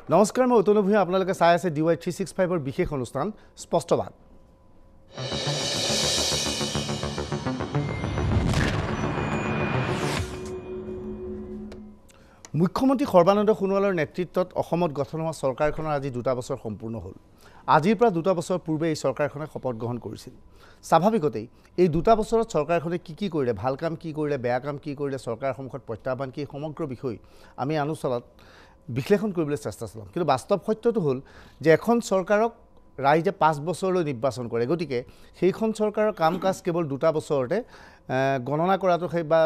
নমস্কাৰ, মই অতনু ভূঞা। আপোনালোকে চাই আছে DY 365ৰ বিশেষ অনুষ্ঠান স্পষ্টবাদ। মুখ্যমন্ত্ৰী সৰ্বানন্দ সোণোৱালৰ নেতৃত্বত অসমত গঠন হোৱা চৰকাৰখনৰ আজি 2 বছৰ সম্পূৰ্ণ হ'ল। আজিৰ পৰা 2 বছৰ পূৰ্বে এই চৰকাৰখনে শপত গ্ৰহণ কৰিছিল। স্বাভাৱিকতেই এই 2 বছৰত চৰকাৰখনে কি কৰিলে, ভাল কাম কি কৰিলে, বেয়া কাম কি কৰিলে, চৰকাৰৰ সন্মুখত প্ৰত্যাহ্বান কি, সমগ্ৰ বিষয় আমি আলোচনাত বিশ্লেষণ কৰিবলৈ চেষ্টা চলাম। কিন্তু বাস্তৱ সত্যটো হ'ল যে এখন চৰকাৰক ৰাইজে 5 বছৰলৈ নিৰ্বাচন কৰে, গতিকে সেইখন চৰকাৰৰ কাম কাজ কেৱল 2 বছৰতে গণনা কৰাটো বা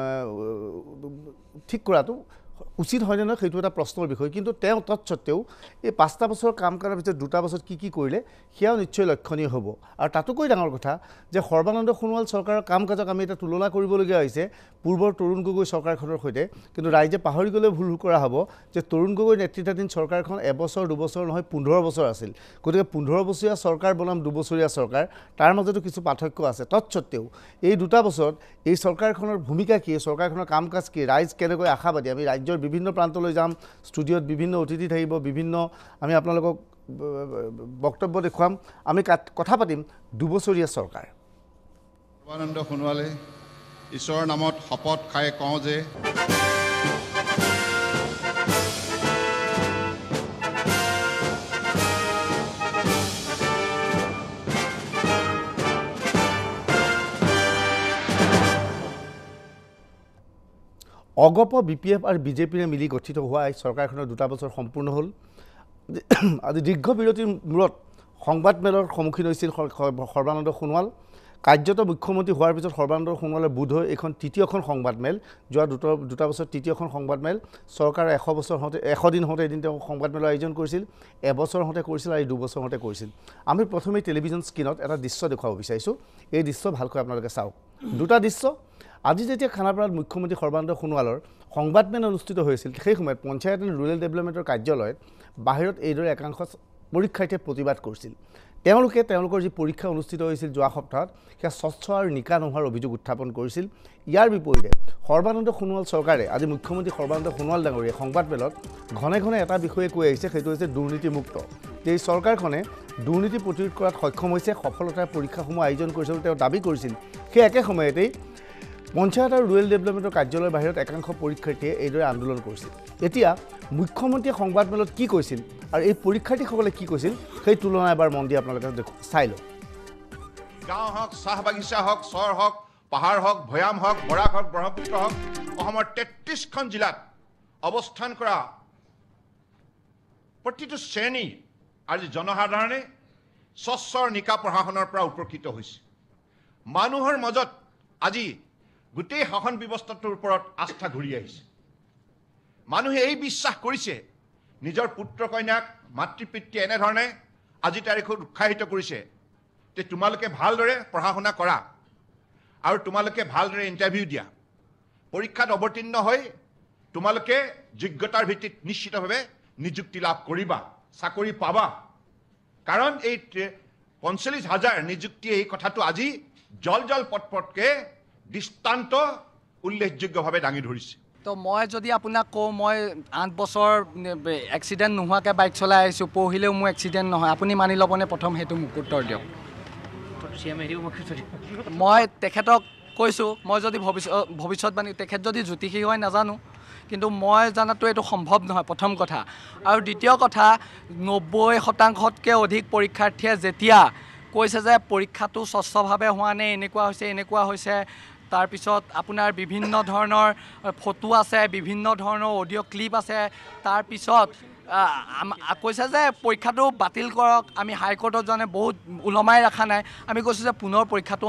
ঠিক কৰাটো উচিত হয়নে নহয় সেইটো এটা প্ৰশ্নৰ বিষয়। কিন্তু তেওঁ তৎসত্ত্বেও এই 5টা বছৰ কাম কৰাৰ ভিতৰত 2টা বছৰত কি কৰিলে সেয়াও নিশ্চয় লক্ষণীয় হ'ব। আৰু তাতোকৈ ডাঙৰ কথা যে সৰ্বানন্দ সোণোৱাল চৰকাৰৰ কাম কাজক আমি এটা তুলনা কৰিবলগীয়া হৈছে পূৰ্বৰ তৰুণ গগৈ চৰকাৰখনৰ সৈতে। কিন্তু ৰাইজে পাহৰি গ'লে ভুল কৰা হ'ব যে তৰুণ গগৈ নেতৃত্বাধীন চৰকাৰখন এবছৰ 2 বছৰ নহয় 15 বছৰ আছিল। গতিকে 15 বছৰীয়া চৰকাৰ বনাম 2 বছৰীয়া চৰকাৰ, তাৰ মাজতো কিছু পাৰ্থক্য আছে। তৎসত্ত্বেও এই 2টা বছৰত এই চৰকাৰখনৰ ভূমিকা কি, চৰকাৰখনৰ কাম কাজ কি, ৰাইজ কেনেকৈ আশাবাদী, আমি ৰাজ্যৰ বিভিন্ন প্ৰান্তলৈ যাম, ষ্টুডিঅ'ত বিভিন্ন অতিথি থাকিব, বিভিন্ন আমি আপোনালোকক বক্তব্য দেখুৱাম, আমি কথা পাতিম 2 বছৰীয়া চৰকাৰ। সৰ্বানন্দ সোণোৱালে ঈশ্বৰৰ নামত শপত খাই কওঁ যে অগপ BPF আৰু বিজেপিৰে মিলি গঠিত হোৱা এই চৰকাৰখনৰ 2টা বছৰ সম্পূৰ্ণ হ'ল। আজি দীৰ্ঘ বিৰতিৰ মূৰত সংবাদমেলৰ সন্মুখীন হৈছিল সৰ্বানন্দ সোণোৱাল। কাৰ্যত মুখ্যমন্ত্ৰী হোৱাৰ পিছত সৰ্বানন্দ সোণোৱালে বোধ হয় এইখন তৃতীয়খন সংবাদমেল, যোৱা 2টা বছৰ তৃতীয়খন সংবাদমেল। চৰকাৰৰ 100 বছৰ হওঁতে 100 দিন হওঁতে এদিন তেওঁ সংবাদমেলৰ আয়োজন কৰিছিল, এবছৰ হওঁতে কৰিছিল আৰু 2 বছৰ হওঁতে কৰিছিল। আমি প্ৰথমেই টেলিভিছন স্ক্ৰীণত এটা দৃশ্য দেখুৱাব বিচাৰিছোঁ। এই দৃশ্য ভালকৈ আপোনালোকে চাওক। 2টা দৃশ্য। আজি যেতিয়া খানাপাৰাত মুখ্যমন্ত্ৰী সৰ্বানন্দ সোণোৱালৰ সংবাদমেল অনুষ্ঠিত হৈছিল, সেই সময়ত পঞ্চায়ত এণ্ড ৰুৰেল ডেভেলপমেণ্টৰ কাৰ্যালয়ত বাহিৰত এইদৰে একাংশ পৰীক্ষাৰ্থীয়ে প্ৰতিবাদ কৰিছিল। তেওঁলোকৰ যি পৰীক্ষা অনুষ্ঠিত হৈছিল যোৱা সপ্তাহত, সেয়া স্বচ্ছ আৰু নিকা নোহোৱাৰ অভিযোগ উত্থাপন কৰিছিল। ইয়াৰ বিপৰীতে সৰ্বানন্দ সোণোৱাল চৰকাৰে আজি মুখ্যমন্ত্ৰী সৰ্বানন্দ সোণোৱাল ডাঙৰীয়ে সংবাদমেলত ঘনে ঘনে এটা বিষয়ে কৈ আহিছে, সেইটো হৈছে দুৰ্নীতিমুক্ত। এই চৰকাৰখনে দুৰ্নীতি প্ৰতিৰোধ কৰাত সক্ষম হৈছে, সফলতাৰ পৰীক্ষাসমূহ আয়োজন কৰিছে বুলি তেওঁ দাবী কৰিছিল। সেই একে সময়তেই পঞ্চায়ত আৰু ৰুৰেল ডেভেলপমেণ্টৰ কাৰ্যালয়ৰ বাহিৰত একাংশ পৰীক্ষাৰ্থীয়ে এইদৰে আন্দোলন কৰিছিল। এতিয়া মুখ্যমন্ত্ৰীয়ে সংবাদমেলত কি কৈছিল আৰু এই পৰীক্ষাৰ্থীসকলে কি কৈছিল সেই তুলনা এবাৰ মন দি আপোনালোকে চাই লওক। গাঁও হওক, চাহ বাগিচা হওক, চৰ হওক, পাহাৰ হওক, ভৈয়াম হওক, বৰাক হওক, ব্ৰহ্মপুত্ৰ হওক, অসমৰ 33খন জিলাত অৱস্থান কৰা প্ৰতিটো শ্ৰেণী আজি জনসাধাৰণে স্বচ্ছ নিকা প্ৰশাসনৰ পৰা উপকৃত হৈছে। মানুহৰ মাজত আজি গোটেই শাসন ব্যৱস্থাটোৰ ওপৰত আস্থা ঘূৰি আহিছে। মানুহে এই বিশ্বাস কৰিছে, নিজৰ পুত্ৰ কন্যাক মাতৃ পিতৃ এনেধৰণে আজি তাৰিখত উৎসাহিত কৰিছে যে তোমালোকে ভালদৰে পঢ়া শুনা কৰা আৰু তোমালোকে ভালদৰে ইণ্টাৰভিউ দিয়া, পৰীক্ষাত অৱতীৰ্ণ হৈ তোমালোকে যোগ্যতাৰ ভিত্তিত নিশ্চিতভাৱে নিযুক্তি লাভ কৰিবা, চাকৰি পাবা। কাৰণ এই 45,000 নিযুক্তি, এই কথাটো আজি জল পটপটকৈ দৃষ্টান্ত উল্লেখযোগ্যভাৱে দাঙি ধৰিছে। তো মই যদি আপোনাক কওঁ, মই 8 বছৰ এক্সিডেণ্ট নোহোৱাকৈ বাইক চলাই আহিছোঁ, পঢ়িলেও মোৰ এক্সিডেণ্ট নহয়, আপুনি মানি ল'বনে? প্ৰথম সেইটো মোক উত্তৰ দিয়ক। মই তেখেতক কৈছোঁ, মই যদি ভৱিষ্যতবাণী, তেখেত যদি জ্যোতিষী হয় নাজানো, কিন্তু মই জানাতো এইটো সম্ভৱ নহয়, প্ৰথম কথা। আৰু দ্বিতীয় কথা, 90% অধিক পৰীক্ষাৰ্থীয়ে যেতিয়া কৈছে যে পৰীক্ষাটো স্বচ্ছভাৱে হোৱা নাই, এনেকুৱা হৈছে, তাৰপিছত আপোনাৰ বিভিন্ন ধৰণৰ ফটো আছে, বিভিন্ন ধৰণৰ অডিঅ' ক্লিপ আছে, তাৰপিছত কৈছে যে পৰীক্ষাটো বাতিল কৰক। আমি হাইকোৰ্টত জানে বহুত ওলমাই ৰখা নাই, আমি কৈছোঁ যে পুনৰ পৰীক্ষাটো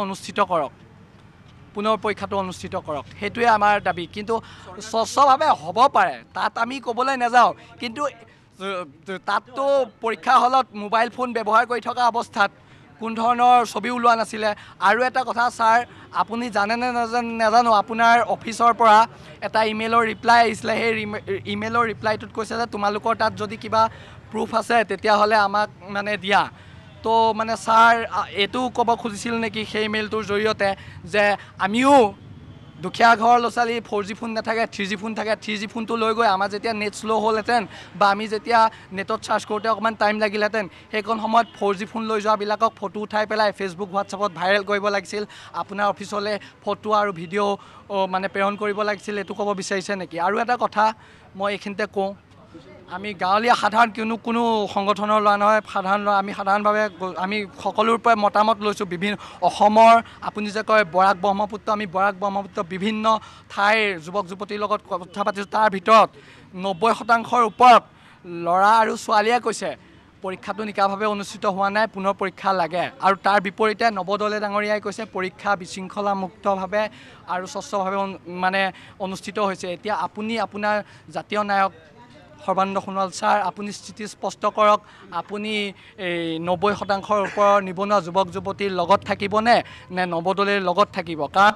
অনুষ্ঠিত কৰক, সেইটোৱে আমাৰ দাবী। কিন্তু স্বচ্ছভাৱে হ'ব পাৰে, তাত আমি ক'বলৈ নাযাওঁ, কিন্তু তাততো পৰীক্ষা হলত মোবাইল ফোন ব্যৱহাৰ কৰি থকা অৱস্থাত কোন ধৰণৰ ছবি ওলোৱা নাছিলে। আৰু এটা কথা ছাৰ, আপুনি জানেনে নাজানো, আপোনাৰ অফিচৰ পৰা এটা ইমেইলৰ ৰিপ্লাই আহিছিলে। সেই ইমেইলৰ ৰিপ্লাইটোত কৈছে যে তোমালোকৰ তাত যদি কিবা প্ৰুফ আছে তেতিয়াহ'লে আমাক মানে দিয়া। তো মানে ছাৰ এইটো ক'ব খুজিছিল নেকি সেই ইমেইলটোৰ জৰিয়তে যে আমিও দুখীয়া ঘৰৰ ল'ৰা ছোৱালী 4G ফোন নাথাকে 3G ফোন থাকে 3G ফোনটো লৈ গৈ আমাৰ যেতিয়া নেট শ্ল' হ'লহেঁতেন বা আমি যেতিয়া নেটত চাৰ্চ কৰোঁতে অকণমান টাইম লাগিলহেঁতেন সেইকণ সময়ত 4G ফোন লৈ যোৱাবিলাকক ফটো উঠাই পেলাই ফেচবুক হোৱাটছআপত ভাইৰেল কৰিব লাগিছিল আপোনাৰ অফিচলৈ ফটো আৰু ভিডিঅ' মানে প্ৰেৰণ কৰিব লাগিছিল এইটো ক'ব বিচাৰিছে নেকি আৰু এটা কথা মই এইখিনিতে কওঁ আমি গাঁৱলীয়া সাধাৰণ কোনো সংগঠনৰ লোৱা নহয় সাধাৰণ লোৱা আমি সাধাৰণভাৱে আমি সকলোৰ পৰা মতামত লৈছোঁ বিভিন্ন অসমৰ আপুনি যে কয় বৰাক ব্ৰহ্মপুত্ৰ আমি বৰাক ব্ৰহ্মপুত্ৰ বিভিন্ন ঠাইৰ যুৱক যুৱতীৰ লগত কথা পাতিছোঁ তাৰ ভিতৰত 90% ওপৰত ল'ৰা আৰু ছোৱালীয়ে কৈছে পৰীক্ষাটো নিকাভাৱে অনুষ্ঠিত হোৱা নাই পুনৰ পৰীক্ষা লাগে আৰু তাৰ বিপৰীতে নৱদলে ডাঙৰীয়াই কৈছে পৰীক্ষা বিশৃংখলামুক্তভাৱে আৰু স্বচ্ছভাৱে মানে অনুষ্ঠিত হৈছে এতিয়া আপুনি আপোনাৰ জাতীয় নায়ক সৰ্বানন্দ সোণোৱাল ছাৰ আপুনি স্থিতি স্পষ্ট কৰক আপুনি এই 90%ৰ ওপৰৰ নিবনুৱা যুৱক যুৱতীৰ লগত থাকিবনে নে নৱদলীৰ লগত থাকিব কাৰণ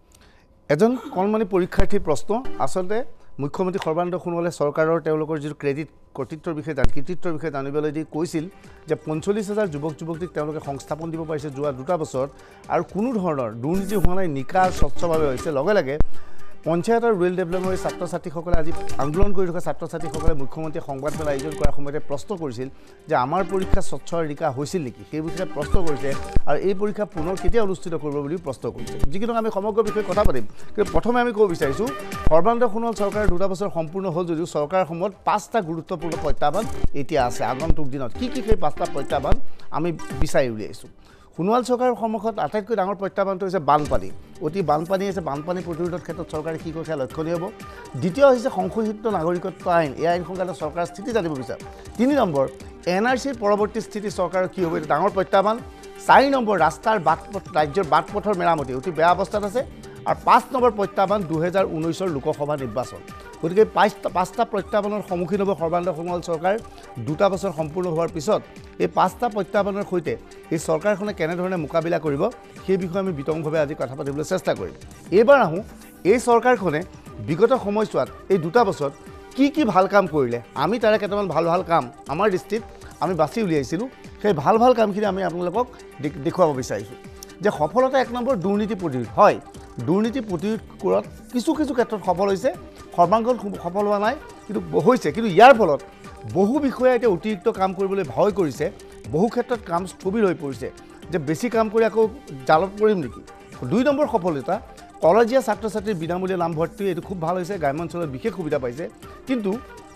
এজন কণমানি পৰীক্ষাৰ্থীৰ প্ৰশ্ন আচলতে মুখ্যমন্ত্ৰী সৰ্বানন্দ সোণোৱালে চৰকাৰৰ তেওঁলোকৰ যিটো কৰ্তৃত্বৰ বিষয়ে জানিবলৈ দি কৈছিল যে 45,000 যুৱক যুৱতীক তেওঁলোকে সংস্থাপন দিব পাৰিছে যোৱা 2 বছৰত আৰু কোনো ধৰণৰ দুৰ্নীতি হোৱা নাই নিকা স্বচ্ছভাৱে হৈছে লগে লগে পঞ্চায়ত আৰু ৰুৰেল ডেভেলপমেণ্টৰ ছাত্ৰ ছাত্ৰীসকলে আজি আন্দোলন কৰি থকা ছাত্ৰ ছাত্ৰীসকলে মুখ্যমন্ত্ৰীয়ে সংবাদমেল আয়োজন কৰাৰ সময়তে প্ৰশ্ন কৰিছিল যে আমাৰ পৰীক্ষা স্বচ্ছ আৰু নিকা হৈছিল নেকি সেই বিষয়ে প্ৰশ্ন কৰিছে আৰু এই পৰীক্ষা পুনৰ কেতিয়া অনুষ্ঠিত কৰিব বুলি প্ৰশ্ন কৰিছে যিকিনো আমি সমগ্ৰ বিষয়ে কথা পাতিম কিন্তু প্ৰথমে আমি ক'ব বিচাৰিছোঁ সৰ্বানন্দ সোণোৱাল চৰকাৰৰ 2 বছৰ সম্পূৰ্ণ হ'ল যদিও চৰকাৰৰ সময়ত 5টা গুৰুত্বপূৰ্ণ প্ৰত্যাহ্বান এতিয়া আছে আগন্তুক দিনত কি সেই 5টা প্ৰত্যাহ্বান আমি বিচাৰি উলিয়াইছোঁ সোণোৱাল চৰকাৰৰ সন্মুখত আটাইতকৈ ডাঙৰ প্ৰত্যাহ্বানটো হৈছে বানপানী অতি বানপানী আছে বানপানী প্ৰতিৰোধৰ ক্ষেত্ৰত চৰকাৰে কি কৰিছে লক্ষণীয় হ'ব দ্বিতীয় হৈছে সংশোধিত নাগৰিকত্ব আইন এই আইন সংক্ৰান্ত চৰকাৰৰ স্থিতি জানিব বিচাৰে 3 নম্বৰ NRCৰ পৰৱৰ্তী স্থিতি চৰকাৰৰ কি হ'ব এইটো ডাঙৰ প্ৰত্যাহ্বান 4 নম্বৰ ৰাস্তাৰ ৰাজ্যৰ বাটপথৰ মেৰামতি অতি বেয়া অৱস্থাত আছে আৰু 5 নম্বৰ প্ৰত্যাহ্বান 2019ৰ লোকসভা নিৰ্বাচন গতিকে 5টা প্ৰত্যাহ্বানৰ সন্মুখীন হ'ব সৰ্বানন্দ সোণোৱাল চৰকাৰ 2 বছৰ সম্পূৰ্ণ হোৱাৰ পিছত এই 5টা প্ৰত্যাহ্বানৰ সৈতে এই চৰকাৰখনে কেনেধৰণে মোকাবিলা কৰিব সেই বিষয়ে আমি বিতংভাৱে আজি কথা পাতিবলৈ চেষ্টা কৰিম এইবাৰ আহোঁ এই চৰকাৰখনে বিগত সময়ছোৱাত এই 2 বছৰত কি ভাল কাম কৰিলে আমি তাৰে কেইটামান ভাল কাম আমাৰ দৃষ্টিত আমি বাছি উলিয়াইছিলোঁ সেই ভাল কামখিনি আমি আপোনালোকক দেখুৱাব বিচাৰিছোঁ যে সফলতা 1 নম্বৰ দুৰ্নীতি প্ৰতিৰোধ হয় দুৰ্নীতি প্ৰতিৰোধ কৰাত কিছু ক্ষেত্ৰত সফল হৈছে সৰ্বাংগন সফল হোৱা নাই কিন্তু হৈছে কিন্তু ইয়াৰ ফলত বহু বিষয়ে এতিয়া অতিৰিক্ত কাম কৰিবলৈ ভয় কৰিছে বহু ক্ষেত্ৰত কাম স্থবিৰ হৈ পৰিছে যে বেছি কাম কৰি আকৌ জালত পৰিম নেকি 2 নম্বৰ সফলতা কলেজীয়া ছাত্ৰ ছাত্ৰীৰ বিনামূলীয়া নামভৰ্তি এইটো খুব ভাল হৈছে গ্ৰাম্যাঞ্চলত বিশেষ সুবিধা পাইছে কিন্তু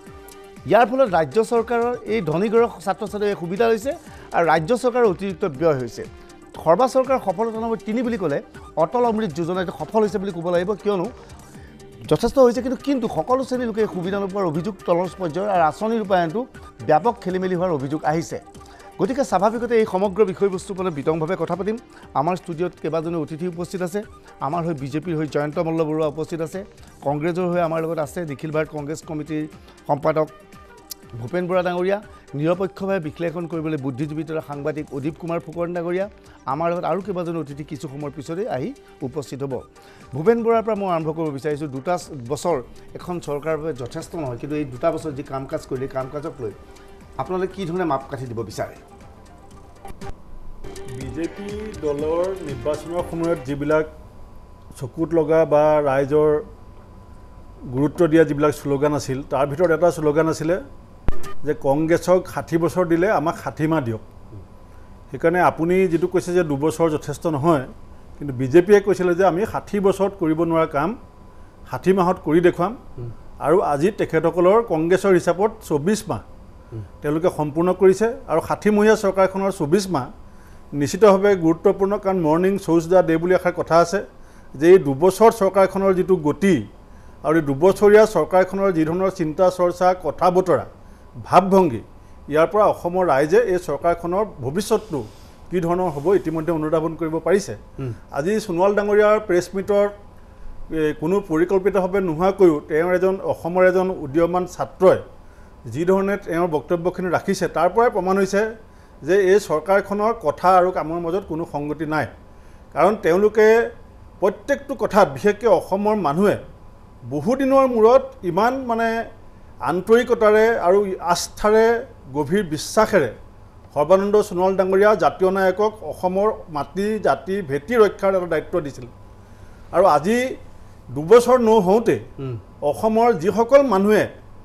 ইয়াৰ ফলত ৰাজ্য চৰকাৰৰ এই ধনীঘৰৰ ছাত্ৰ ছাত্ৰীৰ সুবিধা হৈছে আৰু ৰাজ্য চৰকাৰৰ অতিৰিক্ত ব্যয় হৈছে সৰ্বা চৰকাৰৰ সফলতা নম্বৰ 3 বুলি ক'লে অটল অমৃত যোজনা এইটো সফল হৈছে বুলি ক'ব লাগিব কিয়নো যথেষ্ট হৈছে কিন্তু সকলো শ্ৰেণীৰ লোকে সুবিধা নোপোৱাৰ অভিযোগ তলৰ পৰ্যায়ৰ আৰু আঁচনি ৰূপায়ণটো ব্যাপক খেলিমেলি হোৱাৰ অভিযোগ আহিছে গতিকে স্বাভাৱিকতে এই সমগ্ৰ বিষয়বস্তুৰ ওপৰত বিতংভাৱে কথা পাতিম আমাৰ ষ্টুডিঅ'ত কেইবাজনো অতিথি উপস্থিত আছে আমাৰ হৈ বিজেপিৰ হৈ জয়ন্ত মল্ল বৰুৱা উপস্থিত আছে কংগ্ৰেছৰ হৈ আমাৰ লগত আছে নিখিল ভাৰত কংগ্ৰেছ কমিটিৰ সম্পাদক ভূপেন বৰা ডাঙৰীয়া নিৰপেক্ষভাৱে বিশ্লেষণ কৰিবলৈ বুদ্ধিজীৱী তথা সাংবাদিক অদীপ কুমাৰ ফুকন ডাঙৰীয়া আমাৰ লগত আৰু কেইবাজনো অতিথি কিছু সময়ৰ পিছতেই আহি উপস্থিত হ'ব ভূপেন বৰাৰ পৰা মই আৰম্ভ কৰিব বিচাৰিছোঁ 2 বছৰ এখন চৰকাৰৰ বাবে যথেষ্ট নহয় কিন্তু এই 2 বছৰ যি কাম কাজ কৰিলে কাম কাজক লৈ আপোনালোকে কি ধৰণে মাপকাঠি দিব বিচাৰে বিজেপি দলৰ নিৰ্বাচনৰ সময়ত যিবিলাক চকুত লগা বা ৰাইজৰ গুৰুত্ব দিয়া যিবিলাক শ্লোগান আছিল তাৰ ভিতৰত এটা শ্লোগান আছিলে যে কংগ্ৰেছক 60 বছৰ দিলে আমাক 60 মাহ দিয়ক সেইকাৰণে আপুনি যেটো কৈছে যে 2 বছৰ যথেষ্ট নহয় কিন্তু বিজেপিয়ে কৈছিল যে আমি 60 বছৰত কৰিব নোৱাৰা কাম 60 মাহত কৰি দেখুৱাম আৰু আজি তেখেতসকলৰ কংগ্ৰেছৰ হিচাপত 24 মাহ তেওঁলোকে সম্পূৰ্ণ কৰিছে আৰু 60 মহীয়া চৰকাৰখনৰ 24 মাহ নিশ্চিতভাৱে গুৰুত্বপূৰ্ণ কাৰণ মৰ্নিং শোজ দা ডে বুলি এষাৰ কথা আছে যে এই 2 বছৰ চৰকাৰখনৰ যেটো গতি আৰু 2 বছৰীয়া চৰকাৰখনৰ যি ধৰণৰ চিন্তা চৰ্চা কথা বতৰা ভাৱভংগী ইয়াৰ পৰা অসমৰ ৰাইজে এই চৰকাৰখনৰ ভৱিষ্যতটো কি ধৰণৰ হ'ব ইতিমধ্যে অনুধাৱন কৰিব পাৰিছে আজি সোণোৱাল ডাঙৰীয়াৰ প্ৰেছ মিটৰ কোনো পৰিকল্পিতভাৱে নোহোৱাকৈও তেওঁৰ অসমৰ এজন উদীয়মান ছাত্ৰই যি ধৰণে তেওঁৰ বক্তব্যখিনি ৰাখিছে তাৰ পৰাই প্ৰমাণ হৈছে যে এই চৰকাৰখনৰ কথা আৰু কামৰ মাজত কোনো সংগতি নাই কাৰণ তেওঁলোকে প্ৰত্যেকটো কথাত বিশেষকৈ অসমৰ মানুহে বহুদিনৰ মূৰত ইমান মানে আন্তৰিকতাৰে আৰু আস্থাৰে গভীৰ বিশ্বাসেৰে সৰ্বানন্দ সোণোৱাল ডাঙৰীয়া জাতীয় নায়কক অসমৰ মাটি জাতি ভেটি ৰক্ষাৰ এটা দায়িত্ব দিছিল আৰু আজি 2 বছৰ নহওঁতে অসমৰ যিসকল মানুহে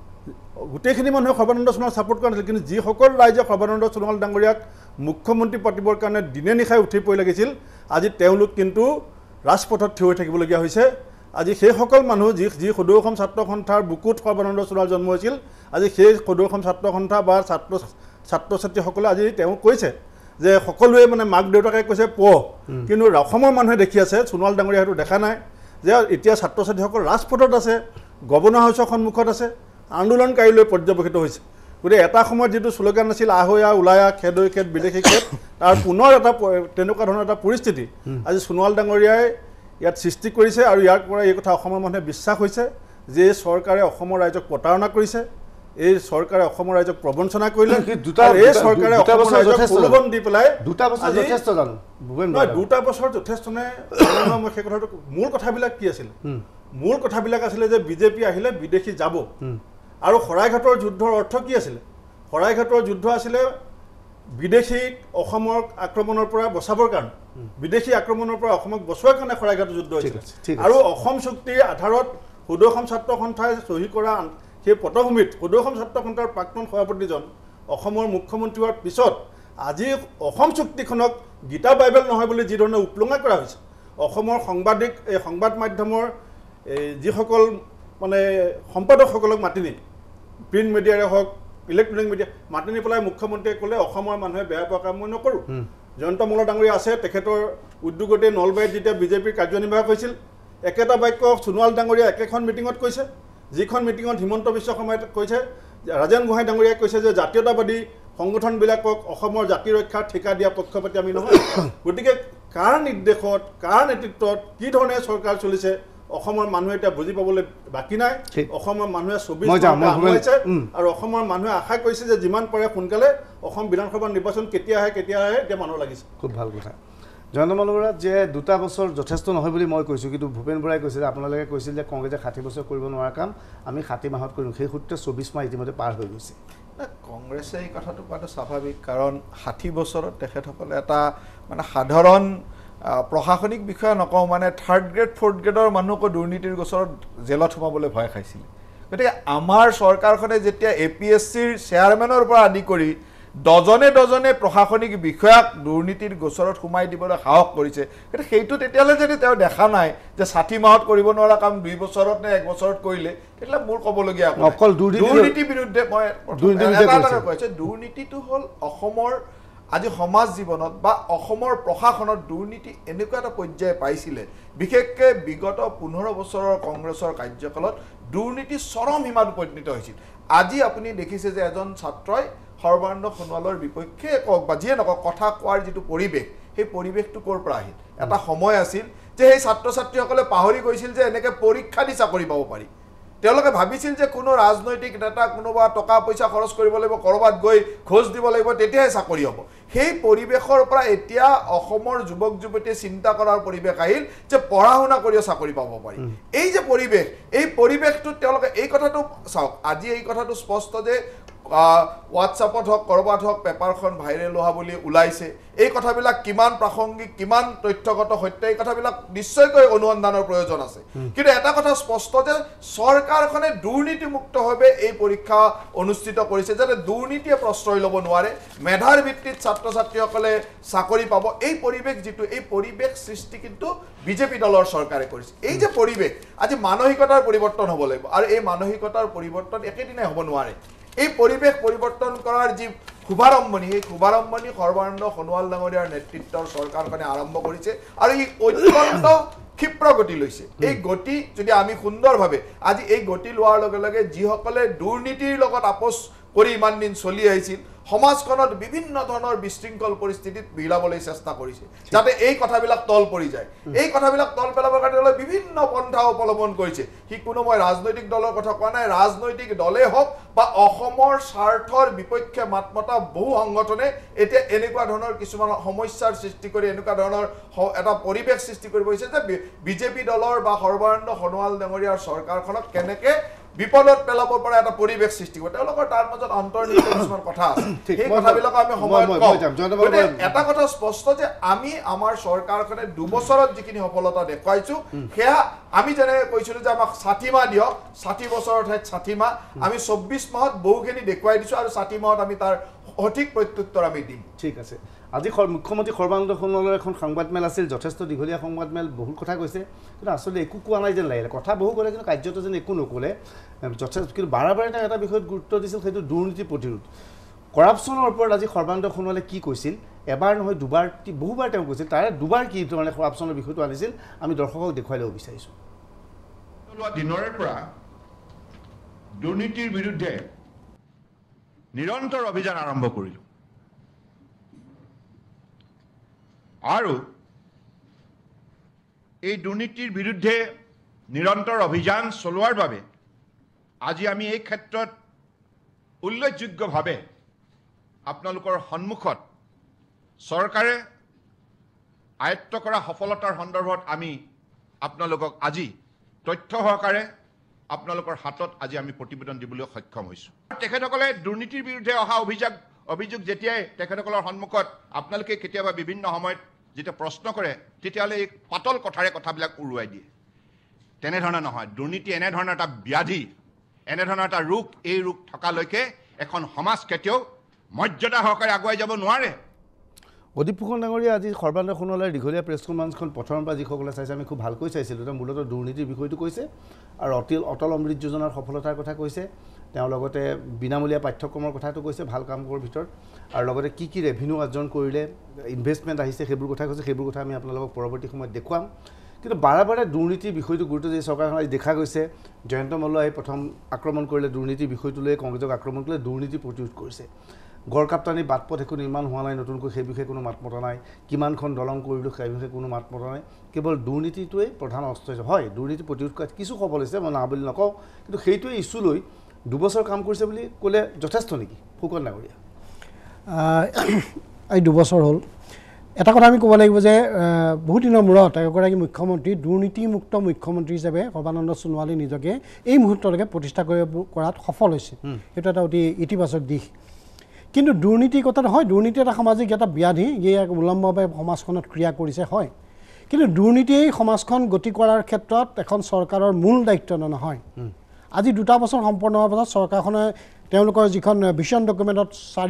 গোটেইখিনি মানুহে সৰ্বানন্দ সোণোৱাল ছাপোৰ্ট কৰা নাছিল, কিন্তু যিসকল ৰাইজে সৰ্বানন্দ সোণোৱাল ডাঙৰীয়াক মুখ্যমন্ত্ৰী পাতিবৰ কাৰণে দিনে নিশাই উঠি পৰি লাগিছিল, আজি তেওঁলোক কিন্তু ৰাজপথত থিয় হৈ থাকিবলগীয়া হৈছে। আজি সেইসকল মানুহ যি সদৌ অসম ছাত্ৰ সন্থাৰ বুকুত সৰ্বানন্দ সোণোৱাল জন্ম হৈছিল, আজি সেই সদৌ অসম ছাত্ৰ সন্থা বা ছাত্ৰ ছাত্ৰীসকলে আজি তেওঁ কৈছে যে সকলোৱে মানে মাক দেউতাকে কৈছে কিন্তু অসমৰ মানুহে দেখি আছে, সোণোৱাল ডাঙৰীয়া সেইটো দেখা নাই যে এতিয়া ছাত্ৰ ছাত্ৰীসকল ৰাজপথত আছে, গভৰ্ণৰ হাউচৰ সন্মুখত আছে, আন্দোলনকাৰীলৈ পৰ্যবেক্ষিত হৈছে। গতিকে এটা সময়ত যিটো শ্লোগান আছিল আহৈ আহ ওলাই আহ খেদৈ খেদ বিদেশী খেদ, তাৰ পুনৰ এটা তেনেকুৱা ধৰণৰ এটা পৰিস্থিতি আজি সোণোৱাল ডাঙৰীয়াই ইয়াত সৃষ্টি কৰিছে। আৰু ইয়াৰ পৰা এই কথা অসমৰ মানুহে বিশ্বাস হৈছে যে চৰকাৰে অসমৰ ৰাইজক প্ৰতাৰণা কৰিছে, এই চৰকাৰে অসমৰ ৰাইজক প্ৰবঞ্চনা কৰিলে, এই চৰকাৰে অসমৰ ৰাইজক প্ৰলোভন দি পেলাই 2 বছৰ যথেষ্ট জানো নহয় 2 বছৰ যথেষ্ট নে মই সেই কথাটো মূল কথাবিলাক কি আছিলে? মূল কথাবিলাক আছিলে যে বিজেপি আহিলে বিদেশী যাব। আৰু শৰাইঘাটৰ যুদ্ধৰ অৰ্থ কি আছিলে? শৰাইঘাটৰ যুদ্ধ আছিলে বিদেশীক অসমৰ আক্ৰমণৰ পৰা বচাবৰ কাৰণে, বিদেশী আক্ৰমণৰ পৰা অসমক বচোৱাৰ কাৰণে শৰাইঘাটৰ যুদ্ধ হৈছিল। আৰু অসম চুক্তিৰ আধাৰত সদৌ অসম ছাত্ৰ সন্থাই চহী কৰা সেই পটভূমিত সদৌ অসম ছাত্ৰ সন্থাৰ প্ৰাক্তন সভাপতিজন অসমৰ মুখ্যমন্ত্ৰী হোৱাৰ পিছত আজি অসম চুক্তিখনক গীতা বাইবেল নহয় বুলি যি ধৰণে উপলুঙা কৰা হৈছে, অসমৰ সাংবাদিক এই সংবাদ মাধ্যমৰ যিসকল মানে সম্পাদকসকলক মাতি নি প্ৰিণ্ট মিডিয়াৰে হওক ইলেক্ট্ৰনিক মিডিয়া মাতি নি পেলাই মুখ্যমন্ত্ৰীয়ে ক'লে অসমৰ মানুহে বেয়া পোৱা কাম মই নকৰোঁ। জয়ন্ত মল্ল ডাঙৰীয়া আছে, তেখেতৰ উদ্যোগতে নলবাৰীত যেতিয়া বিজেপিৰ কাৰ্যনিৰ্বাহক হৈছিল, একেটা বাক্য সোণোৱাল ডাঙৰীয়া একেখন মিটিঙত কৈছে, যিখন মিটিঙত হিমন্ত বিশ্ব শৰ্মাই কৈছে, ৰাজেন গোহাঁই ডাঙৰীয়াই কৈছে যে জাতীয়তাবাদী সংগঠনবিলাকক অসমৰ জাতি ৰক্ষাৰ ঠিকা দিয়া পক্ষপাতি আমি নহয়। গতিকে কাৰ নিৰ্দেশত কাৰ নেতৃত্বত কি ধৰণে চৰকাৰ চলিছে অসমৰ মানুহে এতিয়া বুজি পাবলৈ বাকী নাই। অসমৰ মানুহে 24 হৈছে আৰু অসমৰ মানুহে আশা কৰিছে যে যিমান পাৰে সোনকালে অসম বিধানসভাৰ নিৰ্বাচন কেতিয়া আহে এতিয়া মানুহ লাগিছে। খুব ভাল কথা। জয়ন্ত মল্ল বৰা, যে 2 বছৰ যথেষ্ট নহয় বুলি মই কৈছোঁ, কিন্তু ভূপেন বৰাই কৈছে যে আপোনালোকে কৈছিল যে কংগ্ৰেছে 60 বছৰ কৰিব নোৱাৰা কাম আমি 60 মাহত কৰিম, সেই সূত্ৰে 24 মাহ ইতিমধ্যে পাৰ হৈ গৈছে। কংগ্ৰেছে এই কথাটো কোৱাটো স্বাভাৱিক, কাৰণ 60 বছৰত তেখেতসকলে এটা মানে সাধাৰণ প্ৰশাসনিক বিষয়া নকওঁ, মানে 3rd গ্ৰেড 4th গ্ৰেডৰ মানুহকো দুৰ্নীতিৰ গোচৰত জেলত সোমাবলৈ ভয় খাইছিলে। গতিকে আমাৰ চৰকাৰখনে যেতিয়া APSCৰ চেয়াৰমেনৰ পৰা আদি কৰি ডজনে প্ৰশাসনিক বিষয়াক দুৰ্নীতিৰ গোচৰত সোমাই দিবলৈ সাহস কৰিছে, গতিকে সেইটো তেতিয়ালৈ যদি তেওঁ দেখা নাই যে 60 মাহত কৰিব নোৱাৰা কাম 2 বছৰত নে 1 বছৰত কৰিলে, তেতিয়াহ'লে মোৰ ক'বলগীয়া অকল দুৰ্নীতিৰ বিৰুদ্ধে মই কৈছোঁ। দুৰ্নীতিটো হ'ল অসমৰ আজি সমাজ জীৱনত বা অসমৰ প্ৰশাসনত দুৰ্নীতি এনেকুৱা এটা পৰ্যায় পাইছিলে, বিশেষকৈ বিগত 15 বছৰৰ কংগ্ৰেছৰ কাৰ্যকালত দুৰ্নীতি চৰম সীমাত উপনীত হৈছিল। আজি আপুনি দেখিছে যে এজন ছাত্ৰই সৰ্বানন্দ সোণোৱালৰ বিপক্ষে কওক বা যিয়ে নকওক কথা কোৱাৰ যিটো পৰিৱেশ, সেই পৰিৱেশটো ক'ৰ পৰা আহিল? এটা সময় আছিল যে সেই ছাত্ৰ ছাত্ৰীসকলে পাহৰি গৈছিল যে এনেকৈ পৰীক্ষা দি চাকৰি পাব পাৰি। তেওঁলোকে ভাবিছিল যে কোনো ৰাজনৈতিক নেতা কোনোবা টকা পইচা খৰচ কৰিব লাগিব, ক'ৰবাত গৈ খোজ দিব লাগিব, তেতিয়াহে চাকৰি হ'ব। সেই পৰিৱেশৰ পৰা এতিয়া অসমৰ যুৱক যুৱতীয়ে চিন্তা কৰাৰ পৰিৱেশ আহিল যে পঢ়া শুনা কৰিও চাকৰি পাব পাৰি। এই যে পৰিৱেশ, এই পৰিৱেশটোত তেওঁলোকে এই কথাটো চাওক, আজি এই কথাটো স্পষ্ট যে হোৱাটছআপত হওক ক'ৰবাত হওক পেপাৰখন ভাইৰেল হোৱা বুলি ওলাইছে। এই কথাবিলাক কিমান প্ৰাসংগিক, কিমান তথ্যগত সত্য, এই কথাবিলাক নিশ্চয়কৈ অনুসন্ধানৰ প্ৰয়োজন আছে। কিন্তু এটা কথা স্পষ্ট যে চৰকাৰখনে দুৰ্নীতিমুক্তভাৱে এই পৰীক্ষা অনুষ্ঠিত কৰিছে, যাতে দুৰ্নীতিয়ে প্ৰশ্ৰয় ল'ব নোৱাৰে, মেধাৰ ভিত্তিত ছাত্ৰ ছাত্ৰীসকলে চাকৰি পাব। এই পৰিৱেশ যিটো, এই পৰিৱেশ সৃষ্টি কিন্তু বিজেপি দলৰ চৰকাৰে কৰিছে। এই যে পৰিৱেশ, আজি মানসিকতাৰ পৰিৱৰ্তন হ'ব লাগিব, আৰু এই মানসিকতাৰ পৰিৱৰ্তন একেদিনাই হ'ব নোৱাৰে। এই পৰিৱেশ পৰিৱৰ্তন কৰাৰ যি শুভাৰম্ভণি, সেই শুভাৰম্ভণি সৰ্বানন্দ সোণোৱাল ডাঙৰীয়াৰ নেতৃত্বৰ চৰকাৰখনে আৰম্ভ কৰিছে, আৰু ই অত্যন্ত ক্ষিপ্ৰ গতি লৈছে। এই গতি যদি আমি সুন্দৰভাৱে আজি এই গতি লোৱাৰ লগে লগে যিসকলে দুৰ্নীতিৰ লগত আপোচ কৰি ইমান দিন চলি আহিছিল, সমাজখনত বিভিন্ন ধৰণৰ বিশৃংখল পৰিস্থিতিত মিলাবলৈ চেষ্টা কৰিছে, যাতে এই কথাবিলাক তল পৰি যায়। এই কথাবিলাক তল পেলাবৰ কাৰণে বিভিন্ন পন্থা অৱলম্বন কৰিছে। সি কোনো মই ৰাজনৈতিক দলৰ কথা কোৱা নাই, ৰাজনৈতিক দলেই হওক বা অসমৰ স্বাৰ্থৰ বিপক্ষে মাত মতা বহু সংগঠনে এতিয়া এনেকুৱা ধৰণৰ কিছুমান সমস্যাৰ সৃষ্টি কৰি এনেকুৱা ধৰণৰ এটা পৰিৱেশ সৃষ্টি কৰিব হৈছে যে বিজেপি দলৰ বা সৰ্বানন্দ সোণোৱাল ডাঙৰীয়াৰ চৰকাৰখনক কেনেকৈ বিপদত পেলাব পৰা এটা পৰিৱেশ সৃষ্টি কৰে তেওঁলোকৰ তাৰ মাজত অন্তৰ্নিহিত কিছুমান কথা আছে সেই কথাবিলাক আমি সময়ত এটা কথা স্পষ্ট যে আমি আমাৰ চৰকাৰখনে 2 বছৰত যিখিনি সফলতা দেখুৱাইছো সেয়া আমি যেনেকৈ কৈছিলোঁ যে আমাক 60 মাহ দিয়ক 60 বছৰৰ ঠাইত 60 মাহ আমি 24 মাহত বহুখিনি দেখুৱাই দিছোঁ আৰু 60 মাহত আমি তাৰ সঠিক প্ৰত্যুত্তৰ আমি দিম ঠিক আছে আজি মুখ্যমন্ত্ৰী সৰ্বানন্দ সোণোৱালৰ এখন সংবাদমেল আছিল যথেষ্ট দীঘলীয়া সংবাদমেল বহুত কথা কৈছে কিন্তু আচলতে একো কোৱা নাই যেন লাগিলে কথা বহু ক'লে কিন্তু কাৰ্যত যেন একো নক'লে যথেষ্ট কিন্তু বাৰে বাৰে এটা বিষয়ত গুৰুত্ব দিছিল সেইটো দুৰ্নীতি প্ৰতিৰোধ কৰাপশ্যনৰ ওপৰত আজি সৰ্বানন্দ সোণোৱালে কি কৈছিল এবাৰ নহয় দুবাৰ বহুবাৰ তেওঁ কৈছিল তাৰে দুবাৰ কি মানে কৰাপশ্যনৰ বিষয়টো আনিছিল আমি দৰ্শকক দেখুৱাই ল'ব বিচাৰিছোঁ দিনৰে পৰা দুৰ্নীতিৰ বিৰুদ্ধে নিৰন্তৰ অভিযান আৰম্ভ কৰিলোঁ আৰু এই দুৰ্নীতিৰ বিৰুদ্ধে নিৰন্তৰ অভিযান চলোৱাৰ বাবে আজি আমি এই ক্ষেত্ৰত উল্লেখযোগ্যভাৱে আপোনালোকৰ সন্মুখত চৰকাৰে আয়ত্ত কৰা সফলতাৰ সন্দৰ্ভত আমি আপোনালোকক আজি তথ্য সহকাৰে আপোনালোকৰ হাতত আজি আমি প্ৰতিবেদন দিবলৈ সক্ষম হৈছোঁ তেখেতসকলে দুৰ্নীতিৰ বিৰুদ্ধে অহা অভিযোগ যেতিয়াই তেখেতসকলৰ সন্মুখত আপোনালোকে কেতিয়াবা বিভিন্ন সময়ত যেতিয়া প্ৰশ্ন কৰে তেতিয়াহ'লে এই পাতল কথাৰে কথাবিলাক উৰুৱাই দিয়ে তেনেধৰণে নহয় দুৰ্নীতি এনেধৰণৰ এটা ব্যাধি এনেধৰণৰ এটা ৰোগ এই ৰোগ থকালৈকে এখন সমাজ কেতিয়াও মৰ্যাদা সহকাৰে আগুৱাই যাব নোৱাৰে অদীপ ফুকন ডাঙৰীয়া আজি সৰ্বানন্দ সোণোৱালৰ দীঘলীয়া প্ৰেছ কনফাৰেন্সখন প্ৰথমৰ পৰা যিসকলে চাইছে আমি খুব ভালকৈ চাইছিলোঁ তেওঁ মূলতঃ দুৰ্নীতিৰ বিষয়টো কৈছে আৰু অটল অমৃত যোজনাৰ সফলতাৰ কথা কৈছে তেওঁ লগতে বিনামূলীয়া পাঠ্যক্ৰমৰ কথাটো কৈছে ভাল কাম কৰাৰ ভিতৰত আৰু লগতে কি ৰেভিনিউ অৰ্জন কৰিলে ইনভেষ্টমেণ্ট আহিছে সেইবোৰ কথা কৈছে সেইবোৰ কথা আমি আপোনালোকক পৰৱৰ্তী সময়ত দেখুৱাম কিন্তু বাৰে বাৰে দুৰ্নীতিৰ বিষয়টো গুৰুত্ব দি চৰকাৰখন আজি দেখা গৈছে জয়ন্ত মল্লই প্ৰথম আক্ৰমণ কৰিলে দুৰ্নীতিৰ বিষয়টো লৈ কংগ্ৰেছক আক্ৰমণ কৰিলে দুৰ্নীতি প্ৰতিৰোধ কৰিছে গড়কাপ্তানি বাটপথ একো নিৰ্মাণ হোৱা নাই নতুনকৈ সেই বিষয়ে কোনো মাত মতা নাই কিমানখন দলং কৰিলোঁ সেই বিষয়ে কোনো মাত মতা নাই কেৱল দুৰ্নীতিটোৱে প্ৰধান অস্ত্ৰ হৈছে হয় দুৰ্নীতি প্ৰতিৰোধ কৰাত কিছু সফল হৈছে মই না বুলি নকওঁ কিন্তু সেইটোৱে ইছ্যু লৈ 2 বছৰ কাম কৰিছে বুলি ক'লে যথেষ্ট নেকি ফুকন ডাঙৰীয়া এই 2 বছৰ হ'ল এটা কথা আমি ক'ব লাগিব যে বহুত দিনৰ মূৰত এগৰাকী মুখ্যমন্ত্ৰী দুৰ্নীতিমুক্ত মুখ্যমন্ত্ৰী হিচাপে সৰ্বানন্দ সোণোৱালে নিজকে এই মুহূৰ্তলৈকে প্ৰতিষ্ঠা কৰাত সফল হৈছে সেইটো এটা অতি ইতিবাচক দিশ কিন্তু দুৰ্নীতিৰ কথাটো হয় দুৰ্নীতি এটা সামাজিক এটা ব্যাধি ইয়ে উলম্বভাৱে সমাজখনত ক্ৰিয়া কৰিছে হয় কিন্তু দুৰ্নীতিয়ে সমাজখন গতি কৰাৰ ক্ষেত্ৰত এখন চৰকাৰৰ মূল দায়িত্ব নহয় আজি 2 বছৰ সম্পূৰ্ণ হোৱাৰ পাছত চৰকাৰখনে তেওঁলোকৰ যিখন ভিজন ডকুমেণ্টত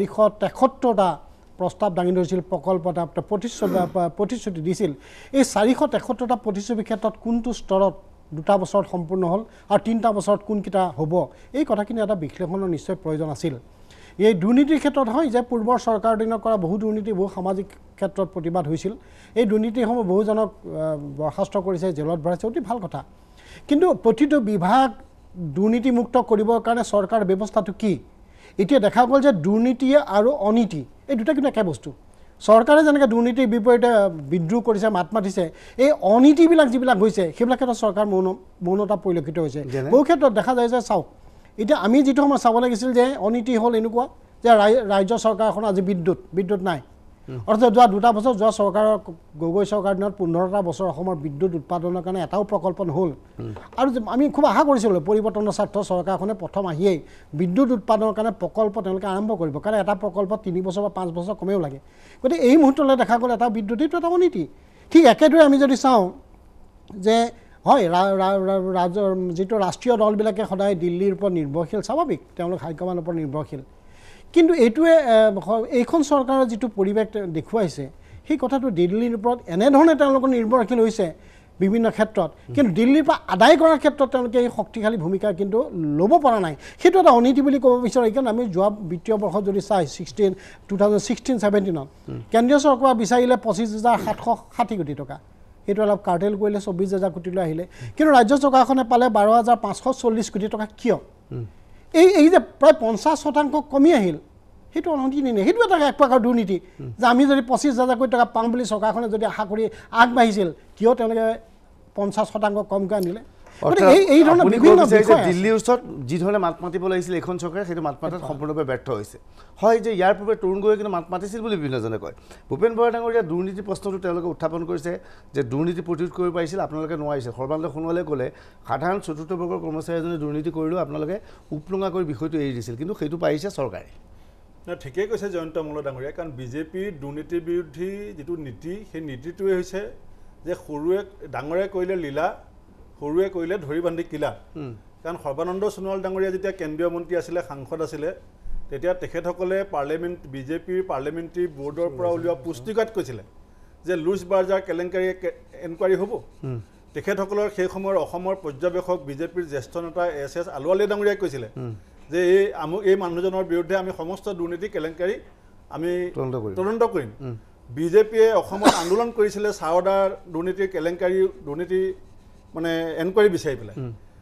473টা প্ৰস্তাৱ দাঙি ধৰিছিল প্ৰকল্প এটা প্ৰতিশ্ৰুতি দিছিল এই 473টা প্ৰতিশ্ৰুতিৰ ক্ষেত্ৰত কোনটো স্তৰত 2 বছৰত সম্পূৰ্ণ হ'ল আৰু 3টা বছৰত কোনকেইটা হ'ব এই কথাখিনি এটা বিশ্লেষণৰ নিশ্চয় প্ৰয়োজন আছিল এই দুৰ্নীতিৰ ক্ষেত্ৰত হয় যে পূৰ্বৰ চৰকাৰৰ দিনত কৰা বহু দুৰ্নীতি বহু সামাজিক ক্ষেত্ৰত প্ৰতিবাদ হৈছিল এই দুৰ্নীতিসমূহ বহুজনক বৰ্খাস্ত কৰিছে জেলত ভৰাইছে অতি ভাল কথা কিন্তু প্ৰতিটো বিভাগ দুৰ্নীতিমুক্ত কৰিবৰ কাৰণে চৰকাৰ ব্যৱস্থাটো কি এতিয়া দেখা গ'ল যে দুৰ্নীতি আৰু অনীতি এই দুটা কিন্তু একে বস্তু চৰকাৰে যেনেকৈ দুৰ্নীতিৰ বিপৰীতে বিদ্ৰোহ কৰিছে মাত মাতিছে এই অনীতিবিলাক যিবিলাক হৈছে সেইবিলাক ক্ষেত্ৰত চৰকাৰ মৌনতা পৰিলক্ষিত হৈছে বহু ক্ষেত্ৰত দেখা যায় যে চাওক এতিয়া আমি যিটো সময় চাব লাগিছিল যে অনীতি হ'ল এনেকুৱা যে ৰাজ্য চৰকাৰখন আজি বিদ্যুৎ নাই অৰ্থাৎ যোৱা 2 বছৰ যোৱা চৰকাৰৰ গগৈ চৰকাৰ দিনত 15টা বছৰ অসমৰ বিদ্যুৎ উৎপাদনৰ কাৰণে এটাও প্ৰকল্প নহ'ল আৰু আমি খুব আশা কৰিছিলোঁ পৰিৱৰ্তনৰ স্বাৰ্থ চৰকাৰখনে প্ৰথম আহিয়েই বিদ্যুৎ উৎপাদনৰ কাৰণে প্ৰকল্প তেওঁলোকে আৰম্ভ কৰিব কাৰণ এটা প্ৰকল্প 3 বছৰ বা 5 বছৰ কমেও লাগে গতিকে এই মুহূৰ্তলৈ দেখা গ'ল এটা বিদ্যুৎটো এটা অনীতি ঠিক একেদৰে আমি যদি চাওঁ যে হয় ৰাজ্যৰ যিটো ৰাষ্ট্ৰীয় দলবিলাকে সদায় দিল্লীৰ ওপৰত নিৰ্ভৰশীল স্বাভাৱিক তেওঁলোক হাইকমাণ্ডৰ ওপৰত নিৰ্ভৰশীল কিন্তু এইটোৱে এইখন চৰকাৰৰ যিটো পৰিৱেশ দেখুৱাইছে সেই কথাটো দিল্লীৰ ওপৰত এনেধৰণে তেওঁলোকৰ নিৰ্ভৰশীল হৈছে বিভিন্ন ক্ষেত্ৰত কিন্তু দিল্লীৰ পৰা আদায় কৰাৰ ক্ষেত্ৰত তেওঁলোকে এই শক্তিশালী ভূমিকা কিন্তু ল'ব পৰা নাই সেইটো এটা অনীতি বুলি ক'ব বিচাৰোঁ কাৰণ আমি যোৱা বিত্তীয় বৰ্ষত যদি চাই 2016-17ত কেন্দ্ৰীয় চৰকাৰ বিচাৰিলে 25,760 কোটি টকা সেইটো অলপ কাৰ্টেল কৰিলে 24,000 কোটিলৈ আহিলে কিন্তু ৰাজ্য চৰকাৰখনে পালে 12,540 কোটি টকা কিয় এই যে প্ৰায় 50% কমি আহিল সেইটো অনীতি নেই সেইটো এটা এক প্ৰকাৰ দুৰ্নীতি যে আমি যদি 25,000 কোটি টকা পাম বুলি চৰকাৰখনে যদি আশা কৰি আগবাঢ়িছিল কিয় তেওঁলোকে 50% কমকৈ আনিলে এই ধৰণৰ বিভিন্ন বিষয় দিল্লীৰ ওচৰত যি ধৰণে মাত মাতিব লাগিছিল এইখন চৰকাৰে সেইটো মাত মাতাত সম্পূৰ্ণৰূপে ব্যৰ্থ হৈছে হয় যে ইয়াৰ পূৰ্বে তৰুণ গগৈয়ে কিন্তু মাত মাতিছিল বুলি বিভিন্নজনে কয় ভূপেন বৰা ডাঙৰীয়া দুৰ্নীতি প্ৰশ্নটো তেওঁলোকে উত্থাপন কৰিছে যে দুৰ্নীতি প্ৰতিৰোধ কৰিব পাৰিছিল আপোনালোকে নোৱাৰিছে সৰ্বানন্দ সোণোৱালে ক'লে সাধাৰণ চতুৰ্থ বৰ্গৰ কৰ্মচাৰী এজনে দুৰ্নীতি কৰিলেও আপোনালোকে উপলুঙা কৰি বিষয়টো এৰি দিছিল কিন্তু সেইটো পাৰিছে চৰকাৰে ঠিকেই কৈছে জয়ন্ত মল্ল ডাঙৰীয়া কাৰণ বিজেপিৰ দুৰ্নীতিৰ বিৰোধী যিটো নীতি সেই নীতিটোৱে হৈছে যে সৰুৱে ডাঙৰে কৰিলে লীলা সৰুৱে কৰিলে ধৰি বান্ধি কিলা কাৰণ সৰ্বানন্দ সোণোৱাল ডাঙৰীয়া যেতিয়া কেন্দ্ৰীয় মন্ত্ৰী আছিলে সাংসদ আছিলে তেতিয়া তেখেতসকলে বিজেপিৰ পাৰ্লিমেণ্টাৰী বৰ্ডৰ পৰা উলিওৱা পুস্তিকাত কৈছিলে যে লুজ বাৰ্জাৰ কেলেংকাৰী এনকুৱাৰী হ'ব তেখেতসকলৰ সেই সময়ৰ অসমৰ পৰ্যবেক্ষক বিজেপিৰ জ্যেষ্ঠ নেতা এছ আলুৱালিয়া ডাঙৰীয়াই কৈছিলে যে এই মানুহজনৰ বিৰুদ্ধে আমি সমস্ত দুৰ্নীতি কেলেংকাৰী আমি তদন্ত কৰিম বিজেপিয়ে অসমত আন্দোলন কৰিছিলে চাওদাৰ দুৰ্নীতিৰ কেলেংকাৰী দুৰ্নীতি মানে এনকুৱাৰী বিচাৰি পেলাই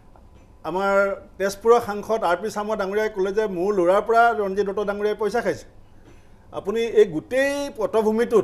আমাৰ তেজপুৰৰ সাংসদ আৰ পি চামুৱা ডাঙৰীয়াই ক'লে যে মোৰ ল'ৰাৰ পৰা ৰঞ্জিত দত্ত ডাঙৰীয়াই পইচা খাইছে আপুনি এই গোটেই পটভূমিটোত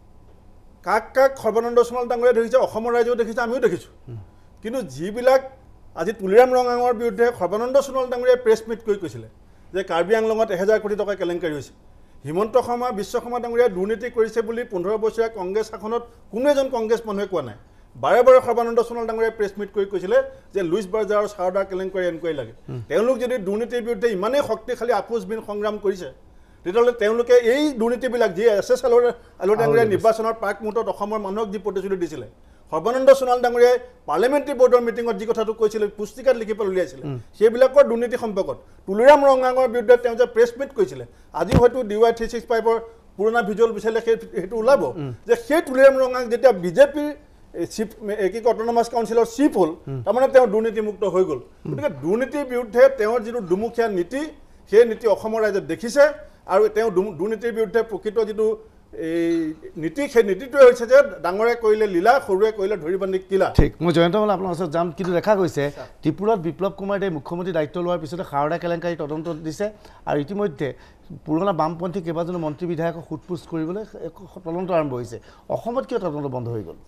কাক কাক সৰ্বানন্দ সোণোৱাল ডাঙৰীয়াই দেখিছে অসমৰ ৰাইজেও দেখিছে আমিও দেখিছোঁ কিন্তু যিবিলাক আজি তুলিৰাম ৰঙাঙৰ বিৰুদ্ধে সৰ্বানন্দ সোণোৱাল ডাঙৰীয়াই প্ৰেছ মিট কৰি কৈছিলে যে কাৰ্বি আংলঙত 1000 কোটি টকা কেলেংকাৰী হৈছে হিমন্ত শৰ্মা বিশ্বকৰ্মা ডাঙৰীয়াই দুৰ্নীতি কৰিছে বুলি 15 বছৰীয়া কংগ্ৰেছ শাসনত কোনো এজন কংগ্ৰেছ মানুহে কোৱা নাই বাৰে বাৰে সৰ্বানন্দ সোণোৱাল ডাঙৰীয়াই প্ৰেছ মিট কৰি কৈছিলে যে লুইচ বাৰ্জাৰ আৰু চাওদাৰ কেলেংকাৰী এনকুৱাৰী লাগে তেওঁলোক যদি দুৰ্নীতিৰ বিৰুদ্ধে ইমানেই শক্তিশালী আপোচবিন সংগ্ৰাম কৰিছে তেতিয়াহ'লে তেওঁলোকে এই দুৰ্নীতিবিলাক যি এছ আলুৱালিয়া ডাঙৰীয়াই নিৰ্বাচনৰ প্ৰাক মুহূৰ্তত অসমৰ মানুহক যি প্ৰতিশ্ৰুতি দিছিলে সৰ্বানন্দ সোণোৱাল ডাঙৰীয়াই পাৰ্লিমেণ্টাৰী বৰ্ডৰ মিটিঙত যি কথাটো কৈছিলে পুস্তিকাত লিখি পেলাই উলিয়াইছিলে সেইবিলাকৰ দুৰ্নীতি সম্পৰ্কত তুলিৰাম ৰঙাঙৰ বিৰুদ্ধে তেওঁ যে প্ৰেছ মিট কৰিছিলে আজি হয়তো DY 365ৰ পুৰণা ভিজুৱেল বিচাৰিলে সেইটো ওলাব যে সেই তুলিৰাম ৰঙাঙ যেতিয়া বিজেপিৰ চিফ অট'নমাছ কাউন্সিলৰ চিফ হ'ল তাৰমানে তেওঁ দুৰ্নীতিমুক্ত হৈ গ'ল গতিকে দুৰ্নীতিৰ বিৰুদ্ধে তেওঁৰ যিটো দুমুখীয়া নীতি সেই নীতি অসমৰ ৰাইজে দেখিছে আৰু তেওঁ দুৰ্নীতিৰ বিৰুদ্ধে প্ৰকৃত যিটো এই নীতি সেই নীতিটোৱে হৈছে যে ডাঙৰে কৰিলে লীলা সৰুৱে কৰিলে ধৰি বান্ধি কিলা ঠিক মই জয়ন্ত মল্ল আপোনাৰ ওচৰত যাম কিন্তু দেখা গৈছে ত্ৰিপুৰাত বিপ্লৱ কুমাৰ দেৱে মুখ্যমন্ত্ৰী দায়িত্ব লোৱাৰ পিছতে সাৰদা কেলেংকাৰী তদন্ত দিছে আৰু ইতিমধ্যে পুৰণা বামপন্থী কেইবাজনো মন্ত্ৰী বিধায়কক সোধপোছ কৰিবলৈ তদন্ত আৰম্ভ হৈছে অসমত কিয় তদন্ত বন্ধ হৈ গ'ল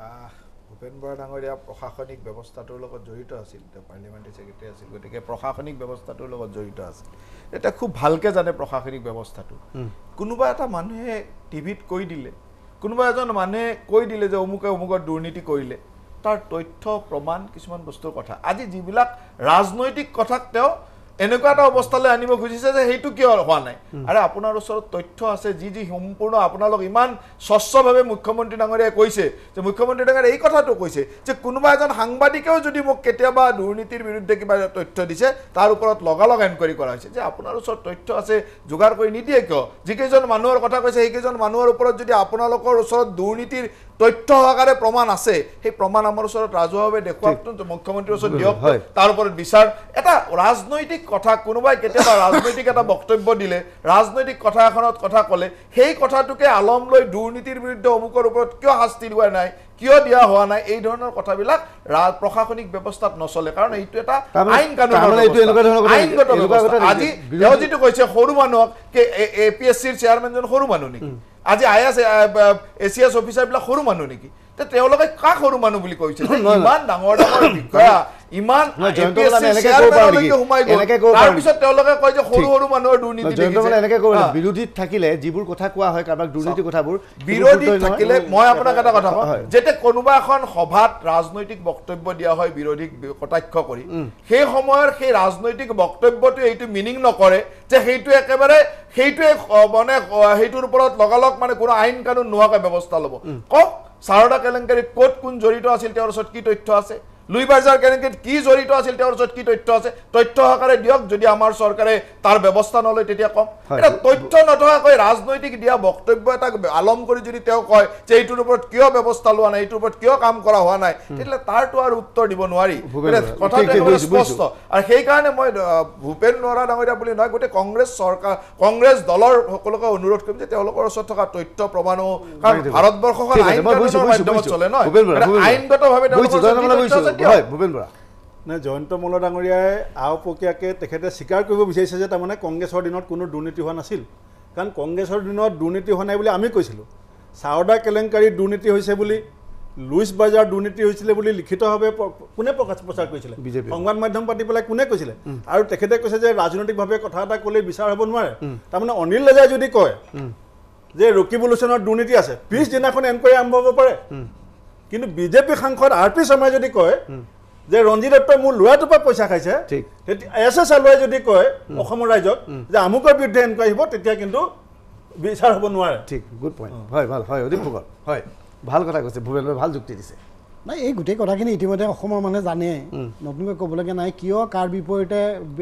ভূপেন বৰা ডাঙৰীয়া প্ৰশাসনিক ব্যৱস্থাটোৰ লগত জড়িত আছিল তেওঁ পাৰ্লিমেণ্টাৰী ছেক্ৰেটাৰী আছিল গতিকে প্ৰশাসনিক ব্যৱস্থাটোৰ লগত জড়িত আছিল এতিয়া খুব ভালকৈ জানে প্ৰশাসনিক ব্যৱস্থাটো কোনোবা এটা মানুহে টিভিত কৈ দিলে কোনোবা এজন মানুহে কৈ দিলে যে অমুকৰ দুৰ্নীতি কৰিলে তাৰ তথ্য প্ৰমাণ কিছুমান বস্তুৰ কথা আজি যিবিলাক ৰাজনৈতিক কথাক তেওঁ এনেকুৱা এটা অৱস্থালৈ আনিব খুজিছে যে সেইটো কিয় হোৱা নাই আৰু আপোনাৰ ওচৰত তথ্য আছে যি সম্পূৰ্ণ আপোনালোক ইমান স্বচ্ছভাৱে মুখ্যমন্ত্ৰী ডাঙৰীয়াই কৈছে যে মুখ্যমন্ত্ৰী ডাঙৰীয়াই এই কথাটো কৈছে যে কোনোবা এজন সাংবাদিকেও যদি মোক কেতিয়াবা দুৰ্নীতিৰ বিৰুদ্ধে কিবা তথ্য দিছে তাৰ ওপৰত লগালগ এনকুৱাৰী কৰা হৈছে যে আপোনাৰ ওচৰত তথ্য আছে যোগাৰ কৰি নিদিয়ে কিয় যিকেইজন মানুহৰ কথা কৈছে সেইকেইজন মানুহৰ ওপৰত যদি আপোনালোকৰ ওচৰত দুৰ্নীতিৰ তথ্য সহকাৰে প্ৰমাণ আছে সেই প্ৰমাণ আমাৰ ওচৰত ৰাজহুৱাভাৱে দেখুৱাওক মুখ্যমন্ত্ৰীৰ ওচৰত দিয়ক তাৰ ওপৰত বিচাৰ এটা ৰাজনৈতিক কথা কোনোবাই কেতিয়াবা ৰাজনৈতিক এটা বক্তব্য দিলে ৰাজনৈতিক কথা এখনত কথা ক'লে সেই কথাটোকে আলম লৈ দুৰ্নীতিৰ বিৰুদ্ধে অমুকৰ ওপৰত কিয় শাস্তি দিয়া নাই কিয় দিয়া হোৱা নাই এই ধৰণৰ কথাবিলাক প্ৰশাসনিক ব্যৱস্থাত নচলে কাৰণ এইটো এটা আইন কানুন আজি তেওঁ যিটো কৈছে সৰু মানুহক APSCৰ চেয়াৰমেনজন সৰু মানুহ নেকি আজি IAS ACS অফিচাৰবিলাক সৰু মানুহ নেকি তেওঁলোকে কাক সৰু মানুহ বুলি কৈছে ইমান ডাঙৰ বিষয়া ইমান তাৰপিছত তেওঁলোকে কয় যে সৰু সৰু মানুহৰ দুৰ্নীতি বিৰোধীত থাকিলে যিবোৰ কথা কোৱা হয় কাৰোবাক দুৰ্নীতি কথাবোৰ বিৰোধী থাকিলে মই আপোনাক এটা কথা কওঁ যেতিয়া কোনোবা এখন সভাত ৰাজনৈতিক বক্তব্য দিয়া হয় বিৰোধীক কটাক্ষ কৰি সেই সময়ৰ সেই ৰাজনৈতিক বক্তব্যটো এইটো মিনিং নকৰে যে সেইটো একেবাৰে সেইটোৱে মানে সেইটোৰ ওপৰত লগালগ মানে কোনো আইন কানুন নোহোৱাকৈ ব্যৱস্থা ল'ব কওক সাৰদা কেলেংকাৰীত ক'ত কোন জড়িত আছিল তেওঁৰ ওচৰত কি তথ্য আছে লুই বাৰ্জাৰ কেলেংকাৰীত কি জড়িত আছিল তেওঁৰ ওচৰত কি তথ্য আছে তথ্য সহকাৰে দিয়ক যদি আমাৰ চৰকাৰে তাৰ ব্যৱস্থা নলয় তেতিয়া কম এটা তথ্য নথকাকৈ ৰাজনৈতিক দিয়া বক্তব্য এটা আলম কৰি যদি তেওঁ কয় যে এইটোৰ ওপৰত কিয় ব্যৱস্থা লোৱা নাই এইটোৰ ওপৰত কিয় কাম কৰা হোৱা নাই তেতিয়াহ'লে তাৰটো আৰু উত্তৰ দিব নোৱাৰি কথাটো একেবাৰে স্পষ্ট আৰু সেইকাৰণে মই ভূপেন বৰা ডাঙৰীয়া বুলি নহয় গোটেই কংগ্ৰেছ চৰকাৰ কংগ্ৰেছ দলৰ সকলোকে অনুৰোধ কৰিম যে তেওঁলোকৰ ওচৰত থকা তথ্য প্ৰমাণো কাৰণ ভাৰতবৰ্ষখন আইনগত চলে নহয় আইনগতভাৱে ভূপেন বৰা জয়ন্ত মল্ল ডাঙৰীয়াই আওপকীয়াকৈ তেখেতে স্বীকাৰ কৰিব বিচাৰিছে যে তাৰমানে কংগ্ৰেছৰ দিনত কোনো দুৰ্নীতি হোৱা নাছিল কাৰণ কংগ্ৰেছৰ দিনত দুৰ্নীতি হোৱা নাই বুলি আমি কৈছিলোঁ সাৰদা কেলেংকাৰীত দুৰ্নীতি হৈছে বুলি লুইচ বাজাৰ দুৰ্নীতি হৈছিলে বুলি লিখিতভাৱে কোনে প্ৰচাৰ কৰিছিলে বিজেপি সংবাদ মাধ্যম পাতি পেলাই কোনে কৈছিলে আৰু তেখেতে কৈছে যে ৰাজনৈতিকভাৱে কথা এটা ক'লে বিচাৰ হ'ব নোৱাৰে তাৰমানে অনিল ৰাজাই যদি কয় যে ৰকিবুল হুছেইনৰ দুৰ্নীতি আছে পিছদিনাখন এনকুৱাৰী আৰম্ভ হ'ব পাৰে কিন্তু বিজেপি সাংসদ আৰ.পি. শৰ্মাই যদি কয় যে ৰঞ্জিত দত্তই মোৰ ল'ৰাটোৰ পৰা পইচা খাইছে এছ আলুৱাই যদি কয় অসমৰ ৰাইজক যে আমুকৰ বিৰুদ্ধে এনকুৱাৰী হ'ব তেতিয়া কিন্তু বিচাৰ হ'ব নোৱাৰে ঠিক গুড পইণ্ট হয় ভাল হয় অধিক ফুকন হয় ভাল কথা কৈছে ভূপেন্দ্ৰই ভাল যুক্তি দিছে নাই এই গোটেই কথাখিনি ইতিমধ্যে অসমৰ মানুহে জানে নতুনকৈ ক'বলগীয়া নাই কিয় কাৰ বিপৰীতে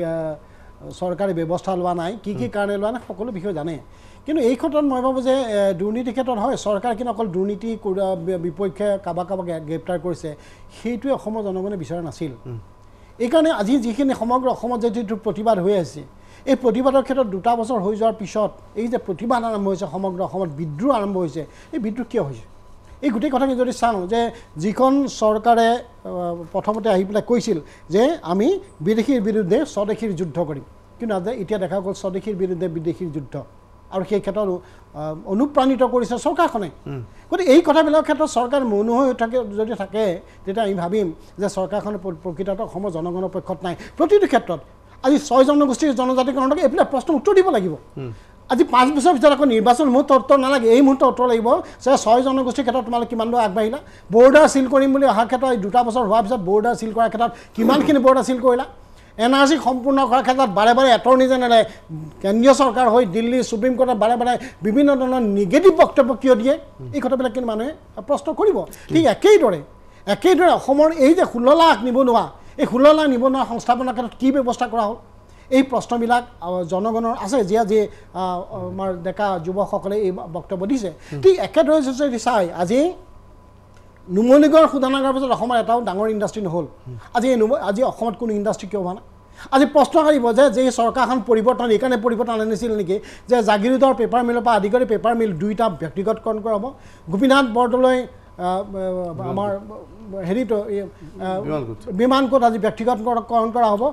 চৰকাৰী ব্যৱস্থা লোৱা নাই কি কাৰণে লোৱা নাই সকলো বিষয়ে জানে কিন্তু এই ক্ষেত্ৰত মই ভাবোঁ যে দুৰ্নীতিৰ ক্ষেত্ৰত হয় চৰকাৰে কিন্তু অকল দুৰ্নীতি বিপক্ষে কাৰোবাক গ্ৰেপ্তাৰ কৰিছে সেইটোৱে অসমৰ জনগণে বিচৰা নাছিল এইকাৰণে আজি যিখিনি সমগ্ৰ অসমত যিটো প্ৰতিবাদ হৈ আছে এই প্ৰতিবাদৰ ক্ষেত্ৰত 2 বছৰ হৈ যোৱাৰ পিছত এই যে প্ৰতিবাদ আৰম্ভ হৈছে সমগ্ৰ অসমত বিদ্ৰোহ আৰম্ভ হৈছে এই বিদ্ৰোহ কিয় হৈছে এই গোটেই কথাখিনি যদি চাওঁ যে যিখন চৰকাৰে প্ৰথমতে আহি পেলাই কৈছিল যে আমি বিদেশীৰ বিৰুদ্ধে স্বদেশীৰ যুদ্ধ কৰিম কিন্তু এতিয়া দেখা গ'ল স্বদেশীৰ বিৰুদ্ধে বিদেশীৰ যুদ্ধ আৰু সেই ক্ষেত্ৰত অনুপ্ৰাণিত কৰিছে চৰকাৰখনে গতিকে এই কথাবিলাকৰ ক্ষেত্ৰত চৰকাৰ মৌন হৈ যদি থাকে তেতিয়া আমি ভাবিম যে চৰকাৰখনে প্ৰকৃততে অসমৰ জনগণৰ পক্ষত নাই প্ৰতিটো ক্ষেত্ৰত আজি 6 জনগোষ্ঠীৰ জনজাতিকৰণক এইবিলাক প্ৰশ্ন উত্তৰ দিব লাগিব আজি 5 বছৰ ভিতৰত আকৌ নিৰ্বাচন মুহূৰ্ত উত্তৰ নালাগে এই মুহূৰ্ত উত্তৰ লাগিব যে 6 জনগোষ্ঠীৰ ক্ষেত্ৰত তোমালোকে কিমান দূৰ আগবাঢ়িলা বৰ্ডাৰ সিল কৰিম বুলি অহাৰ ক্ষেত্ৰত 2 বছৰ হোৱাৰ পিছত বৰ্ডাৰ সিল কৰাৰ ক্ষেত্ৰত কিমানখিনি বৰ্ডাৰ সিল কৰিলা এনআৰচি সম্পূৰ্ণ কৰাৰ ক্ষেত্ৰত বাৰে বাৰে এটৰ্নি জেনেৰেলে কেন্দ্ৰীয় চৰকাৰ হৈ দিল্লী সুপ্ৰিম কোৰ্টত বাৰে বাৰে বিভিন্ন ধৰণৰ নিগেটিভ বক্তব্য কিয় দিয়ে এই কথাবিলাক কিন্তু মানুহে প্ৰশ্ন কৰিব ঠিক একেইদৰে অসমৰ এই যে 16 লাখ নিবনুৱা এই 16 লাখ নিবনুৱা সংস্থাপনৰ ক্ষেত্ৰত কি ব্যৱস্থা কৰা হ'ল এই প্ৰশ্নবিলাক জনগণৰ আছে যি আমাৰ ডেকা যুৱকসকলে এই বক্তব্য দিছে ঠিক একেদৰে যদি চাই আজি নুমলীগড় শোধনাগাৰ পিছত অসমৰ এটাও ডাঙৰ ইণ্ডাষ্ট্ৰী নহ'ল আজি অসমত কোনো ইণ্ডাষ্ট্ৰী কিয় হোৱা নাই আজি প্ৰশ্ন কৰিব যে চৰকাৰখন পৰিৱৰ্তন এইকাৰণে পৰিৱৰ্তন আনিছিল নেকি যে জাগিৰোডৰ পেপাৰ মিলৰ পৰা আদি কৰি পেপাৰ মিল 2টা ব্যক্তিগতকৰণ কৰা হ'ব গোপীনাথ বৰদলৈ আমাৰ হেৰিটো বিমানকোট আজি ব্যক্তিগতকৰণ কৰা হ'ব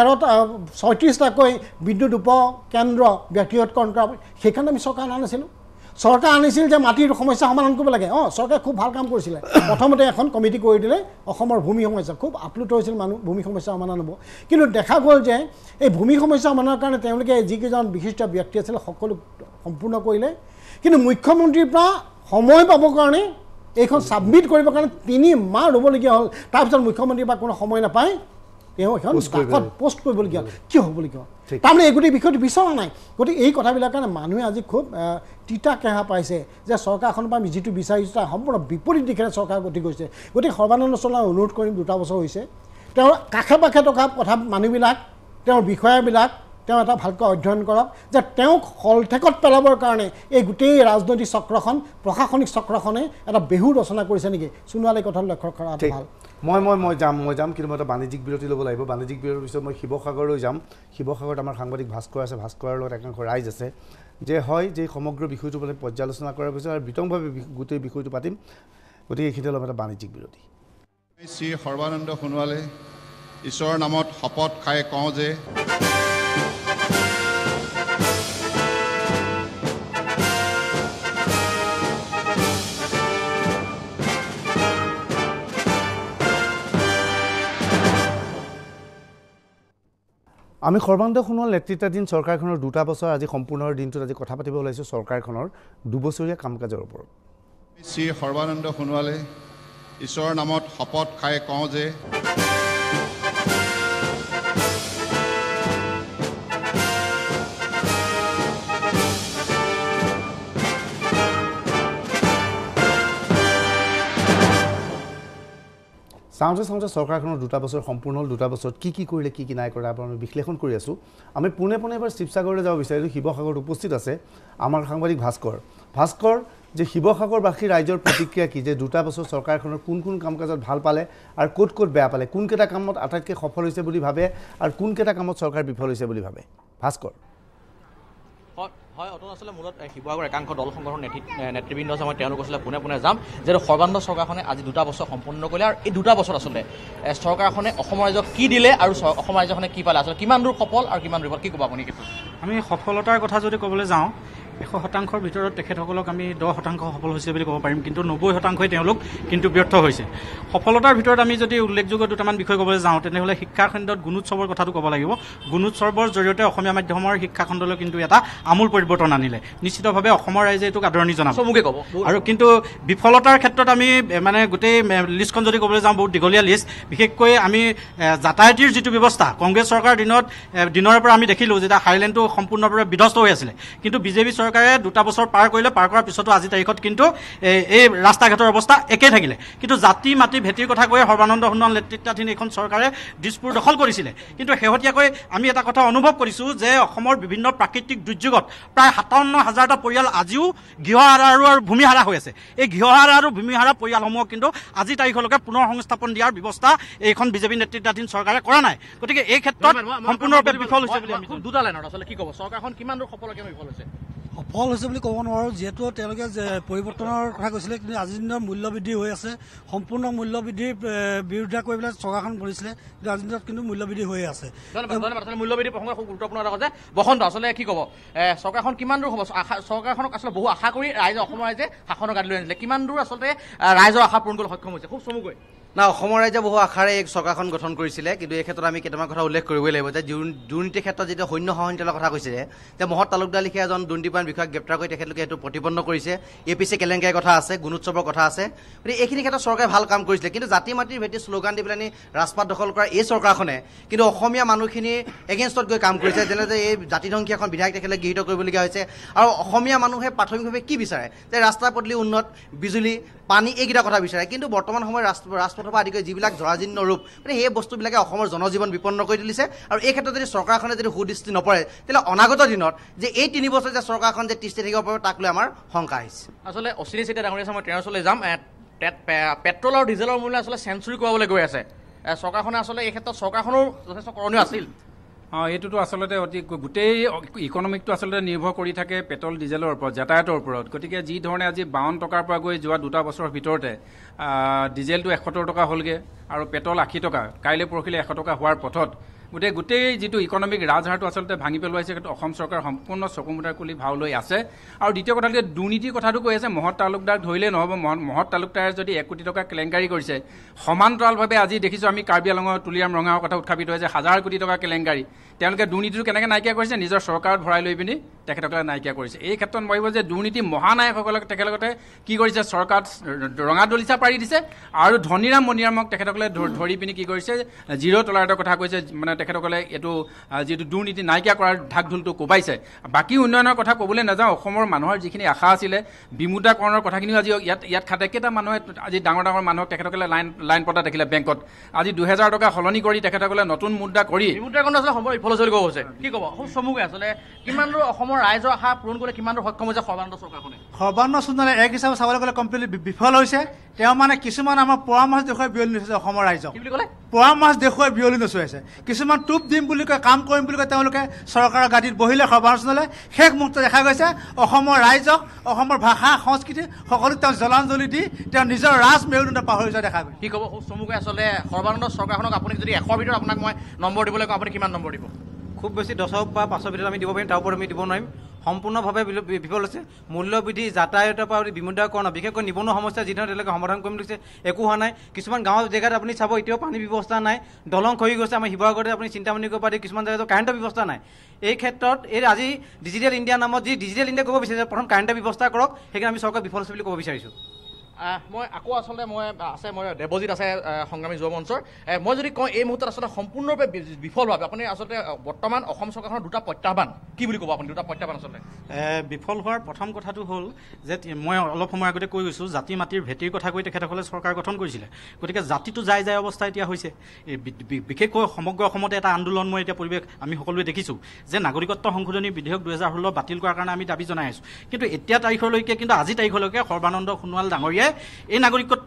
36টাকৈ বিদ্যুৎ উপকেন্দ্ৰ ব্যক্তিগতকৰণ কৰা হ'ব সেইকাৰণে আমি চৰকাৰ আনিছিলোঁ চৰকাৰ আনিছিল যে মাটিৰ সমস্যা সমাধান কৰিব লাগে চৰকাৰে খুব ভাল কাম কৰিছিলে প্ৰথমতে এখন কমিটি কৰি দিলে অসমৰ ভূমি সমস্যা খুব আপ্লুত হৈছিল মানুহ ভূমি সমস্যা সমাধান হ'ব কিন্তু দেখা গ'ল যে এই ভূমি সমস্যা সমাধানৰ কাৰণে তেওঁলোকে যিকেইজন বিশিষ্ট ব্যক্তি আছিল সকলো সম্পূৰ্ণ কৰিলে কিন্তু মুখ্যমন্ত্ৰীৰ পৰা সময় পাবৰ কাৰণে এইখন ছাবমিট কৰিবৰ কাৰণে 3 মাহ ৰ'বলগীয়া হ'ল তাৰপিছত মুখ্যমন্ত্ৰীৰ পৰা কোনো সময় নাপায় তেওঁ এখন পোষ্ট কৰিবলগীয়া হ'ল কিয় হ'বলগীয়া তাৰমানে এই গোটেই বিষয়টো বিচৰা নাই গতিকে এই কথাবিলাকৰ কাৰণে মানুহে আজি খুব তিতা কেহা পাইছে যে চৰকাৰখনৰ পৰা আমি যিটো বিচাৰিছোঁ তাৰ সম্পূৰ্ণ বিপৰীত দিশেৰে চৰকাৰ গতি কৰিছে গতিকে সৰ্বানন্দ সোণোৱালে অনুৰোধ কৰিম 2 বছৰ হৈছে তেওঁৰ কাষে পাশে থকা কথা মানুহবিলাক তেওঁৰ বিষয়াবিলাক তেওঁ এটা ভালকৈ অধ্যয়ন কৰক যে তেওঁক হলঠেকত পেলাবৰ কাৰণে এই গোটেই ৰাজনৈতিক চক্ৰখন প্ৰশাসনিক চক্ৰখনে এটা বেহু ৰচনা কৰিছে নেকি সোণোৱালে কথাটো লক্ষ্য কৰাটো ভাল মই যাম কিন্তু মই এটা বাণিজ্যিক বিৰতি ল'ব লাগিব বাণিজ্যিক বিৰতিৰ পিছত মই শিৱসাগৰলৈ যাম শিৱসাগৰত আমাৰ সাংবাদিক ভাস্কৰ আছে ভাস্কৰৰ লগত একাংশ ৰাইজ আছে যে হয় যে সমগ্ৰ বিষয়টো মানে পৰ্যালোচনা কৰাৰ পিছত আৰু বিতংভাৱে গোটেই বিষয়টো পাতিম গতিকে এইখিনি অলপ এটা বাণিজ্যিক বিৰতি শ্ৰী সৰ্বানন্দ সোণোৱালে ঈশ্বৰৰ নামত শপত খাই কওঁ যে আমি সৰ্বানন্দ সোণোৱাল নেতৃত্বাধীন চৰকাৰখনৰ 2 বছৰ আজি সম্পূৰ্ণৰ দিনটোত আজি কথা পাতিব ওলাইছোঁ চৰকাৰখনৰ 2 বছৰীয়া কাম কাজৰ ওপৰত শ্ৰী সৰ্বানন্দ সোণোৱালে ঈশ্বৰৰ নামত শপত খাই কওঁ যে চাওঁতে চৰকাৰখনৰ 2 বছৰ সম্পূৰ্ণ হ'ল 2 বছৰত কি কৰিলে কি নাই কৰা আমি বিশ্লেষণ কৰি আছোঁ আমি পোনে এবাৰ শিৱসাগৰলৈ যাব বিচাৰিছোঁ শিৱসাগৰত উপস্থিত আছে আমাৰ সাংবাদিক ভাস্কৰ যে শিৱসাগৰবাসী ৰাইজৰ প্ৰতিক্ৰিয়া কি যে 2 বছৰ চৰকাৰখনৰ কোন কাম কাজত ভাল পালে আৰু ক'ত বেয়া পালে কোনকেইটা কামত আটাইতকৈ সফল হৈছে বুলি ভাবে আৰু কোনকেইটা কামত চৰকাৰ বিফল হৈছে বুলি ভাবে ভাস্কৰ হয় অতন আসলে মূলত শিৱসাগৰ একাংশ দল সংগঠনৰ নেতৃবৃন্দ আছে মই তেওঁলোক আচলতে পোনে যাম যিহেতু সৰ্বানন্দ চৰকাৰখনে আজি 2 বছৰ সম্পূৰ্ণ কৰিলে আৰু এই 2 বছৰ আচলতে চৰকাৰখনে অসমৰ ৰাইজক কি দিলে আৰু অসমৰ ৰাইজখনে কি পালে আচলতে কিমান দূৰ সফল আৰু কিমান দূৰ কি ক'ব আপুনি আমি সফলতাৰ কথা যদি ক'বলৈ যাওঁ 100%ৰ ভিতৰত তেখেতসকলক আমি 10% সফল হৈছে বুলি ক'ব পাৰিম, কিন্তু 90%ই তেওঁলোক কিন্তু ব্যৰ্থ হৈছে। সফলতাৰ ভিতৰত আমি যদি উল্লেখযোগ্য দুটামান বিষয় ক'বলৈ যাওঁ তেনেহ'লে শিক্ষা খণ্ডত গুণোৎসৱৰ কথাটো ক'ব লাগিব। গুণোৎসৱৰ জৰিয়তে অসমীয়া মাধ্যমৰ শিক্ষা খণ্ডলৈ কিন্তু এটা আমূল পৰিৱৰ্তন আনিলে। নিশ্চিতভাৱে অসমৰ ৰাইজে এইটোক আদৰণি জনাব। আৰু কিন্তু বিফলতাৰ ক্ষেত্ৰত আমি মানে গোটেই লিষ্টখন যদি ক'বলৈ যাওঁ বহুত দীঘলীয়া লিষ্ট। বিশেষকৈ আমি যাতায়াতীৰ যিটো ব্যৱস্থা কংগ্ৰেছ চৰকাৰৰ দিনৰ পৰা আমি দেখিলোঁ যে হাইলেণ্ডটো সম্পূৰ্ণভাৱে বিধ্বস্ত হৈ আছিলে, কিন্তু বিজেপি চৰকাৰে 2 বছৰ পাৰ কৰিলে। পাৰ কৰাৰ পিছতো আজি তাৰিখত কিন্তু এই ৰাস্তা ঘাটৰ অৱস্থা একেই থাকিলে। কিন্তু জাতি মাটি ভেটিৰ কথা কৈয়ে সৰ্বানন্দ সোণোৱাল নেতৃত্বাধীন এইখন চৰকাৰে দিছপুৰ দখল কৰিছিলে। কিন্তু শেহতীয়াকৈ আমি এটা কথা অনুভৱ কৰিছোঁ যে অসমৰ বিভিন্ন প্ৰাকৃতিক দুৰ্যোগত প্ৰায় 57,000টা পৰিয়াল আজিও গৃহহাৰা আৰু ভূমিহাৰা হৈ আছে। এই গৃহহাৰা আৰু ভূমিহাৰা পৰিয়ালসমূহক কিন্তু আজি তাৰিখলৈকে পুনৰ সংস্থাপন দিয়াৰ ব্যৱস্থা এইখন বিজেপি নেতৃত্বাধীন চৰকাৰে কৰা নাই। গতিকে এই ক্ষেত্ৰত সম্পূৰ্ণৰূপে বিফল হৈছে বুলি আমি দুটা লাইনত আচলতে কি ক'ব, চৰকাৰখন কিমান দূৰ সফল হৈছে? সফল হৈছে বুলি ক'ব নোৱাৰোঁ, যিহেতু তেওঁলোকে যে পৰিৱৰ্তনৰ কথা কৈছিলে, কিন্তু আজিৰ দিনত মূল্যবৃদ্ধি হৈ আছে। সম্পূৰ্ণ মূল্যবৃদ্ধিৰ বিৰোধিতা কৰি পেলাই চৰকাৰখন কৰিছিলে, কিন্তু আজিৰ দিনত কিন্তু মূল্যবৃদ্ধি হৈ আছে। মূল্যবৃদ্ধি প্ৰসংগ খুব গুৰুত্বপূৰ্ণ এটা কথা। বসন্ত আচলতে কি ক'ব, চৰকাৰখন কিমান দূৰ হ'ব? চৰকাৰখনক আচলতে বহু আশা কৰি অসমৰ ৰাইজে শাসনৰ গাড়ী লৈ আনিছিলে, কিমান দূৰ আচলতে ৰাইজৰ আশা পূৰণ কৰিবলৈ সক্ষম হৈছে? খুব চমুকৈ না, অসমৰ ৰাইজে বহু আশাৰে এই চৰকাৰখন গঠন কৰিছিলে, কিন্তু এই ক্ষেত্ৰত আমি কেইটামান কথা উল্লেখ কৰিবই লাগিব যে দুৰ্নীতিৰ ক্ষেত্ৰত যেতিয়া সৈন্য সহনীতিৰ কথা কৈছিলে যে মহৎ তালুকদাৰ লিখীয়া এজন দুৰ্নীতিপৰায়ণ বিষয়াক গ্ৰেপ্তাৰ কৰি তেখেতলোকে সেইটো প্ৰতিপন্ন কৰিছে। APC কেলেংকাৰীৰ কথা আছে, গুণোৎসৱৰ কথা আছে। গতিকে এইখিনি ক্ষেত্ৰত চৰকাৰে ভাল কাম কৰিছিলে, কিন্তু জাতি মাটিৰ ভেটি শ্লোগান দি পেলাই ৰাজপাট দখল কৰা এই চৰকাৰখনে কিন্তু অসমীয়া মানুহখিনিৰ এগেইনষ্টত গৈ কাম কৰিছে। যেনে যে এই জাতিধ্বংসী এখন বিধায়ক তেখেতলোকে গৃহীত কৰিবলগীয়া হৈছে। আৰু অসমীয়া মানুহে প্ৰাথমিকভাৱে কি বিচাৰে যে ৰাস্তা পদূলি উন্নত, বিজুলী, পানী, এইকেইটা কথা বিচাৰে। কিন্তু বৰ্তমান সময়ত ৰাজপথৰ পৰা আদি কৰি যিবিলাক জৰাজীৰ্ণ ৰূপ, মানে সেই বস্তুবিলাকে অসমৰ জনজীৱন বিপন্ন কৰি তুলিছে। আৰু এই ক্ষেত্ৰত যদি চৰকাৰখনে যদি সুদৃষ্টি নপৰে তেতিয়াহ'লে অনাগত দিনত যে এই 3 বছৰ যে চৰকাৰখন যে তিষ্ঠি থাকিব পাৰিব তাক লৈ আমাৰ শংকা আহিছে। আচলতে অশ্বিনী চেতিয়া ডাঙৰীয়া, মই তেওঁৰ ওচৰলৈ যাম। পেট্ৰল আৰু ডিজেলৰ মূল্য আচলতে চেঞ্চুৰী কৰাবলৈ গৈ আছে চৰকাৰখনে। আচলতে এই ক্ষেত্ৰত চৰকাৰখনৰ যথেষ্ট কৰণীয় আছিল। এইটোতো আচলতে গোটেই ইকনমিকটো আচলতে নিৰ্ভৰ কৰি থাকে পেট্ৰল ডিজেলৰ ওপৰত, যাতায়াতৰ ওপৰত। গতিকে যি ধৰণে আজি 52 টকাৰ পৰা গৈ যোৱা 2 বছৰৰ ভিতৰতে ডিজেলটো 71 টকা হ'লগৈ আৰু পেট্ৰল 80 টকা, কাইলৈ পৰহিলৈ 100 টকা হোৱাৰ পথত গোটেই যিটো ইকনমিক ৰাজহাৰটো আচলতে ভাঙি পেলোৱাইছে, সেইটো অসম চৰকাৰ সম্পূৰ্ণ চকুমুটাৰ খুলি ভাও লৈ আছে। আৰু দ্বিতীয় কথাটো দুৰ্নীতিৰ কথাটো কৈ আছে, মহৎ তালুকদাৰক ধৰিলেই নহ'ব। মহৎ তালুকদাৰে যদি 1 কোটি টকা কেলেংকাৰী কৰিছে, সমান্তৰালভাৱে আজি দেখিছোঁ আমি কাৰ্বি আংলঙৰ তুলিয়াম ৰঙাৰ কথা উত্থাপিত হৈছে, 1000 কোটি টকা কেলেংকাৰী। তেওঁলোকে দুৰ্নীতিটো কেনেকৈ নাইকিয়া কৰিছে? নিজৰ চৰকাৰত ভৰাই লৈ পিনি তেখেতসকলে নাইকিয়া কৰিছে। এই ক্ষেত্ৰত মই ভাবোঁ যে দুৰ্নীতি মহানায়কসকলক তেখেতলোকে কি কৰিছে, চৰকাৰত ৰঙা দলিচা পাৰি দিছে। আৰু ধনীৰাম মণিৰামক তেখেতসকলে ধৰি পিনি কি কৰিছে, জিৰ' টলাৰেটৰ কথা কৈছে। মানে তেখেতসকলে এইটো যিটো দুৰ্নীতি নাইকিয়া কৰাৰ ঢাক ঢোলটো কোবাইছে। বাকী উন্নয়নৰ কথা ক'বলৈ নাযাওঁ, অসমৰ মানুহৰ যিখিনি আশা আছিলে বিমুদ্ৰাকৰণৰ কথাখিনিও আজি ইয়াত খাতে। কেইটা মানুহে আজি ডাঙৰ মানুহক তেখেতসকলে লাইন পতা দেখিলে বেংকত। আজি 2000 টকা সলনি কৰি তেখেতসকলে নতুন মুদ্ৰা কৰি বিমুদ্ৰাকৰণ আচলতে সময় বিফল হৈছে বুলি ক'ব হৈছে। কি ক'ব খুব চমুকৈ আচলতে কিমান দূৰ অসমৰ ৰাইজৰ আশা পূৰণ কৰিবলৈ কিমান দূৰ সক্ষম হৈছে সৰ্বানন্দ চৰকাৰখনে? সৰ্বানন্দ সোণোৱালে এক হিচাপে চাবলৈ গ'লে কমপ্লিটলি বিফল হৈছে। তেওঁ মানে কিছুমান আমাৰ পৰামৰ্শ দেখুৱাই বিয়লি নচুৱাইছে অসমৰ ৰাইজক। কি বুলি ক'লে? পৰামৰ্শ দেখুৱাই বিয়লি নচুৱাইছে। কিছুমান টোপ দিম বুলি কয়, কাম কৰিম বুলি কয়, তেওঁলোকে চৰকাৰৰ গাদীত বহিলে সৰ্বানন্দ সোণোৱালে শেষ মুহূৰ্তত দেখা গৈছে অসমৰ ৰাইজক, অসমৰ ভাষা সংস্কৃতি সকলো তেওঁ জলাঞ্জলি দি তেওঁ নিজৰ ৰাজ মেৰুদণ্ড পাহৰি যোৱা দেখা গৈছে। কি ক'ব খুব চমুকৈ আচলতে সৰ্বানন্দ চৰকাৰখনক আপুনি যদি 100ৰ ভিতৰত আপোনাক মই নম্বৰ দিবলৈ কওঁ, আপুনি কিমান নম্বৰ দিব? খুব বেছি 10 বা 5ৰ ভিতৰত আমি দিব পাৰিম, তাৰ ওপৰত আমি দিব নোৱাৰিম। সম্পূৰ্ণভাৱে বিফল হৈছে। মূল্যবৃদ্ধি, যাতায়াতৰ পৰা বিমুদ্ৰাকৰণ, বিশেষকৈ নিবনুৱা সমস্যা যিধৰণে তেওঁলোকে সমাধান কৰিম বুলিছে একো হোৱা নাই। কিছুমান গাঁৱৰ জেগাত আপুনি চাব এতিয়াও পানীৰ ব্যৱস্থা নাই, দলং খহি গৈছে। আমাৰ শিৱসাগৰতে আপুনি চিন্তামণি কৰিব পাৰি, কিছুমান জেগাত কাৰেণ্টৰ ব্যৱস্থা নাই। এই ক্ষেত্ৰত আজি ডিজিটেল ইণ্ডিয়া নামত যি ডিজিটেল ইণ্ডিয়া ক'ব বিচাৰিছে, প্ৰথম কাৰেণ্টৰ ব্যৱস্থা কৰক, সেইকাৰণে আমি চৰকাৰ বিফল হৈছে বুলি ক'ব বিচাৰিছোঁ। মই আকৌ আচলতে মই দেৱজিত আছে সংগ্ৰামী যুৱ মঞ্চৰ। মই যদি কওঁ এই মুহূৰ্তত আচলতে সম্পূৰ্ণৰূপে বিফলভাৱে আপুনি আচলতে বৰ্তমান অসম চৰকাৰখনৰ 2টা প্ৰত্যাহ্বান কি বুলি ক'ব আপুনি? 2টা প্ৰত্যাহ্বান আচলতে বিফল হোৱাৰ প্ৰথম কথাটো হ'ল যে মই অলপ সময় আগতে কৈ গৈছোঁ, জাতি মাটিৰ ভেটিৰ কথা কৈ তেখেতসকলে চৰকাৰ গঠন কৰিছিলে। গতিকে জাতিটো যাই অৱস্থা এতিয়া হৈছে। বিশেষকৈ সমগ্ৰ অসমতে এটা আন্দোলনময় এতিয়া পৰিৱেশ আমি সকলোৱে দেখিছোঁ যে নাগৰিকত্ব সংশোধনী বিধেয়ক 2016 বাতিল কৰাৰ কাৰণে আমি দাবী জনাই আছোঁ। কিন্তু এতিয়া তাৰিখলৈকে, কিন্তু আজি তাৰিখলৈকে সৰ্বানন্দ সোণোৱাল ডাঙৰীয়াই এই নাগৰিকত্ব